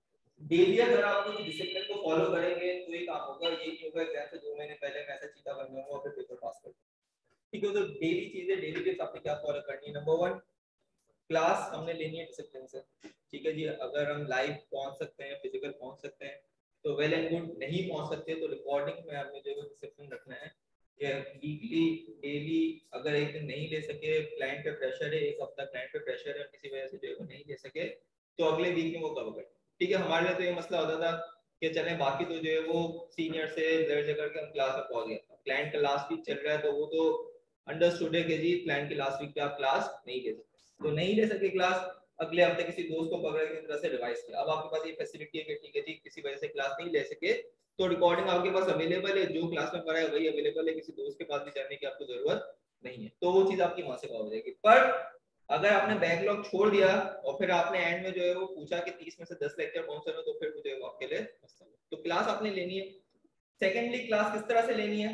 डेली अगर आप कुछ डिसिप्लिन को फॉलो करेंगे तो ये काम होगा। ये नहीं होगा एग्जाम से दो महीने पहले मैं ऐसा चीटा बन जाऊंगा और फिर पेपर पास कर दूंगा। ठीक है, तो डेली चीजें डेली टिप्स आपने क्या फॉलो करनी है? नंबर वन, क्लास हमने लेनी है डिसिप्लिन से। ठीक है जी, अगर हम लाइव पहुंच सकते हैं, फिजिकल पहुंच सकते हैं तो वेल एंड गुड, नहीं पहुंच सकते तो रिकॉर्डिंग में आपने जो है डिसिप्लिन रखना है कि वीकली डेली अगर एक दिन नहीं ले सके, क्लाइंट पे प्रेशर है, एक हफ्ता क्लाइंट पे प्रेशर है, किसी वजह से जो है वो नहीं ले सके तो अगले वीक में वो कवर करें। ठीक है, हमारे लिए तो ये मसला होता था कि चले बाकी तो जो है वो सीनियर से दर्ज करके हम क्लास में पहुंच गया, क्लाइंट का लास्ट वीक चल रहा है तो वो तो अंडरस्टूड है कि जी क्लाइंट के लास्ट वीक पे आप क्लास नहीं ले सकते, तो नहीं ले सके क्लास, अगले हफ्ते किसी दोस्त को पकड़ के तरह से रिवाइज किया। अब आपके पास ये फैसिलिटी है कि ठीक है जी किसी वजह से क्लास नहीं ले सके तो रिकॉर्डिंग आपके पास अवेलेबल है, जो क्लास में पढ़ा है वही अवेलेबल है, किसी दोस्त के पास भी जाने की आपको जरूरत नहीं है, तो वो चीज आपकी वहां से कवर हो जाएगी। पर अगर आपने बैकलॉग छोड़ दिया और फिर आपने एंड में जो है वो पूछा कि तीस में से दस लेक्चर कौन से हैं, तो फिर जो है वो आपके लिए तो क्लास आपने लेनी है। सेकेंडली, क्लास किस तरह से लेनी है?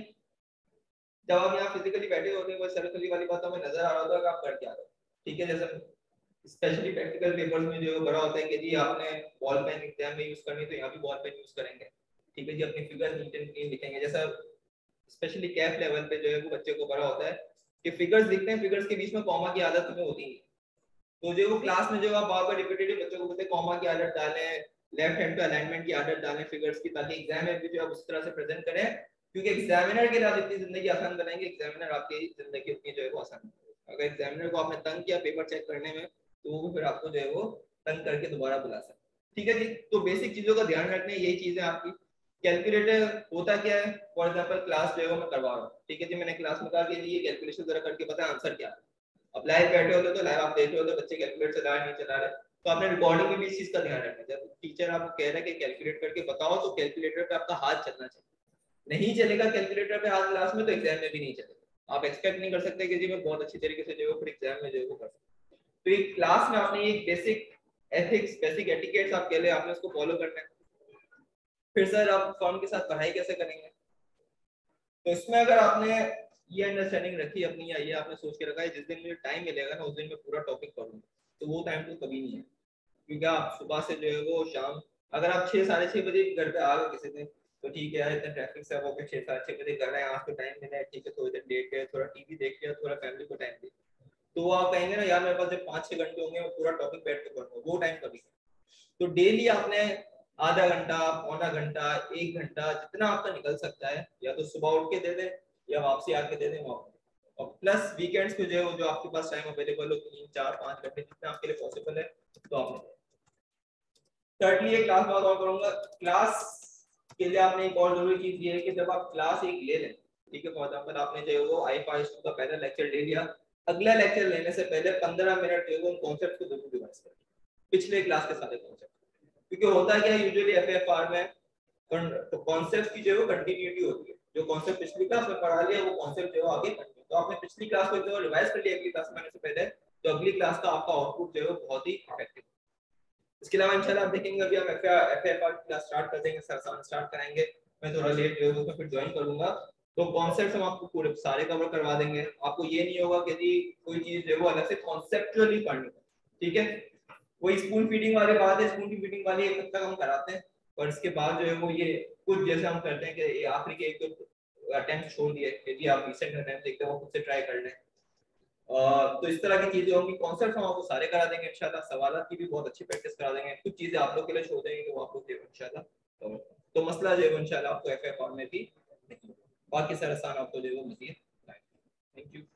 जब आप यहाँ फिजिकली बैठे होते हैं, वो सरसली वाली बात हमें नजर आ रहा होता है कि आप कर क्या रहे हो। ठीक है, जैसे स्पेशली प्रैक्टिकल पेपर्स में जो है बड़ा होता है कि जी आपने बॉल पेन एग्जाम में यूज करनी तो यहाँ भी बॉल पेन यूज करेंगे। ठीक है जी, अपनी फिगर नीट एंड क्लीन लिखेंगे। जैसा स्पेशली कैफ लेवल पे जो है वो बच्चे को बड़ा होता है कि फिगर्स लिखते हैं, फिगर्स के बीच में कॉमा की आदत हमें होती है, तो जो वो क्लास में जो आप बार बार रिपीटेटिव बच्चों को बोलते हैं कॉमा की आदत डालें, लेफ्ट हैंड पे अलाइनमेंट की आदत डालें फिगर्स की, ताकि एग्जाम में भी जो आप उस तरह से प्रेजेंट करें, क्योंकि एग्जामिनर के लिए आप इतनी जिंदगी आसान बनाएंगे, एग्जामिनर आपकी जिंदगी उतनी जो है वो आसान बनाएगा। अगर एग्जामिनर को आपने तंग किया पेपर चेक करने में तो वो फिर आपको जो है वो तंग करके दोबारा बुला सकता है। ठीक है जी, तो बेसिक चीजों का ध्यान रखना है, यही चीजें आपकी। कैलकुलेटर होता क्या है? फॉर एग्जांपल क्लास जो है वो मैं करवा रहा हूँ, ठीक है जी, मैंने क्लास में कहा कि ये कैलकुलेशन जरा करके पता है आंसर क्या है। अब लाइव बैठे होते तो लाइव आप देख रहे होते बच्चे कैलकुलेट चला रहे नहीं चला रहे, तो आपने रिकॉर्डिंग में भी इस चीज का ध्यान रखना है। जब टीचर आपको कह रहा है कि कैलकुलेट करके बताओ तो कैलकुलेटर पे आपका हाथ चलना चाहिए। नहीं चलेगा कैलकुलेटर पे हाथ क्लास में तो एग्जाम में भी नहीं चलेगा। आप एक्सपेक्ट नहीं कर सकते कि जी मैं बहुत अच्छी तरीके से जो है फिर एग्जाम में जो है वो कर सकता। तो एक क्लास में आपने एक बेसिक एथिक्स, बेसिक एटिकेट्स आपके लिए आपने उसको फॉलो करना है। फिर सर आप फॉर्म के साथ पढ़ाई कैसे करेंगे? तो इसमें अगर आपने ये अंडरस्टैंडिंग रखी अपनी, या ये आपने सोच के रखा है जिस दिन मुझे टाइम मिलेगा ना उस दिन मैं पूरा टॉपिक पढ़ूंगा, तो वो टाइम तो कभी नहीं है। क्योंकि आप सुबह से जो है वो शाम, अगर आप छह साढ़े छह बजे घर पे आ गए किसी दिन तो ठीक है, इतना ट्रैफिक से वो छह साढ़े छह बजे घर आए, आज तो टाइम मिला है, ठीक है, थोड़ी देर लेट गए, थोड़ा टीवी देख लिया, थोड़ा फैमिली को टाइम दिया, तो आप कहेंगे ना यार मेरे पास जब पाँच छह घंटे होंगे मैं पूरा टॉपिक बैठ के पढ़ूंगा, वो टाइम कभी। तो डेली आपने आधा घंटा, पौना घंटा, एक घंटा, जितना आपका निकल सकता है, या तो सुबह उठ के दे दें या वापसी आके दे दें वहाँ। और प्लस वीकेंड्स को जो है जो आपके पास टाइम अवेलेबल हो, तीन चार पाँच घंटे जितना आपके लिए पॉसिबल है तो आपने। थर्डली एक क्लास बात और करूंगा, क्लास के लिए आपने एक और जरूरी चीज ये है कि जब आप क्लास एक ले लें, ठीक है, फॉर एग्जांपल आपने जो है वो आई फाइव का पहला लेक्चर ले लिया, अगला लेक्चर लेने से पहले पंद्रह मिनट जो है उन कॉन्सेप्ट को जरूर रिवाइज करें, पिछले क्लास के सारे कॉन्सेप्ट। क्योंकि होता क्या है यूजुअली एफएफआर में कॉन्सेप्ट की जो है वो कंटिन्यूटी होती है, जो कॉन्सेप्ट पिछली क्लास में पढ़ा लिया वो कॉन्सेप्ट जो है आगे कंटिन्यू, तो आपने पिछली क्लास को जो रिवाइज कर लिया अगली क्लास में आने से पहले, तो अगली क्लास का आपका आउटपुट जो है वो बहुत ही इफेक्टिव। इसके अलावा इंशाल्लाह आप देखेंगे अभी हम एफएफआर की क्लास स्टार्ट कर देंगे, सर स्टार्ट कराएंगे, मैं थोड़ा लेट जो है उसमें फिर ज्वाइन करूंगा, तो कॉन्सेप्ट्स हम आपको पूरे सारे कवर करवा देंगे। आपको ये नहीं होगा कि जी कोई चीज जो है वो अलग से कॉन्सेप्चुअली करनी है, ठीक है। वही स्पून फीडिंग वाली बात है, स्पून की फीडिंग वाली एक हद तक हम कराते हैं, और इसके बाद जो है वो ये कुछ जैसे हम करते हैं कि आखिरी के एक दो अटेम्प्ट छोड़ दिए कि जी आप रिसेंट अटेम्प्ट देखते हो वो खुद से ट्राई कर लें। तो इस तरह की चीजें होंगी। कॉन्सेप्ट हम आपको सारे करा देंगे इंशाल्लाह। सवालों की भी बहुत अच्छी प्रैक्टिस करा देंगे। कुछ चीजें आप लोग के लिए छोड़ देंगे कि वो आप लोग इंशाल्लाह। तो, तो मसला जो है इंशाल्लाह आपको एफ एफ आर में भी नहीं, बाकी सर आसान आपको जो है वो Majeed. Thank you,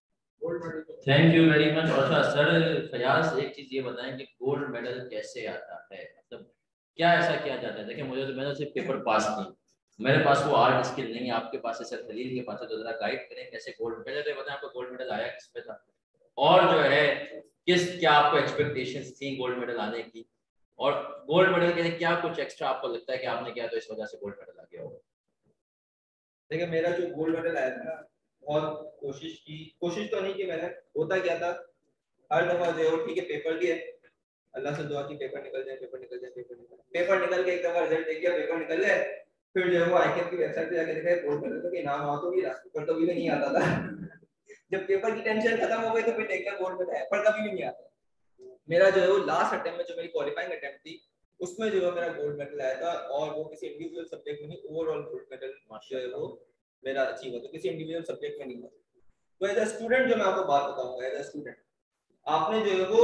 thank you very much. अच्छा सर फयाज एक चीज ये बताएं कि गोल्ड मेडल कैसे आता है, मतलब क्या ऐसा किया जाता है? देखिए मुझे तो मैंने सिर्फ पेपर पास किया, मेरे पास वो आर्ट स्किल नहीं है, आपके पास है सर खलील के पास है, तो जरा गाइड करें कैसे गोल्ड मेडल। तो बताएं आपको गोल्ड मेडल आया किस पे था, और जो है किस क्या आपको एक्सपेक्टेशंस थी गोल्ड मेडल आने की, और गोल्ड मेडल के लिए क्या कुछ एक्स्ट्रा आपको लगता है कि आपने किया तो इस वजह से गोल्ड मेडल आ गया होगा? देखिए मेरा जो गोल्ड मेडल आया था बहुत कोशिश की, कोशिश तो नहीं की मैंने, होता क्या था हर दफा जो है ठीक है पेपर दिए, अल्लाह से दुआ की पेपर निकल जाए पेपर निकल जाए पेपर निकल पेपर निकल के एक दफा रिजल्ट देख लिया, पेपर निकल जाए, फिर जो है वो आईकेएम की वेबसाइट पे जाके देखा गोल्ड मेडल तो इनाम आ तो नहीं रहा, पेपर कभी भी नहीं आता था। जब पेपर की टेंशन खत्म हो गई तो फिर देखा गोल्ड मेडल है पर कभी भी नहीं आता। मेरा जो है वो लास्ट अटेम्प्ट में जो मेरी क्वालिफाइंग अटेम्प्ट थी उसमें जो है मेरा गोल्ड मेडल आया था, और वो किसी इंडिविजुअल सब्जेक्ट में नहीं, ओवरऑल गोल्ड मेडल जो है वो मेरा अचीव हुआ, तो किसी इंडिविजुअल सब्जेक्ट में नहीं हुआ। तो एज अ स्टूडेंट जो मैं आपको बात बताऊंगा, एज अ स्टूडेंट आपने जो है वो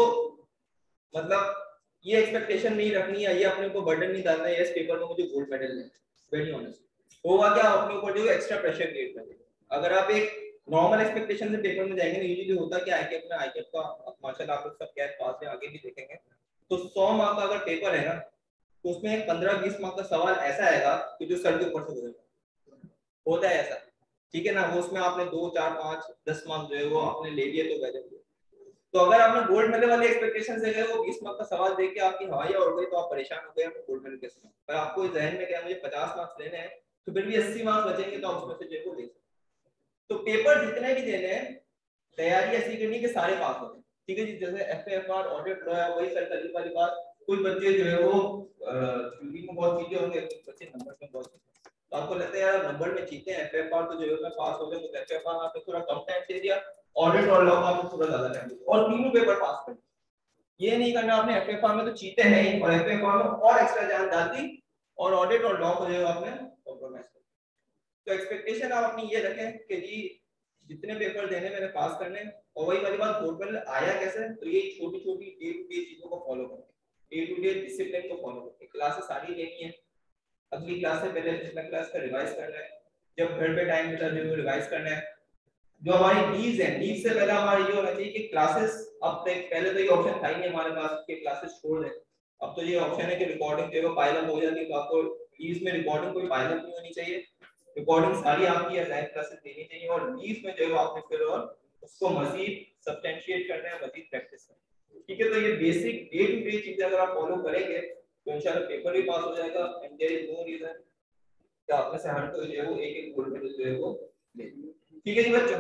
मतलब ये एक्सपेक्टेशन नहीं रखनी है, ये अपने ऊपर बर्डन नहीं डालना है इस पेपर में मुझे गोल्ड मेडल लेना है। वेरी ऑनेस्ट होगा क्या अपने ऊपर जो एक्स्ट्रा प्रेशर क्रिएट करेंगे। अगर आप एक नॉर्मल एक्सपेक्टेशन से पेपर में जाएंगे ना, यूजुअली होता क्या है कि अपना आईकेएम का माशाल्लाह आप लोग सब कैश पास है, आगे भी देखेंगे तो सौ मार्क का अगर पेपर है ना तो उसमें पंद्रह बीस मार्क का सवाल ऐसा आएगा कि जो सर के ऊपर से गुजरेगा, होता है ऐसा, ठीक है ना। वो उसमें आपने दो चार पाँच दस मार्क जो है वो आपने ले लिए तो वैसे। तो अगर आपने गोल्ड मेडल वाली एक्सपेक्टेशन से गए वो बीस मार्क का सवाल देख के आपकी हवाइया उड़ गई तो आप परेशान हो गए गोल्ड मेडल कैसे, पर आपको जहन में क्या मुझे पचास मार्क्स लेने हैं तो फिर भी अस्सी मार्क्स बचेंगे तो आप उसमें से जो ले सकते। तो पेपर जितने भी देने हैं तैयारी ऐसी करनी कि सारे पास हो, ठीक है जी। जैसे एफएफआर ऑडिट वही सर कल वाली बात, कुछ बच्चे जो है वो थ्योरी में बहुत चीजें होंगे, कुछ बच्चे नंबर में बहुत, तो आपको लगता है यार नंबर में चीते हैं एफएफआर तो जो है मैं पास हो गया, तो एफएफआर आपने थोड़ा कम टाइम दे दिया, ऑडिट और लॉ आपने थोड़ा ज्यादा टाइम दिया और तीनों पेपर पास कर। ये नहीं करना आपने एफएफआर में तो चीते हैं ही और एफएफआर में और एक्स्ट्रा जान डाल दी और ऑडिट और लॉ को जो है आपने कॉम्प्रोमाइज कर। तो एक्सपेक्टेशन आप अपनी ये रखें कि जी जितने पेपर देने मैंने पास करने, और वही वाली बात बोर्ड पर आया कैसे, तो ये छोटी छोटी डे टू डे चीजों को फॉलो करें, डे टू डे डिसिप्लिन को फॉलो करें। क्लासेस सारी लेनी है, अगली क्लास से पहले पिछला क्लास का रिवाइज करना है, जब घर पे टाइम मिलता है रिवाइज करना है। जो हमारी लीव्स है, लीव से पहले हमारा ये होना चाहिए कि क्लासेस, अब तक पहले तो ये ऑप्शन था ही नहीं हमारे पास कि क्लासेस छोड़ दें, अब तो ये ऑप्शन है कि रिकॉर्डिंग जो है पाइल अप हो जाती है, तो आपको लीव्स में रिकॉर्डिंग कोई पाइल अप नहीं होनी चाहिए, रिकॉर्डिंग सारी आपकी लाइव क्लासेस देनी चाहिए, और लीव्स में जो है आपने फिर और उसको मजीद सब्सटेंशिएट करना है, मजीद प्रैक्टिस करना है, ठीक है। तो ये बेसिक डे टू डे चीजें अगर आप फॉलो करेंगे तो इंशाल्लाह पेपर भी पास हो जाएगा, and there is no reason कि आप में से हर कोई जो है वो एक एक गोल्ड मेडल जो है वो ले, ठीक है जी बच्चों।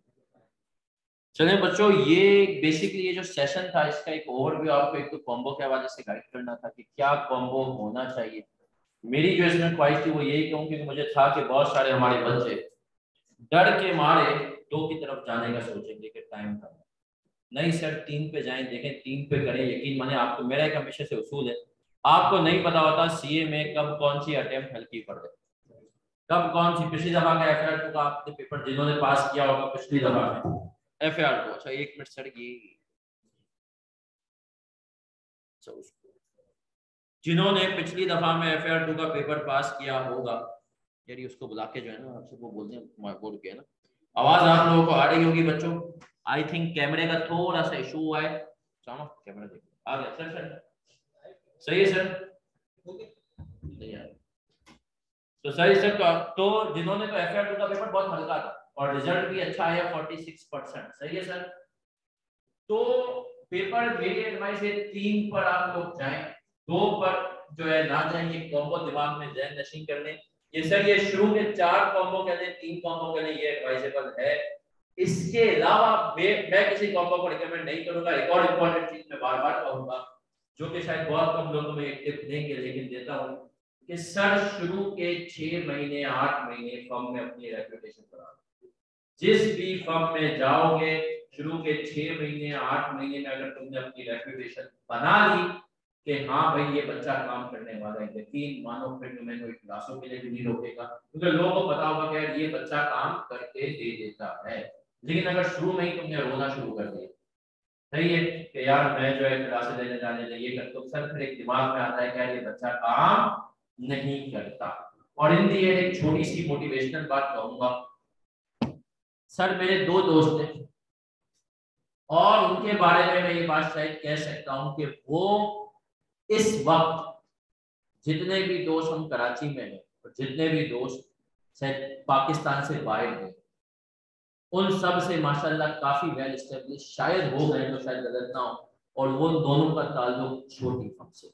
चलिए बच्चों ये बेसिकली ये जो सेशन था इसका एक ओवरव्यू आपको एक तो कॉम्बो के हवाले से गाइड करना था कि क्या कॉम्बो होना चाहिए। मेरी जो इसमें ख्वाहिश थी वो यही कहूँ कि मुझे था कि बहुत सारे हमारे बच्चे डर के मारे दो की तरफ जाने का सोचेंगे कि टाइम था, नहीं सर तीन पे जाएं, देखें तीन पे करें, यकीन माने आपको मेरा एक हमेशा से उसूल है, आपको नहीं पता होता सीए में कब कौन सी अटेम्प्ट हल्की पड़ जाए, कब कौन सी पिछली दफा का एफआईआर का आपने पेपर जिन्होंने पास किया होगा पिछली दफा में एफआईआर को। अच्छा एक मिनट सर ये अच्छा उसको जिन्होंने पिछली दफा में एफआईआर टू का पेपर पास किया होगा यार उसको बुला के जो है ना आपसे वो बोलते हैं बोल के ना, आवाज आप लोगों को आ रही होगी बच्चों। आई थिंक कैमरे का थोड़ा सा इशू हुआ है, चलो कैमरा देखो आ गया सर, सर सही है सर, नहीं यार तो सही सर। तो, तो जिन्होंने तो एफआईआर टू का पेपर बहुत हल्का था और रिजल्ट भी अच्छा आया छियालीस परसेंट, सही है सर। तो पेपर मेरी एडवाइस है तीन पर आप लोग जाएं, दो पर जो है ना जाएं, ये कॉम्बो दिमाग में जहन नशीं कर लें। ये सर ये शुरू के चार कॉम्बो के लिए तीन कॉम्बो के लिए ये एडवाइजेबल है, इसके अलावा मैं किसी कॉम्बो को रिकमेंड नहीं करूंगा। एक और इम्पोर्टेंट चीज मैं बार बार कहूंगा जो कि शायद बहुत कम लोगों में एक टिप देंगे लेकिन देता हूं, कि सर शुरू के छह महीने आठ महीने फर्म में अपनी रेपुटेशन बना, जिस भी फर्म में जाओगे शुरू के छह महीने आठ महीने में अगर तुमने अपनी रेपुटेशन बना ली कि हाँ भाई ये बच्चा काम करने वाला है, यकीन मानो फिर तुम्हें कोई क्लासों के लिए भी नहीं रोकेगा, क्योंकि लोगों को पता होगा कि यार ये बच्चा काम करके दे देता है। लेकिन अगर शुरू में ही तुमने रोना शुरू कर दिया, सही है कि यार मैं जो है क्लासेस लेने जाने लगे ये करता हूँ, सर फिर एक दिमाग में आता है कि यार ये बच्चा काम नहीं करता। और इन दी एक छोटी सी मोटिवेशनल बात कहूंगा, सर मेरे दो दोस्त थे और उनके बारे में मैं ये बात शायद कह सकता हूँ कि वो इस वक्त जितने भी दोस्त हम कराची में हैं और जितने भी दोस्त शायद पाकिस्तान से बाहर हैं, उन सब से माशाल्लाह काफी वेल एस्टेब्लिश शायद हो गए तो शायद गलत ना हो, और वो दोनों का ताल्लुक छोटी फर्म से,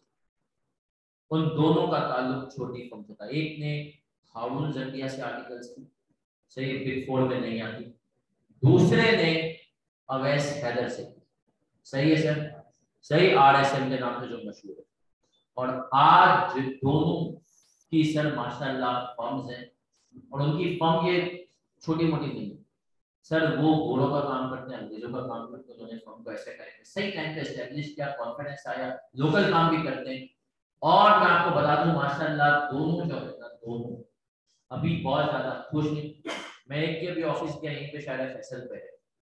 उन दोनों का ताल्लुक छोटी फर्म से था। एक ने हारून जकिया से आर्टिकल्स की, सही बिग फोर में नहीं आती, दूसरे ने अवैस हैदर से, सही है सर, सही आरएसएम के नाम से जो मशहूर है। और आज दोनों की सर माशाल्लाह फर्म्स हैं और उनकी फर्म ये छोटी मोटी नहीं है सर, वो घोड़ों का काम करते हैं, अंग्रेजों का काम करते हैं, उन्होंने फर्म को ऐसे करके सही टाइम पे एस्टेब्लिश किया, कॉन्फिडेंस आया, लोकल काम भी करते हैं। और मैं आपको बता दूं माशाल्लाह दोनों जो है ना, दोनों अभी बहुत ज्यादा खुश हैं। मैं एक के भी ऑफिस गया यहीं पे शायद फैसल पे है,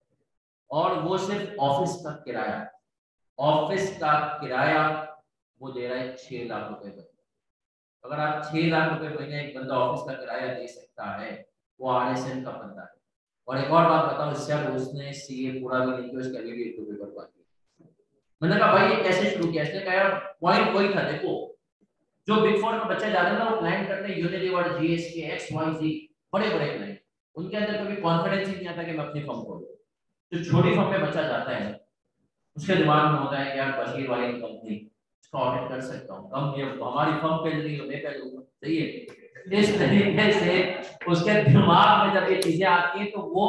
और वो सिर्फ ऑफिस का किराया, ऑफिस का किराया वो दे रहा है छह लाख रुपए में। अगर आप छह लाख रुपए महीने एक बंदा ऑफिस का किराया दे सकता है, वो आरएसएन का बंदा है। और एक और बात बताऊं, इससे अब उसने सीए पूरा भी नहीं किया, उसके अभी भी एक दो पेपर बाकी। मैंने कहा भाई ये कैसे शुरू किया? इसने कहा यार पॉइंट वही था, देखो जो बिग फोर में बच्चे जाते हैं ना वो क्लाइंट करते हैं Unilever, GSK, X Y Z, बड़े बड़े क्लाइंट, उनके अंदर कभी कॉन्फिडेंस ही नहीं आता कि मैं अपनी फर्म खोलूं। तो छोटी फर्म में बच्चा जाता है उसके दिमाग में होता है कि यार बशीर वाली कंपनी, इसका ऑडिट कर सकता हूँ, कंपनी हमारी फर्म पे नहीं मैं पे लूंगा, सही है। इस तरीके से उसके दिमाग में जब ये चीजें आती हैं तो वो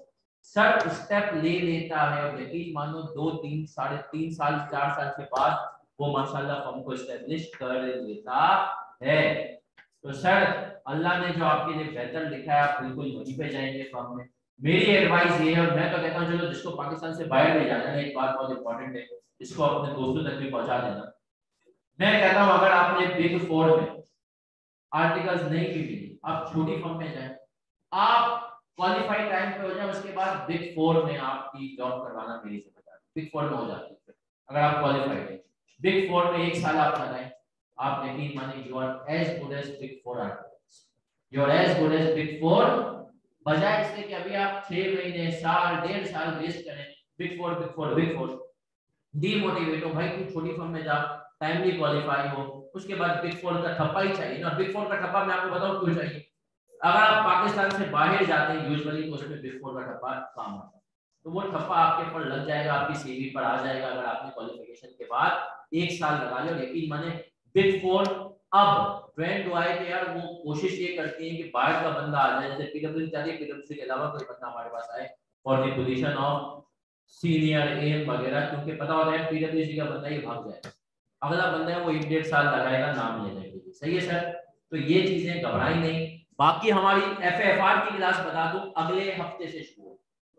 सर स्टेप ले लेता है, और यकीन मानो दो तीन साढ़े तीन साल चार साल के बाद वो माशाल्लाह फर्म को एस्टेब्लिश कर लेता है। तो सर अल्लाह ने जो आपके लिए बेहतर लिखा है आप बिल्कुल वहीं पे जाएंगे फर्म में। मेरी एडवाइस ये है, और मैं तो कहता हूँ चलो जिसको पाकिस्तान से बाहर ले जाना है, एक बात बहुत इंपॉर्टेंट है, इसको अपने दोस्तों तक भी पहुंचा देना। मैं कहता हूँ अगर आपने बिग फोर में आर्टिकल्स नहीं भी मिली, आप छोटी फर्म में जाए, आप क्वालिफाइड टाइम पे हो जाए, उसके बाद बिग फोर में आपकी जॉब करवाना मेरी जिम्मेदारी, बिग फोर में हो जाती है अगर आप क्वालिफाइड है। बिग फोर में एक साल आप लगाएं, आप यकीन मानिए you are as good as big four articles, you are as good as big four, बजाय इसके कि अभी आप छह महीने साल डेढ़ साल वेस्ट करें big four big four big four. Demotivate हो भाई, तू छोटी फर्म में जा, टाइमली क्वालिफाई हो, उसके बाद बिग फोर का ठप्पा ही चाहिए ना। बिग फोर का ठप्पा मैं आपको बताऊं क्यों चाहिए, अगर आप पाकिस्तान से बाहर जाते हैं यूजुअली तो उसमें बिग फोर का ठप्पा काम आता है, तो वो ठप्पा आपके पर लग जाएगा, आपकी सीवी पर आ जाएगा अगर आपने क्वालिफिकेशन के बाद एक साल लगा लिया। और यकीन माने बिग फोर अब ट्रेंड हुआ है कि यार वो कोशिश ये करती है कि बाहर का बंदा आ जाए, जैसे पीडब्ल्यूसी चाहती है पीडब्ल्यूसी के अलावा कोई बंदा हमारे पास आए for the position of senior M वगैरह, क्योंकि पता होता है पीडब्ल्यूसी का बंदा ये भाग जाएगा, अगला बंदा है वो एक डेढ़ साल लगाएगा नाम लेने के लिए, सही है सर। तो ये चीजें घबराई नहीं। बाकी हमारी एफ एफ आर की क्लास बता दूं अगले हफ्ते से शुरू,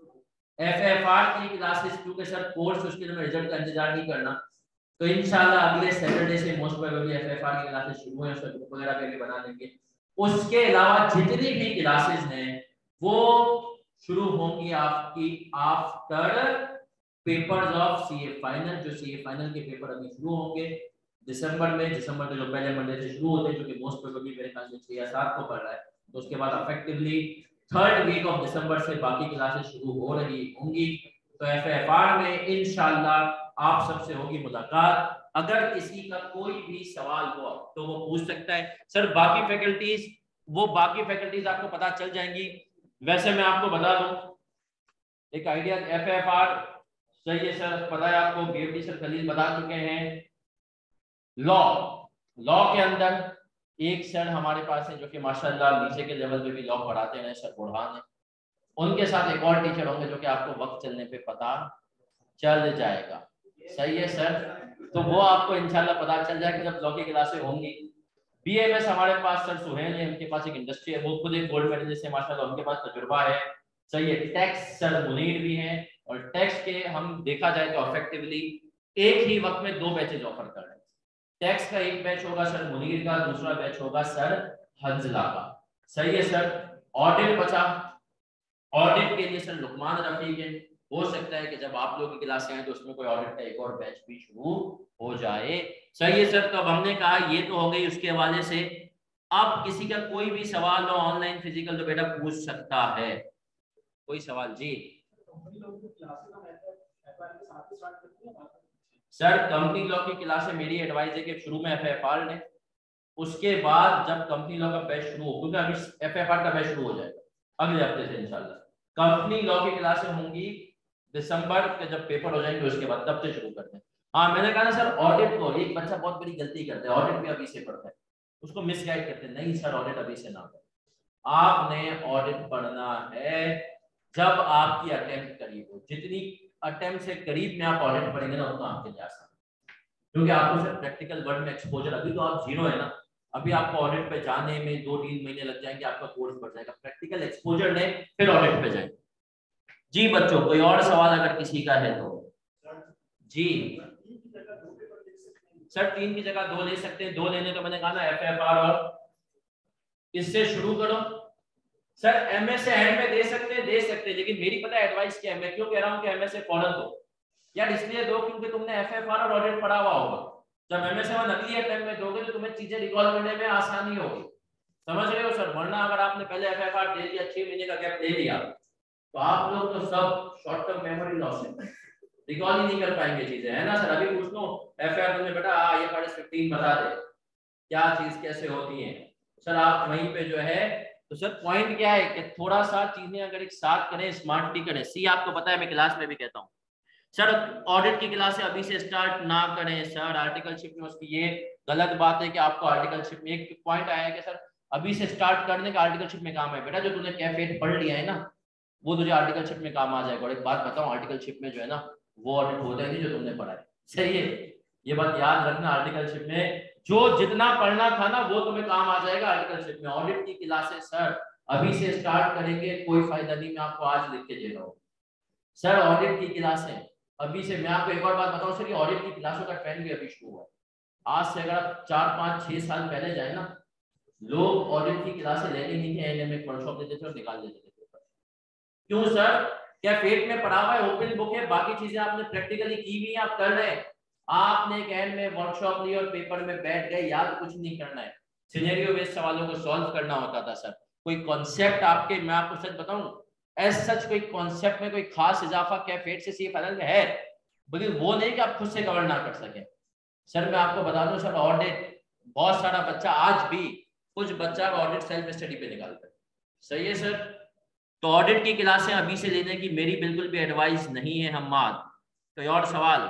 एफ एफ आर की क्लासेस, क्योंकि सर कोर्स उसके लिए रिजल्ट का इंतजार नहीं करना, तो इंशाल्लाह अगले सैटरडे से most probably F F R की क्लासेस शुरू है, उसका ग्रुप वगैरह पे भी बना देंगे। उसके अलावा जितनी भी क्लासेस हैं वो शुरू होंगी आपकी after papers of CA final, जो सीए फाइनल के पेपर अभी शुरू होंगे दिसंबर में, दिसंबर के जो पहले मंडे से शुरू होते हैं, जो कि मोस्ट प्रोबेबली मेरे ख्याल से छह या सात को पड़ रहा है, तो उसके बाद effectively third week of December से बाकी क्लासेस शुरू हो रही होंगी। तो एफ एफ आर में इंशाल्लाह आप सबसे होगी मुलाकात। अगर किसी का कोई भी सवाल हो तो वो पूछ सकता है। सर बाकी फैकल्टीज, वो बाकी फैकल्टीज आपको पता चल जाएंगी। वैसे मैं आपको बता दूं एक आइडिया, एफ एफ आर सही है सर, पता है आपको, बीएमडी सर खलील बता चुके हैं। लॉ लॉ के अंदर एक सर हमारे पास है जो कि माशाल्लाह नीचे के लेवल पे भी लॉ पढ़ाते हैं, सर बुरहान है। उनके साथ एक और टीचर होंगे जो कि आपको वक्त चलने पे पता चल जाएगा, सही है सर। तो वो आपको इंशाल्लाह पता चल जाएगा जब लॉ की क्लासें होंगी। बीएमएस हमारे पास सर सुहेल है, उनके पास एक इंडस्ट्री है, वो खुद एक गोल्ड मेडलिस्ट है माशाल्लाह, उनके पास तजुर्बा है। सही है। टैक्स सर मुनीर भी हैं, और टैक्स के हम देखा जाए तो इफेक्टिवली एक ही वक्त में दो बैचेज ऑफर कर रहे हैं। टैक्स का एक बैच होगा सर मुनीर का, दूसरा बैच होगा सर हंजला का। सही है सर। ऑडिट बचा, ऑडिट के लिए सर लुकमान रफीक है, हो सकता है कि जब आप लोग की क्लास आए तो उसमें कोई ऑडिट का एक और बैच भी शुरू हो जाए। सही है सर। तो अब हमने कहा ये तो हो गई उसके हवाले से। अब किसी का कोई भी सवाल हो ऑनलाइन फिजिकल तो बेटा पूछ सकता है, कोई सवाल जी। सर कंपनी लॉ की क्लासें मेरी एडवाइस है कि शुरू में एफ एफ आर लें, उसके बाद जब कंपनी लॉ का बैच शुरू हो, क्योंकि अभी एफ एफ आर का बैच शुरू हो जाएगा अगले हफ्ते से इंशाल्लाह। कंपनी लॉ की क्लासें होंगी दिसंबर के जब पेपर हो जाएंगे उसके बाद, तब से शुरू करते हैं। हाँ मैंने कहा ना सर ऑडिट को, एक बच्चा बहुत बड़ी गलती करता है, ऑडिट भी अभी से पढ़ता है, उसको मिसगाइड करते हैं। नहीं सर ऑडिट अभी से ना करें, आपने ऑडिट पढ़ना है जब आपकी अटेम्प्ट करीब हो। जितनी अटेम्प्ट से करीब में आप ऑडिट पढ़ेंगे ना उतना आपके लिए आसान, क्योंकि आपको सर प्रैक्टिकल वर्ल्ड में एक्सपोजर, अभी तो आप जीरो है ना, अभी आपको ऑडिट पे जाने में दो तीन महीने लग जाएंगे, आपका कोर्स बढ़ जाएगा, प्रैक्टिकल एक्सपोजर ले फिर ऑडिट पे जाएंगे। जी बच्चों कोई और सवाल अगर किसी का है तो जी। सर तीन की जगह दो ले सकते हैं, दो लेने तो मैंने कहा ना एफ एफ आर और इससे शुरू करो। सर एम एस से एंड में दे सकते हैं, दे सकते हैं, लेकिन मेरी पता है एडवाइस क्या है, मैं क्यों कह रहा हूँ कि एम एस से फौरन दो यार, इसलिए दो क्योंकि तुमने एफ एफ आर और ऑडिट पढ़ा हुआ होगा, जब एम एस वन अगली अटेम्प्ट में दोगे तो तुम्हें चीजें रिकॉल करने में आसानी होगी, समझ रहे हो सर। वरना अगर आपने पहले एफ एफ आर दे दिया, छह महीने का गैप दे दिया, तो आप लोग तो सब शॉर्ट टर्म मेमोरी लॉस है, रिकॉल ही नहीं कर पाएंगे चीजें, है ना सर। अभी पूछ लो एफ आर तुमने बेटा आ, ये पार्ट फिफ्टीन बता दे क्या चीज कैसे होती है सर, आप वहीं पे जो है। तो सर पॉइंट क्या है कि थोड़ा सा चीजें अगर एक साथ करें, स्मार्टली करें। सी आपको पता है मैं क्लास में भी कहता हूँ सर ऑडिट की क्लासें अभी से स्टार्ट ना करें सर, आर्टिकलशिप में उसकी ये गलत बात है कि आपको आर्टिकलशिप में एक पॉइंट आया है कि सर अभी से स्टार्ट करने का आर्टिकलशिप में काम है बेटा, जो तूने कैफेट पढ़ लिया है ना वो तुझे आर्टिकलशिप में काम आ जाएगा। और एक बात बताऊं आर्टिकलशिप में जो है ना वो ऑडिट होता ही नहीं जो तुमने पढ़ा है, सही है, ये बात याद रखना। आर्टिकलशिप में जो जितना पढ़ना था ना वो तुम्हें काम आ जाएगा आर्टिकलशिप में। ऑडिट की क्लासेस सर अभी से स्टार्ट करेंगे, कोई फायदा नहीं, मैं आपको आज लिख के दे रहा हूँ सर। ऑडिट की क्लासें अभी से, मैं आपको एक और बात बताऊं सर, ऑडिट की क्लासों का ट्रेंड भी अभी शुरू हुआ है। आज से अगर आप चार पाँच छह साल पहले जाए ना, लोग ऑडिट की क्लासें लेने नहीं थे, एन एम एक वर्कशॉप देते थे और निकाल देते थे। क्यों सर? क्या पेट में पढ़ा हुआ है, ओपन बुक है, बाकी चीजें आपने प्रैक्टिकली की भी, आप कर रहे हैं। आपने एक एंड में वर्कशॉप ली और पेपर में बैठ गए, याद कुछ नहीं करना है, सिनेरियो बेस्ड सवालों को सॉल्व करना होता था सर। कोई कॉन्सेप्ट आपके, मैं आपको सच बताऊं एज सच कोई कॉन्सेप्ट में कोई खास इजाफा कैफेट से सी फाइनल में है, लेकिन वो नहीं कि आप खुद से कवर ना कर सके। सर मैं आपको बता दूं सर, ऑडिट बहुत सारा बच्चा आज भी कुछ बच्चा ऑडिट सेल्फ स्टडी पे निकालता है, सही है सर। तो ऑडिट की क्लासें अभी से लेने की मेरी बिल्कुल भी एडवाइस नहीं है हम्माद। कोई और सवाल?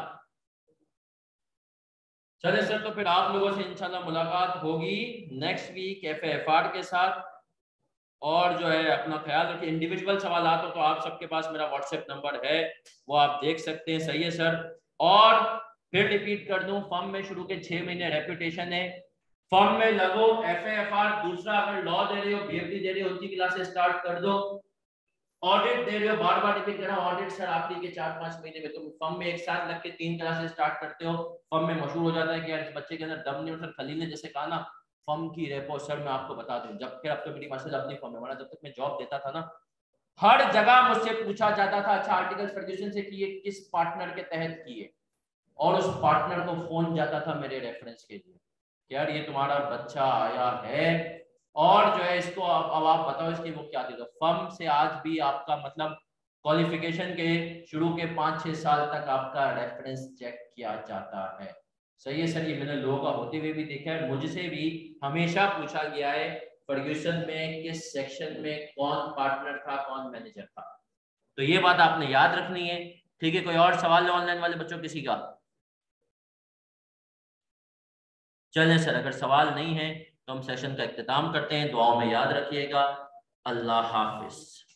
चले सर, तो फिर आप लोगों से इंशाल्लाह मुलाकात होगी next week F F R के साथ। और जो है अपना ख्याल रखिए, इंडिविजुअल सवाल हो तो आप सबके पास मेरा व्हाट्सएप नंबर है, वो आप देख सकते हैं, सही है सर। और फिर रिपीट कर दूं, फॉर्म में शुरू के छह महीने रेपुटेशन है, फॉर्म में लगो एफ एफ आर, दूसरा अगर लॉ दे रहे हो, बी एफ डी दे रहे हो, उनकी क्लासेस स्टार्ट कर दो। ऑडिट दे रहे हो, बार बार रिपीट कर रहा हूं, ऑडिट सर आखिरी के चार पांच महीने में तुम फॉर्म में एक साथ लग के तीन क्लासेस स्टार्ट करते हो, फॉर्म में मशहूर हो जाता है कि यार इस बच्चे के अंदर दम नहीं। सर खलील ने जैसे कहा ना, फॉर्म की रेपो सर मैं आपको बता दूं, जब फिर अब तो मेरी माशाल्लाह अपनी फॉर्म है, वरना जब तक मैं जॉब देता था ना, हर जगह मुझसे पूछा जाता था अच्छा आर्टिकल फर्ग्यूसन से कि ये किस पार्टनर के तहत किए, और उस पार्टनर को फोन जाता था मेरे रेफरेंस के लिए, यार ये तुम्हारा बच्चा आया है और जो है इसको अब, अब आप बताओ इसकी वो क्या दे दो। फर्म से आज भी आपका मतलब क्वालिफिकेशन के शुरू के पाँच छह साल तक आपका रेफरेंस चेक किया जाता है, सही है सर। ये मैंने लोगों का होते हुए भी देखा है, मुझसे भी हमेशा पूछा गया है फर्ग्यूसन में किस सेक्शन में कौन पार्टनर था, कौन मैनेजर था। तो ये बात आपने याद रखनी है, ठीक है। कोई और सवाल है ऑनलाइन वाले बच्चों किसी का? चलें सर, अगर सवाल नहीं है तो हम सेशन का इख्तिताम करते हैं। दुआओं में याद रखिएगा। अल्लाह हाफिज।